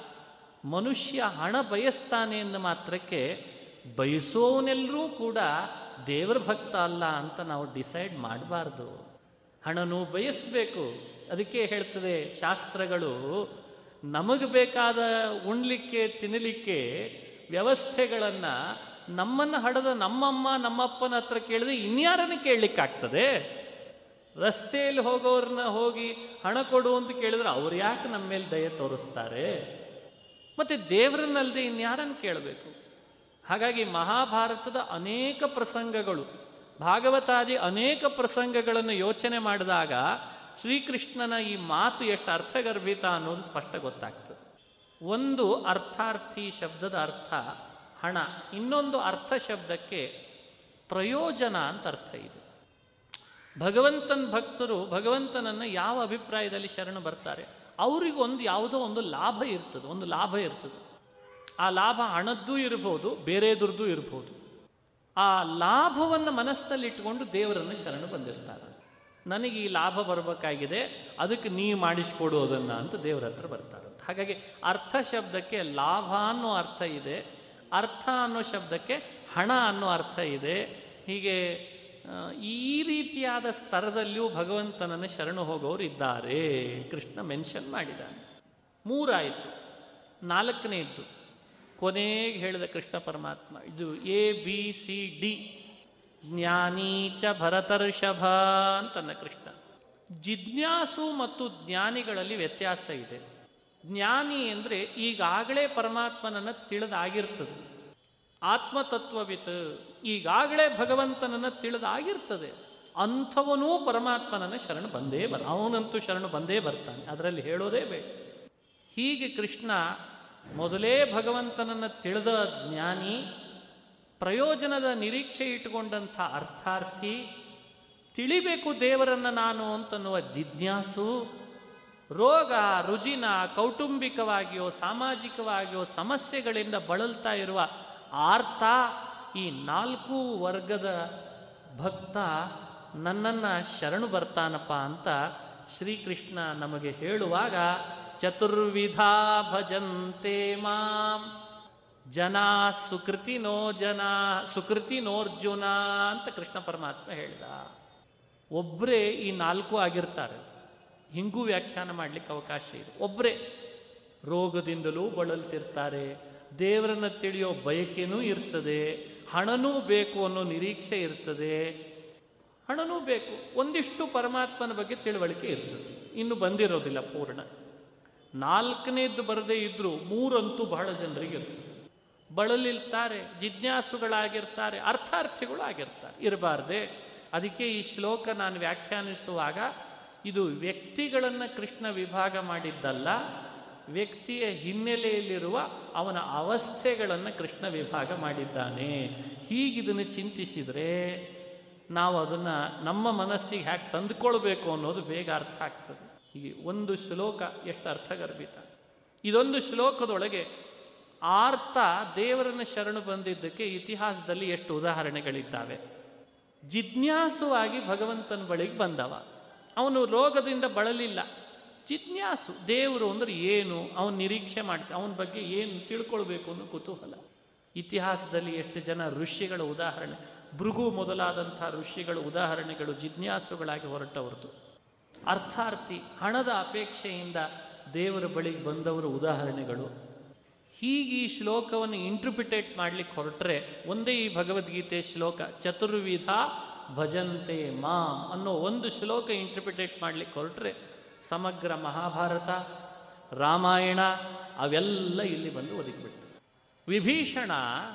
ಮನುಷ್ಯ ಹಣ ಬಯಸ್ತಾನೆ ಎಂದ ಮಾತ್ರಕ್ಕೆ ಬಯಸೋನೆಲ್ಲರೂ ಕೂಡ ದೇವರ ಭಕ್ತ ಅಲ್ಲ ಅಂತ ನಾವು ಡಿಸೈಡ್ ಮಾಡಬಾರ್ದು. ಹಣನೂ ಬಯಸಬೇಕು. ಅದಕ್ಕೆ ಹೇಳ್ತದೆ ಶಾಸ್ತ್ರಗಳು, ನಮಗೆ ಬೇಕಾದ ಉಣ್ಲಿಕ್ಕೆ ತಿನ್ನಲಿಕ್ಕೆ ವ್ಯವಸ್ಥೆಗಳನ್ನು ನಮ್ಮನ್ನು ಹಡದ ನಮ್ಮಮ್ಮ ನಮ್ಮಪ್ಪನ ಹತ್ರ ಕೇಳಿದ್ರೆ ಇನ್ಯಾರನ್ನು ಕೇಳಲಿಕ್ಕಾಗ್ತದೆ? ರಸ್ತೆಯಲ್ಲಿ ಹೋಗೋರನ್ನ ಹೋಗಿ ಹಣ ಕೊಡು ಅಂತ ಕೇಳಿದ್ರೆ ಅವ್ರು ಯಾಕೆ ನಮ್ಮ ಮೇಲೆ ದಯೆ ತೋರಿಸ್ತಾರೆ? ಮತ್ತು ದೇವರನ್ನಲ್ಲದೆ ಇನ್ಯಾರನ್ನು ಕೇಳಬೇಕು? ಹಾಗಾಗಿ ಮಹಾಭಾರತದ ಅನೇಕ ಪ್ರಸಂಗಗಳು, ಭಾಗವತಾದಿ ಅನೇಕ ಪ್ರಸಂಗಗಳನ್ನು ಯೋಚನೆ ಮಾಡಿದಾಗ ಶ್ರೀಕೃಷ್ಣನ ಈ ಮಾತು ಎಷ್ಟು ಅರ್ಥಗರ್ಭಿತ ಅನ್ನೋದು ಸ್ಪಷ್ಟ ಗೊತ್ತಾಗ್ತದೆ. ಒಂದು ಅರ್ಥಾರ್ಥಿ ಶಬ್ದದ ಅರ್ಥ ಹಣ, ಇನ್ನೊಂದು ಅರ್ಥ ಶಬ್ದಕ್ಕೆ ಪ್ರಯೋಜನ ಅಂತ ಅರ್ಥ ಇದೆ. ಭಗವಂತನ ಭಕ್ತರು ಭಗವಂತನನ್ನು ಯಾವ ಅಭಿಪ್ರಾಯದಲ್ಲಿ ಶರಣು ಬರ್ತಾರೆ, ಅವರಿಗೊಂದು ಯಾವುದೋ ಒಂದು ಲಾಭ ಇರ್ತದೆ. ಆ ಲಾಭ ಹಣದ್ದು ಇರ್ಬೋದು, ಬೇರೆದುರ್ದು ಇರ್ಬೋದು. ಆ ಲಾಭವನ್ನು ಮನಸ್ಸಿನಲ್ಲಿಟ್ಟುಕೊಂಡು ದೇವರನ್ನು ಶರಣು ಬಂದಿರ್ತಾರೆ. ನನಗೆ ಈ ಲಾಭ ಬರಬೇಕಾಗಿದೆ, ಅದಕ್ಕೆ ನೀ ಮಾಡಿಸ್ಕೊಡೋದನ್ನು ಅಂತ ದೇವರ ಹತ್ರ ಬರ್ತಾರಂತ. ಹಾಗಾಗಿ ಅರ್ಥ ಶಬ್ದಕ್ಕೆ ಲಾಭ ಅನ್ನೋ ಅರ್ಥ ಇದೆ, ಅರ್ಥ ಅನ್ನೋ ಶಬ್ದಕ್ಕೆ ಹಣ ಅನ್ನೋ ಅರ್ಥ ಇದೆ. ಹೀಗೆ ಈ ರೀತಿಯಾದ ಸ್ತರದಲ್ಲಿಯೂ ಭಗವಂತನನ್ನು ಶರಣು ಹೋಗೋರು ಇದ್ದಾರೆ. ಕೃಷ್ಣ ಮೆನ್ಷನ್ ಮಾಡಿದ್ದಾನೆ. 3 ಆಯಿತು. 4ನೇದ್ದು ಕೊನೆಗೆ ಹೇಳಿದ ಕೃಷ್ಣ ಪರಮಾತ್ಮ, ಇದು ABCD, ಜ್ಞಾನೀಚ ಭರತರ್ಷಭ ಅಂತನ್ನ ಕೃಷ್ಣ. ಜಿಜ್ಞಾಸು ಮತ್ತು ಜ್ಞಾನಿಗಳಲ್ಲಿ ವ್ಯತ್ಯಾಸ ಇದೆ. ಜ್ಞಾನಿ ಅಂದರೆ ಈಗಾಗಲೇ ಪರಮಾತ್ಮನನ್ನು ತಿಳಿದಾಗಿರ್ತದೆ, ಆತ್ಮತತ್ವವಿತ್, ಈಗಾಗಲೇ ಭಗವಂತನನ್ನು ತಿಳಿದಾಗಿರ್ತದೆ. ಅಂಥವನೂ ಪರಮಾತ್ಮನನ್ನು ಶರಣು ಬಂದೇ ಅವನಂತೂ ಶರಣು ಬಂದೇ ಬರ್ತಾನೆ, ಅದರಲ್ಲಿ ಹೇಳೋದೇ ಬೇಡ. ಹೀಗೆ ಕೃಷ್ಣ ಮೊದಲೇ ಭಗವಂತನನ್ನು ತಿಳಿದ ಜ್ಞಾನಿ, ಪ್ರಯೋಜನದ ನಿರೀಕ್ಷೆ ಇಟ್ಟುಕೊಂಡಂಥ ಅರ್ಥಾರ್ಥಿ, ತಿಳಿಬೇಕು ದೇವರನ್ನು ನಾನು ಅಂತನ್ನುವ ಜಿಜ್ಞಾಸು, ರೋಗ ರುಜಿನ ಕೌಟುಂಬಿಕವಾಗಿಯೋ ಸಾಮಾಜಿಕವಾಗಿಯೋ ಸಮಸ್ಯೆಗಳಿಂದ ಬಳಲ್ತಾ ಇರುವ ಆರ್ತ, ಈ 4 ವರ್ಗದ ಭಕ್ತ ನನ್ನನ್ನು ಶರಣು ಬರ್ತಾನಪ್ಪ ಅಂತ ಶ್ರೀಕೃಷ್ಣ ನಮಗೆ ಹೇಳುವಾಗ, ಚತುರ್ವಿಧಾ ಭಜಂತೆ ಮಾಂ ಜನ ಸುಕೃತಿನೋರ್ಜುನ ಅಂತ ಕೃಷ್ಣ ಪರಮಾತ್ಮ ಹೇಳಿದ. ಒಬ್ಬರೇ ಈ 4 ಆಗಿರ್ತಾರೆ, ಹಿಂಗೂ ವ್ಯಾಖ್ಯಾನ ಮಾಡಲಿಕ್ಕೆ ಅವಕಾಶ ಇದೆ. ಒಬ್ಬರೇ ರೋಗದಿಂದಲೂ ಬಳಲ್ತಿರ್ತಾರೆ, ದೇವರನ್ನು ತಿಳಿಯೋ ಬಯಕೆನೂ ಇರ್ತದೆ, ಹಣನೂ ಬೇಕು ಅನ್ನೋ ನಿರೀಕ್ಷೆ ಇರ್ತದೆ, ಹಣನೂ ಬೇಕು, ಒಂದಿಷ್ಟು ಪರಮಾತ್ಮನ ಬಗ್ಗೆ ತಿಳುವಳಿಕೆ ಇರ್ತದೆ, ಇನ್ನು ಬಂದಿರೋದಿಲ್ಲ ಪೂರ್ಣ. 4ನೇದ್ದು ಬರದೇ ಇದ್ದರೂ 3 ಅಂತೂ ಬಹಳ ಜನರಿಗೆ ಇರ್ತದೆ. ಬಳಲಿರ್ತಾರೆ, ಜಿಜ್ಞಾಸುಗಳಾಗಿರ್ತಾರೆ, ಅರ್ಥಾರ್ಥಿಗಳು ಆಗಿರ್ತಾರೆ, ಇರಬಾರ್ದೆ. ಅದಕ್ಕೆ ಈ ಶ್ಲೋಕ ನಾನು ವ್ಯಾಖ್ಯಾನಿಸುವಾಗ ಇದು ವ್ಯಕ್ತಿಗಳನ್ನು ಕೃಷ್ಣ ವಿಭಾಗ ಮಾಡಿದ್ದಲ್ಲ, ವ್ಯಕ್ತಿಯ ಹಿನ್ನೆಲೆಯಲ್ಲಿರುವ ಅವನ ಅವಸ್ಥೆಗಳನ್ನು ಕೃಷ್ಣ ವಿಭಾಗ ಮಾಡಿದ್ದಾನೆ. ಹೀಗಿದನ್ನು ಚಿಂತಿಸಿದರೆ ನಾವು ಅದನ್ನು ನಮ್ಮ ಮನಸ್ಸಿಗೆ ಹ್ಯಾಕೆ ತಂದುಕೊಳ್ಬೇಕು ಅನ್ನೋದು ಬೇಗ ಅರ್ಥ ಆಗ್ತದೆ. ಈ ಒಂದು ಶ್ಲೋಕ ಎಷ್ಟು ಅರ್ಥಗರ್ಭಿತ. ಇದೊಂದು ಶ್ಲೋಕದೊಳಗೆ ಆರ್ತ ದೇವರನ್ನ ಶರಣು ಬಂದಿದ್ದಕ್ಕೆ ಇತಿಹಾಸದಲ್ಲಿ ಎಷ್ಟು ಉದಾಹರಣೆಗಳಿದ್ದಾವೆ. ಜಿಜ್ಞಾಸುವಾಗಿ ಭಗವಂತನ ಬಳಿಗೆ ಬಂದವ, ಅವನು ರೋಗದಿಂದ ಬಳಲಿಲ್ಲ. ಜಿಜ್ಞಾಸು, ದೇವರು ಅಂದರೆ ಏನು, ಅವನು ನಿರೀಕ್ಷೆ ಮಾಡ್ತಾನೆ, ಅವನ ಬಗ್ಗೆ ಏನು ತಿಳ್ಕೊಳ್ಬೇಕು ಅನ್ನೋ ಕುತೂಹಲ. ಇತಿಹಾಸದಲ್ಲಿ ಎಷ್ಟು ಜನ ಋಷಿಗಳ ಉದಾಹರಣೆ, ಭೃಗು ಮೊದಲಾದಂಥ ಋಷಿಗಳ ಉದಾಹರಣೆಗಳು ಜಿಜ್ಞಾಸುಗಳಾಗಿ ಹೊರಟವರದು. ಅರ್ಥಾರ್ಥಿ, ಹಣದ ಅಪೇಕ್ಷೆಯಿಂದ ದೇವರ ಬಳಿಗೆ ಬಂದವರ ಉದಾಹರಣೆಗಳು. ಹೀಗೆ ಈ ಶ್ಲೋಕವನ್ನು ಇಂಟರ್ಪ್ರಿಟೇಟ್ ಮಾಡಲಿಕ್ಕೆ ಹೊರಟ್ರೆ ಒಂದೇ ಈ ಭಗವದ್ಗೀತೆ ಶ್ಲೋಕ ಚತುರ್ವಿಧ ಭಜಂತೆ ಮಾಂ ಅನ್ನೋ ಒಂದು ಶ್ಲೋಕ ಇಂಟರ್ಪ್ರಿಟೇಟ್ ಮಾಡಲಿಕ್ಕೆ ಹೊರಟ್ರೆ ಸಮಗ್ರ ಮಹಾಭಾರತ, ರಾಮಾಯಣ ಅವೆಲ್ಲ ಇಲ್ಲಿ ಬಂದು ಒದಗಿಬಿಡ್ತದೆ. ವಿಭೀಷಣ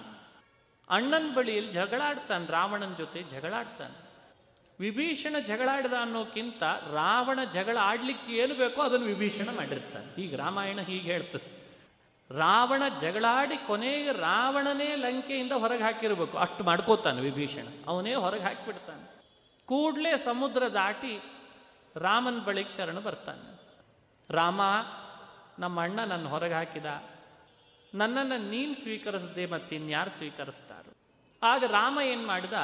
ಅಣ್ಣನ ಬಳಿಯಲ್ಲಿ ಜಗಳಾಡ್ತಾನೆ, ರಾವಣನ ಜೊತೆ ಜಗಳಾಡ್ತಾನೆ. ವಿಭೀಷಣ ಜಗಳಾಡ್ದ ಅನ್ನೋಕ್ಕಿಂತ ರಾವಣ ಜಗಳ ಆಡ್ಲಿಕ್ಕೆ ಏನು ಬೇಕೋ ಅದನ್ನು ವಿಭೀಷಣ ಮಾಡಿರ್ತಾನೆ. ಹೀಗೆ ರಾಮಾಯಣ ಹೀಗೆ ಹೇಳ್ತದೆ. ರಾವಣ ಜಗಳಾಡಿ ಕೊನೆಗೆ ರಾವಣನೇ ಲಂಕೆಯಿಂದ ಹೊರಗೆ ಹಾಕಿರಬೇಕು, ಅಷ್ಟು ಮಾಡ್ಕೋತಾನೆ ವಿಭೀಷಣ, ಅವನೇ ಹೊರಗೆ ಹಾಕಿಬಿಡ್ತಾನೆ. ಕೂಡಲೇ ಸಮುದ್ರ ದಾಟಿ ರಾಮನ ಬಳಿಗೆ ಶರಣು ಬರ್ತಾನೆ. ರಾಮ, ನಮ್ಮ ಅಣ್ಣ ನನ್ನ ಹೊರಗೆ ಹಾಕಿದ, ನನ್ನನ್ನು ನೀನು ಸ್ವೀಕರಿಸದೆ ಮತ್ತಿನ್ಯಾರು ಸ್ವೀಕರಿಸ್ತಾರೋ? ಆಗ ರಾಮ ಏನು ಮಾಡಿದ,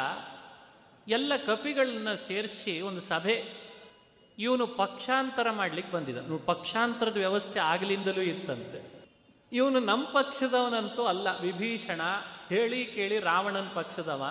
ಎಲ್ಲ ಕಪಿಗಳನ್ನ ಸೇರಿಸಿ ಒಂದು ಸಭೆ, ಇವನು ಪಕ್ಷಾಂತರ ಮಾಡ್ಲಿಕ್ಕೆ ಬಂದಿದ್ದ. ನೋಡಿ, ಪಕ್ಷಾಂತರದ ವ್ಯವಸ್ಥೆ ಆಗಲಿಂದಲೂ ಇತ್ತಂತೆ. ಇವನು ನಮ್ಮ ಪಕ್ಷದವನಂತೂ ಅಲ್ಲ, ವಿಭೀಷಣ ಹೇಳಿ ಕೇಳಿ ರಾವಣನ ಪಕ್ಷದವ,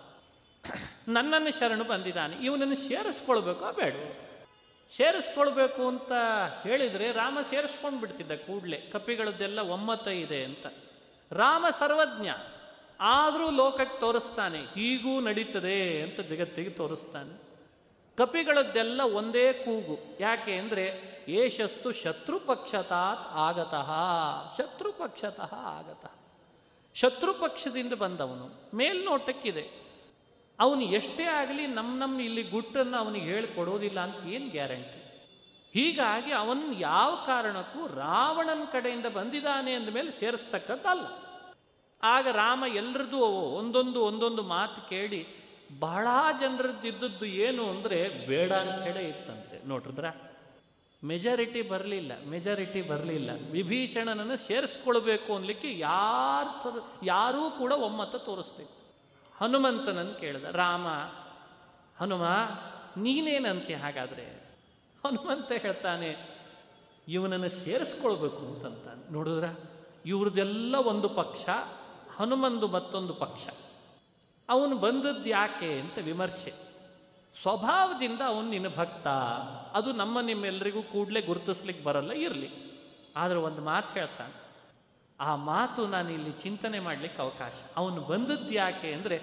ನನ್ನನ್ನು ಶರಣು ಬಂದಿದ್ದಾನೆ, ಇವನನ್ನು ಸೇರಿಸ್ಕೊಳ್ಬೇಕೋ ಬೇಡ? ಸೇರಿಸ್ಕೊಳ್ಬೇಕು ಅಂತ ಹೇಳಿದರೆ ರಾಮ ಸೇರಿಸ್ಕೊಂಡು ಬಿಡ್ತಿದ್ದ ಕೂಡಲೇ, ಕಪಿಗಳದ್ದೆಲ್ಲ ಒಮ್ಮತ ಇದೆ ಅಂತ. ರಾಮ ಸರ್ವಜ್ಞ, ಆದರೂ ಲೋಕಕ್ಕೆ ತೋರಿಸ್ತಾನೆ ಹೀಗೂ ನಡೀತದೆ ಅಂತ ಜಗತ್ತಿಗೆ ತೋರಿಸ್ತಾನೆ. ಕಪಿಗಳದ್ದೆಲ್ಲ ಒಂದೇ ಕೂಗು, ಯಾಕೆ ಅಂದರೆ ಏಷಸ್ತು ಶತ್ರುಪಕ್ಷತಾತ್ ಆಗತಃ, ಶತ್ರುಪಕ್ಷತಃ ಆಗತಃ, ಶತ್ರುಪಕ್ಷದಿಂದ ಬಂದವನು, ಮೇಲ್ನೋಟಕ್ಕಿದೆ. ಅವನು ಎಷ್ಟೇ ಆಗಲಿ ನಮ್ಮ ಇಲ್ಲಿ ಗುಟ್ಟನ್ನು ಅವನಿಗೆ ಹೇಳಿಕೊಡೋದಿಲ್ಲ ಅಂತ ಏನು ಗ್ಯಾರಂಟಿ? ಹೀಗಾಗಿ ಅವನು ಯಾವ ಕಾರಣಕ್ಕೂ ರಾವಣನ ಕಡೆಯಿಂದ ಬಂದಿದ್ದಾನೆ ಅಂದಮೇಲೆ ಸೇರಿಸ್ತಕ್ಕದ್ದಲ್ಲ. ಆಗ ರಾಮ ಎಲ್ಲರದ್ದು ಒಂದೊಂದು ಮಾತು ಕೇಳಿ ಬಹಳ ಜನರದ್ದಿದ್ದದ್ದು ಏನು ಅಂದರೆ ಬೇಡ ಅಂತ ಹೇಳೇ ಇತ್ತಂತೆ. ನೋಡ್ರಿದ್ರ, ಮೆಜಾರಿಟಿ ಬರಲಿಲ್ಲ. ವಿಭೀಷಣನನ್ನು ಸೇರಿಸ್ಕೊಳ್ಬೇಕು ಅನ್ಲಿಕ್ಕೆ ಯಾರೂ ಕೂಡ ಒಮ್ಮತ ತೋರಿಸ್ಬೇಕು. ಹನುಮಂತನನ್ನು ಕೇಳಿದ ರಾಮ, ಹನುಮ ನೀನೇನಂತೆ ಹಾಗಾದರೆ? ಹನುಮಂತ ಹೇಳ್ತಾನೆ, ಇವನನ್ನು ಸೇರಿಸ್ಕೊಳ್ಬೇಕು ಅಂತಂತಾನೆ. ನೋಡಿದ್ರ, ಇವ್ರದ್ದೆಲ್ಲ ಒಂದು ಪಕ್ಷ, ಹನುಮಂದು ಮತ್ತೊಂದು ಪಕ್ಷ. ಅವನು ಬಂದದ್ದು ಯಾಕೆ ಅಂತ ವಿಮರ್ಶೆ. ಸ್ವಭಾವದಿಂದ ಅವನು ನಿನ್ನ ಭಕ್ತ, ಅದು ನಿಮ್ಮೆಲ್ಲರಿಗೂ ಕೂಡಲೇ ಗುರುತಿಸ್ಲಿಕ್ಕೆ ಬರಲ್ಲ, ಇರಲಿ. ಆದರೆ ಒಂದು ಮಾತು ಹೇಳ್ತಾನೆ, ಆ ಮಾತು ನಾನು ಇಲ್ಲಿ ಚಿಂತನೆ ಮಾಡಲಿಕ್ಕೆ ಅವಕಾಶ. ಅವನು ಬಂದದ್ದು ಯಾಕೆ ಅಂದರೆ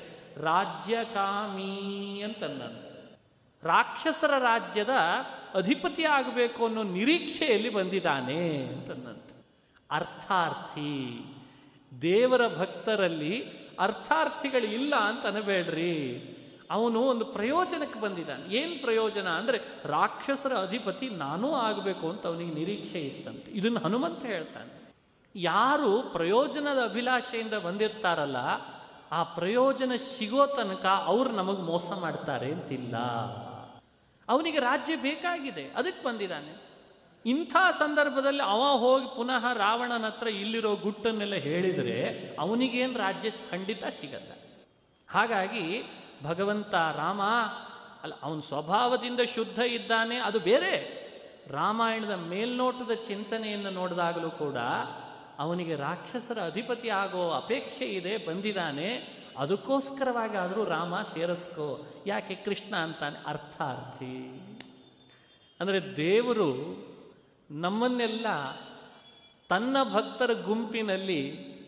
ರಾಜ್ಯಕಾಮಿ ಅಂತಂದಂತ, ರಾಕ್ಷಸರ ರಾಜ್ಯದ ಅಧಿಪತಿ ಆಗಬೇಕು ಅನ್ನೋ ನಿರೀಕ್ಷೆಯಲ್ಲಿ ಬಂದಿದ್ದಾನೆ ಅಂತಂದಂತ. ಅರ್ಥಾರ್ಥಿ, ದೇವರ ಭಕ್ತರಲ್ಲಿ ಅರ್ಥಾರ್ಥಿಗಳು ಇಲ್ಲ ಅಂತ ಅನಬೇಡ್ರಿ. ಅವನು ಒಂದು ಪ್ರಯೋಜನಕ್ಕೆ ಬಂದಿದ್ದಾನೆ. ಏನು ಪ್ರಯೋಜನ ಅಂದರೆ ರಾಕ್ಷಸರ ಅಧಿಪತಿ ನಾನೂ ಆಗಬೇಕು ಅಂತ ಅವನಿಗೆ ನಿರೀಕ್ಷೆ ಇತ್ತಂತೆ. ಇದನ್ನು ಹನುಮಂತ ಹೇಳ್ತಾನೆ. ಯಾರು ಪ್ರಯೋಜನದ ಅಭಿಲಾಷೆಯಿಂದ ಬಂದಿರ್ತಾರಲ್ಲ, ಆ ಪ್ರಯೋಜನ ಸಿಗೋ ತನಕ ಅವರು ನಮಗೆ ಮೋಸ ಮಾಡ್ತಾರೆ ಅಂತಿಲ್ಲ. ಅವನಿಗೆ ರಾಜ್ಯ ಬೇಕಾಗಿದೆ, ಅದಕ್ಕೆ ಬಂದಿದ್ದಾನೆ. ಇಂಥ ಸಂದರ್ಭದಲ್ಲಿ ಅವ ಹೋಗಿ ಪುನಃ ರಾವಣನ ಹತ್ರ ಇಲ್ಲಿರೋ ಗುಟ್ಟನ್ನೆಲ್ಲ ಹೇಳಿದರೆ ಅವನಿಗೇನು ರಾಜ್ಯ ಖಂಡಿತ ಸಿಗಲ್ಲ. ಹಾಗಾಗಿ ಭಗವಂತ ರಾಮ ಅಲ್ಲ, ಅವನ ಸ್ವಭಾವದಿಂದ ಶುದ್ಧ ಇದ್ದಾನೆ, ಅದು ಬೇರೆ. ರಾಮಾಯಣದ ಮೇಲ್ನೋಟದ ಚಿಂತನೆಯನ್ನು ನೋಡಿದಾಗಲೂ ಕೂಡ ಅವನಿಗೆ ರಾಕ್ಷಸರ ಅಧಿಪತಿ ಆಗೋ ಅಪೇಕ್ಷೆ ಇದೆ, ಬಂದಿದ್ದಾನೆ. ಅದಕ್ಕೋಸ್ಕರವಾಗಿ ಆದರೂ ರಾಮ ಸೇರಿಸ್ಕೋ. ಯಾಕೆ? ಕೃಷ್ಣ ಅಂತಾನೆ ಅರ್ಥಾರ್ಥಿ. ಅಂದರೆ ದೇವರು ನಮ್ಮನ್ನೆಲ್ಲ ತನ್ನ ಭಕ್ತರ ಗುಂಪಿನಲ್ಲಿ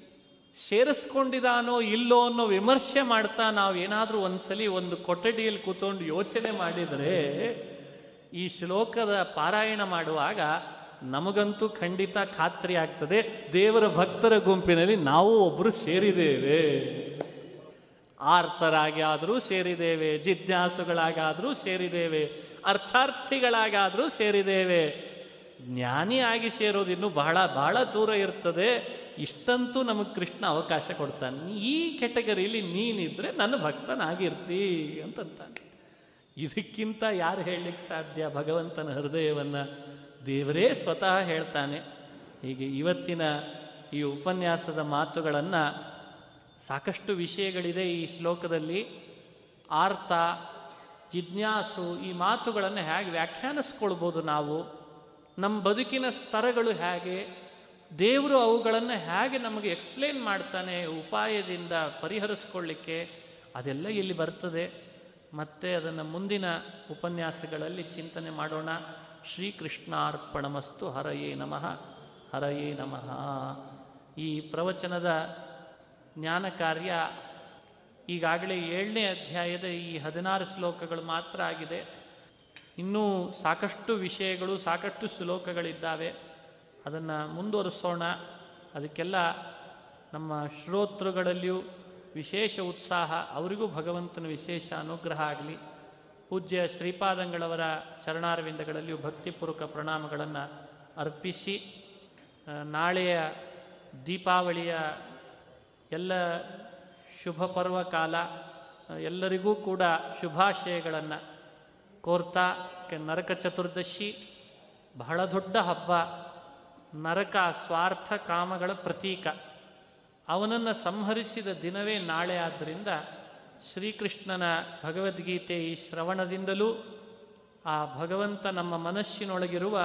ಸೇರಿಸ್ಕೊಂಡಿದ್ದಾನೋ ಇಲ್ಲೋ ಅನ್ನೋ ವಿಮರ್ಶೆ ಮಾಡ್ತಾ ನಾವೇನಾದರೂ ಒಂದ್ಸಲಿ ಒಂದು ಕೊಠಡಿಯಲ್ಲಿ ಕೂತ್ಕೊಂಡು ಯೋಚನೆ ಮಾಡಿದರೆ ಈ ಶ್ಲೋಕದ ಪಾರಾಯಣ ಮಾಡುವಾಗ ನಮಗಂತೂ ಖಂಡಿತ ಖಾತ್ರಿ ಆಗ್ತದೆ, ದೇವರ ಭಕ್ತರ ಗುಂಪಿನಲ್ಲಿ ನಾವು ಒಬ್ಬರು ಸೇರಿದ್ದೇವೆ. ಆರ್ತರಾಗಿ ಆದರೂ ಸೇರಿದ್ದೇವೆ, ಜಿಜ್ಞಾಸುಗಳಾಗಾದರೂ ಸೇರಿದ್ದೇವೆ. ಅರ್ಥಾರ್ಥಿಗಳಾಗಾದರೂ ಸೇರಿದ್ದೇವೆ. ಜ್ಞಾನಿಯಾಗಿ ಸೇರೋದು ಇನ್ನೂ ಬಹಳ ಬಹಳ ದೂರ ಇರ್ತದೆ. ಇಷ್ಟಂತೂ ನಮಗೆ ಕೃಷ್ಣ ಅವಕಾಶ ಕೊಡ್ತಾನೆ. ಈ ಕೆಟಗರಿಲಿ ನೀನಿದ್ರೆ ನನ್ನ ಭಕ್ತನಾಗಿರ್ತೀ ಅಂತಂತಾನೆ. ಇದಕ್ಕಿಂತ ಯಾರು ಹೇಳಲಿಕ್ಕೆ ಸಾಧ್ಯ? ಭಗವಂತನ ಹೃದಯವನ್ನು ದೇವರೇ ಸ್ವತಃ ಹೇಳ್ತಾನೆ. ಹೀಗೆ ಇವತ್ತಿನ ಈ ಉಪನ್ಯಾಸದ ಮಾತುಗಳನ್ನು, ಸಾಕಷ್ಟು ವಿಷಯಗಳಿದೆ ಈ ಶ್ಲೋಕದಲ್ಲಿ. ಆರ್ತ, ಜಿಜ್ಞಾಸು, ಈ ಮಾತುಗಳನ್ನು ಹೇಗೆ ವ್ಯಾಖ್ಯಾನಿಸ್ಕೊಳ್ಬೋದು ನಾವು, ನಮ್ಮ ಬದುಕಿನ ಸ್ತರಗಳು ಹೇಗೆ, ದೇವರು ಅವುಗಳನ್ನು ಹೇಗೆ ನಮಗೆ ಎಕ್ಸ್ಪ್ಲೇನ್ ಮಾಡ್ತಾನೆ ಉಪಾಯದಿಂದ ಪರಿಹರಿಸ್ಕೊಳ್ಳಿಕ್ಕೆ, ಅದೆಲ್ಲ ಇಲ್ಲಿ ಬರ್ತದೆ. ಮತ್ತೆ ಅದನ್ನು ಮುಂದಿನ ಉಪನ್ಯಾಸಗಳಲ್ಲಿ ಚಿಂತನೆ ಮಾಡೋಣ. ಶ್ರೀಕೃಷ್ಣಾರ್ಪಣಮಸ್ತು. ಹರಯೇ ನಮಃ, ಹರಯೇ ನಮಃ. ಈ ಪ್ರವಚನದ ಜ್ಞಾನ ಕಾರ್ಯ ಈಗಾಗಲೇ 7ನೇ ಅಧ್ಯಾಯದ ಈ 16 ಶ್ಲೋಕಗಳು ಮಾತ್ರ ಆಗಿದೆ. ಇನ್ನೂ ಸಾಕಷ್ಟು ವಿಷಯಗಳು, ಸಾಕಷ್ಟು ಶ್ಲೋಕಗಳಿದ್ದಾವೆ. ಅದನ್ನು ಮುಂದುವರಿಸೋಣ. ಅದಕ್ಕೆಲ್ಲ ನಮ್ಮ ಶ್ರೋತೃಗಳಲ್ಲಿಯೂ ವಿಶೇಷ ಉತ್ಸಾಹ, ಅವರಿಗೂ ಭಗವಂತನ ವಿಶೇಷ ಅನುಗ್ರಹ ಆಗಲಿ. ಪೂಜ್ಯ ಶ್ರೀಪಾದಂಗಳವರ ಚರಣಾರವಿಂದಗಳಲ್ಲಿಯೂ ಭಕ್ತಿಪೂರ್ವಕ ಪ್ರಣಾಮಗಳನ್ನು ಅರ್ಪಿಸಿ, ನಾಳೆಯ ದೀಪಾವಳಿಯ ಎಲ್ಲ ಶುಭ ಪರ್ವಕಾಲ ಎಲ್ಲರಿಗೂ ಕೂಡ ಶುಭಾಶಯಗಳನ್ನು ಕೋರ್ತಾ, ನರಕ ಚತುರ್ದಶಿ ಬಹಳ ದೊಡ್ಡ ಹಬ್ಬ. ನರಕ ಸ್ವಾರ್ಥ ಕಾಮಗಳ ಪ್ರತೀಕ. ಅವನನ್ನು ಸಂಹರಿಸಿದ ದಿನವೇ ನಾಳೆ. ಆದ್ದರಿಂದ ಶ್ರೀಕೃಷ್ಣನ ಭಗವದ್ಗೀತೆ ಈ ಶ್ರವಣದಿಂದಲೂ ಆ ಭಗವಂತ ನಮ್ಮ ಮನಸ್ಸಿನೊಳಗಿರುವ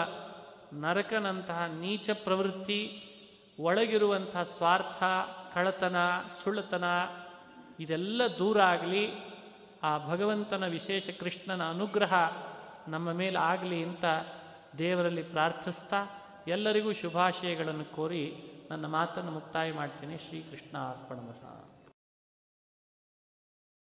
ನರಕನಂತಹ ನೀಚ ಪ್ರವೃತ್ತಿ, ಒಳಗಿರುವಂಥ ಸ್ವಾರ್ಥ, ಕಳತನ, ಸುಳ್ಳತನ ಇದೆಲ್ಲ ದೂರ ಆಗಲಿ. ಆ ಭಗವಂತನ ವಿಶೇಷ ಕೃಷ್ಣನ ಅನುಗ್ರಹ ನಮ್ಮ ಮೇಲೆ ಆಗಲಿ ಅಂತ ದೇವರಲ್ಲಿ ಪ್ರಾರ್ಥಿಸ್ತಾ ಎಲ್ಲರಿಗೂ ಶುಭಾಶಯಗಳನ್ನು ಕೋರಿ ನನ್ನ ಮಾತನ್ನು ಮುಕ್ತಾಯ ಮಾಡ್ತೀನಿ. ಶ್ರೀಕೃಷ್ಣ ಅರ್ಪಣಮಸ್ತು.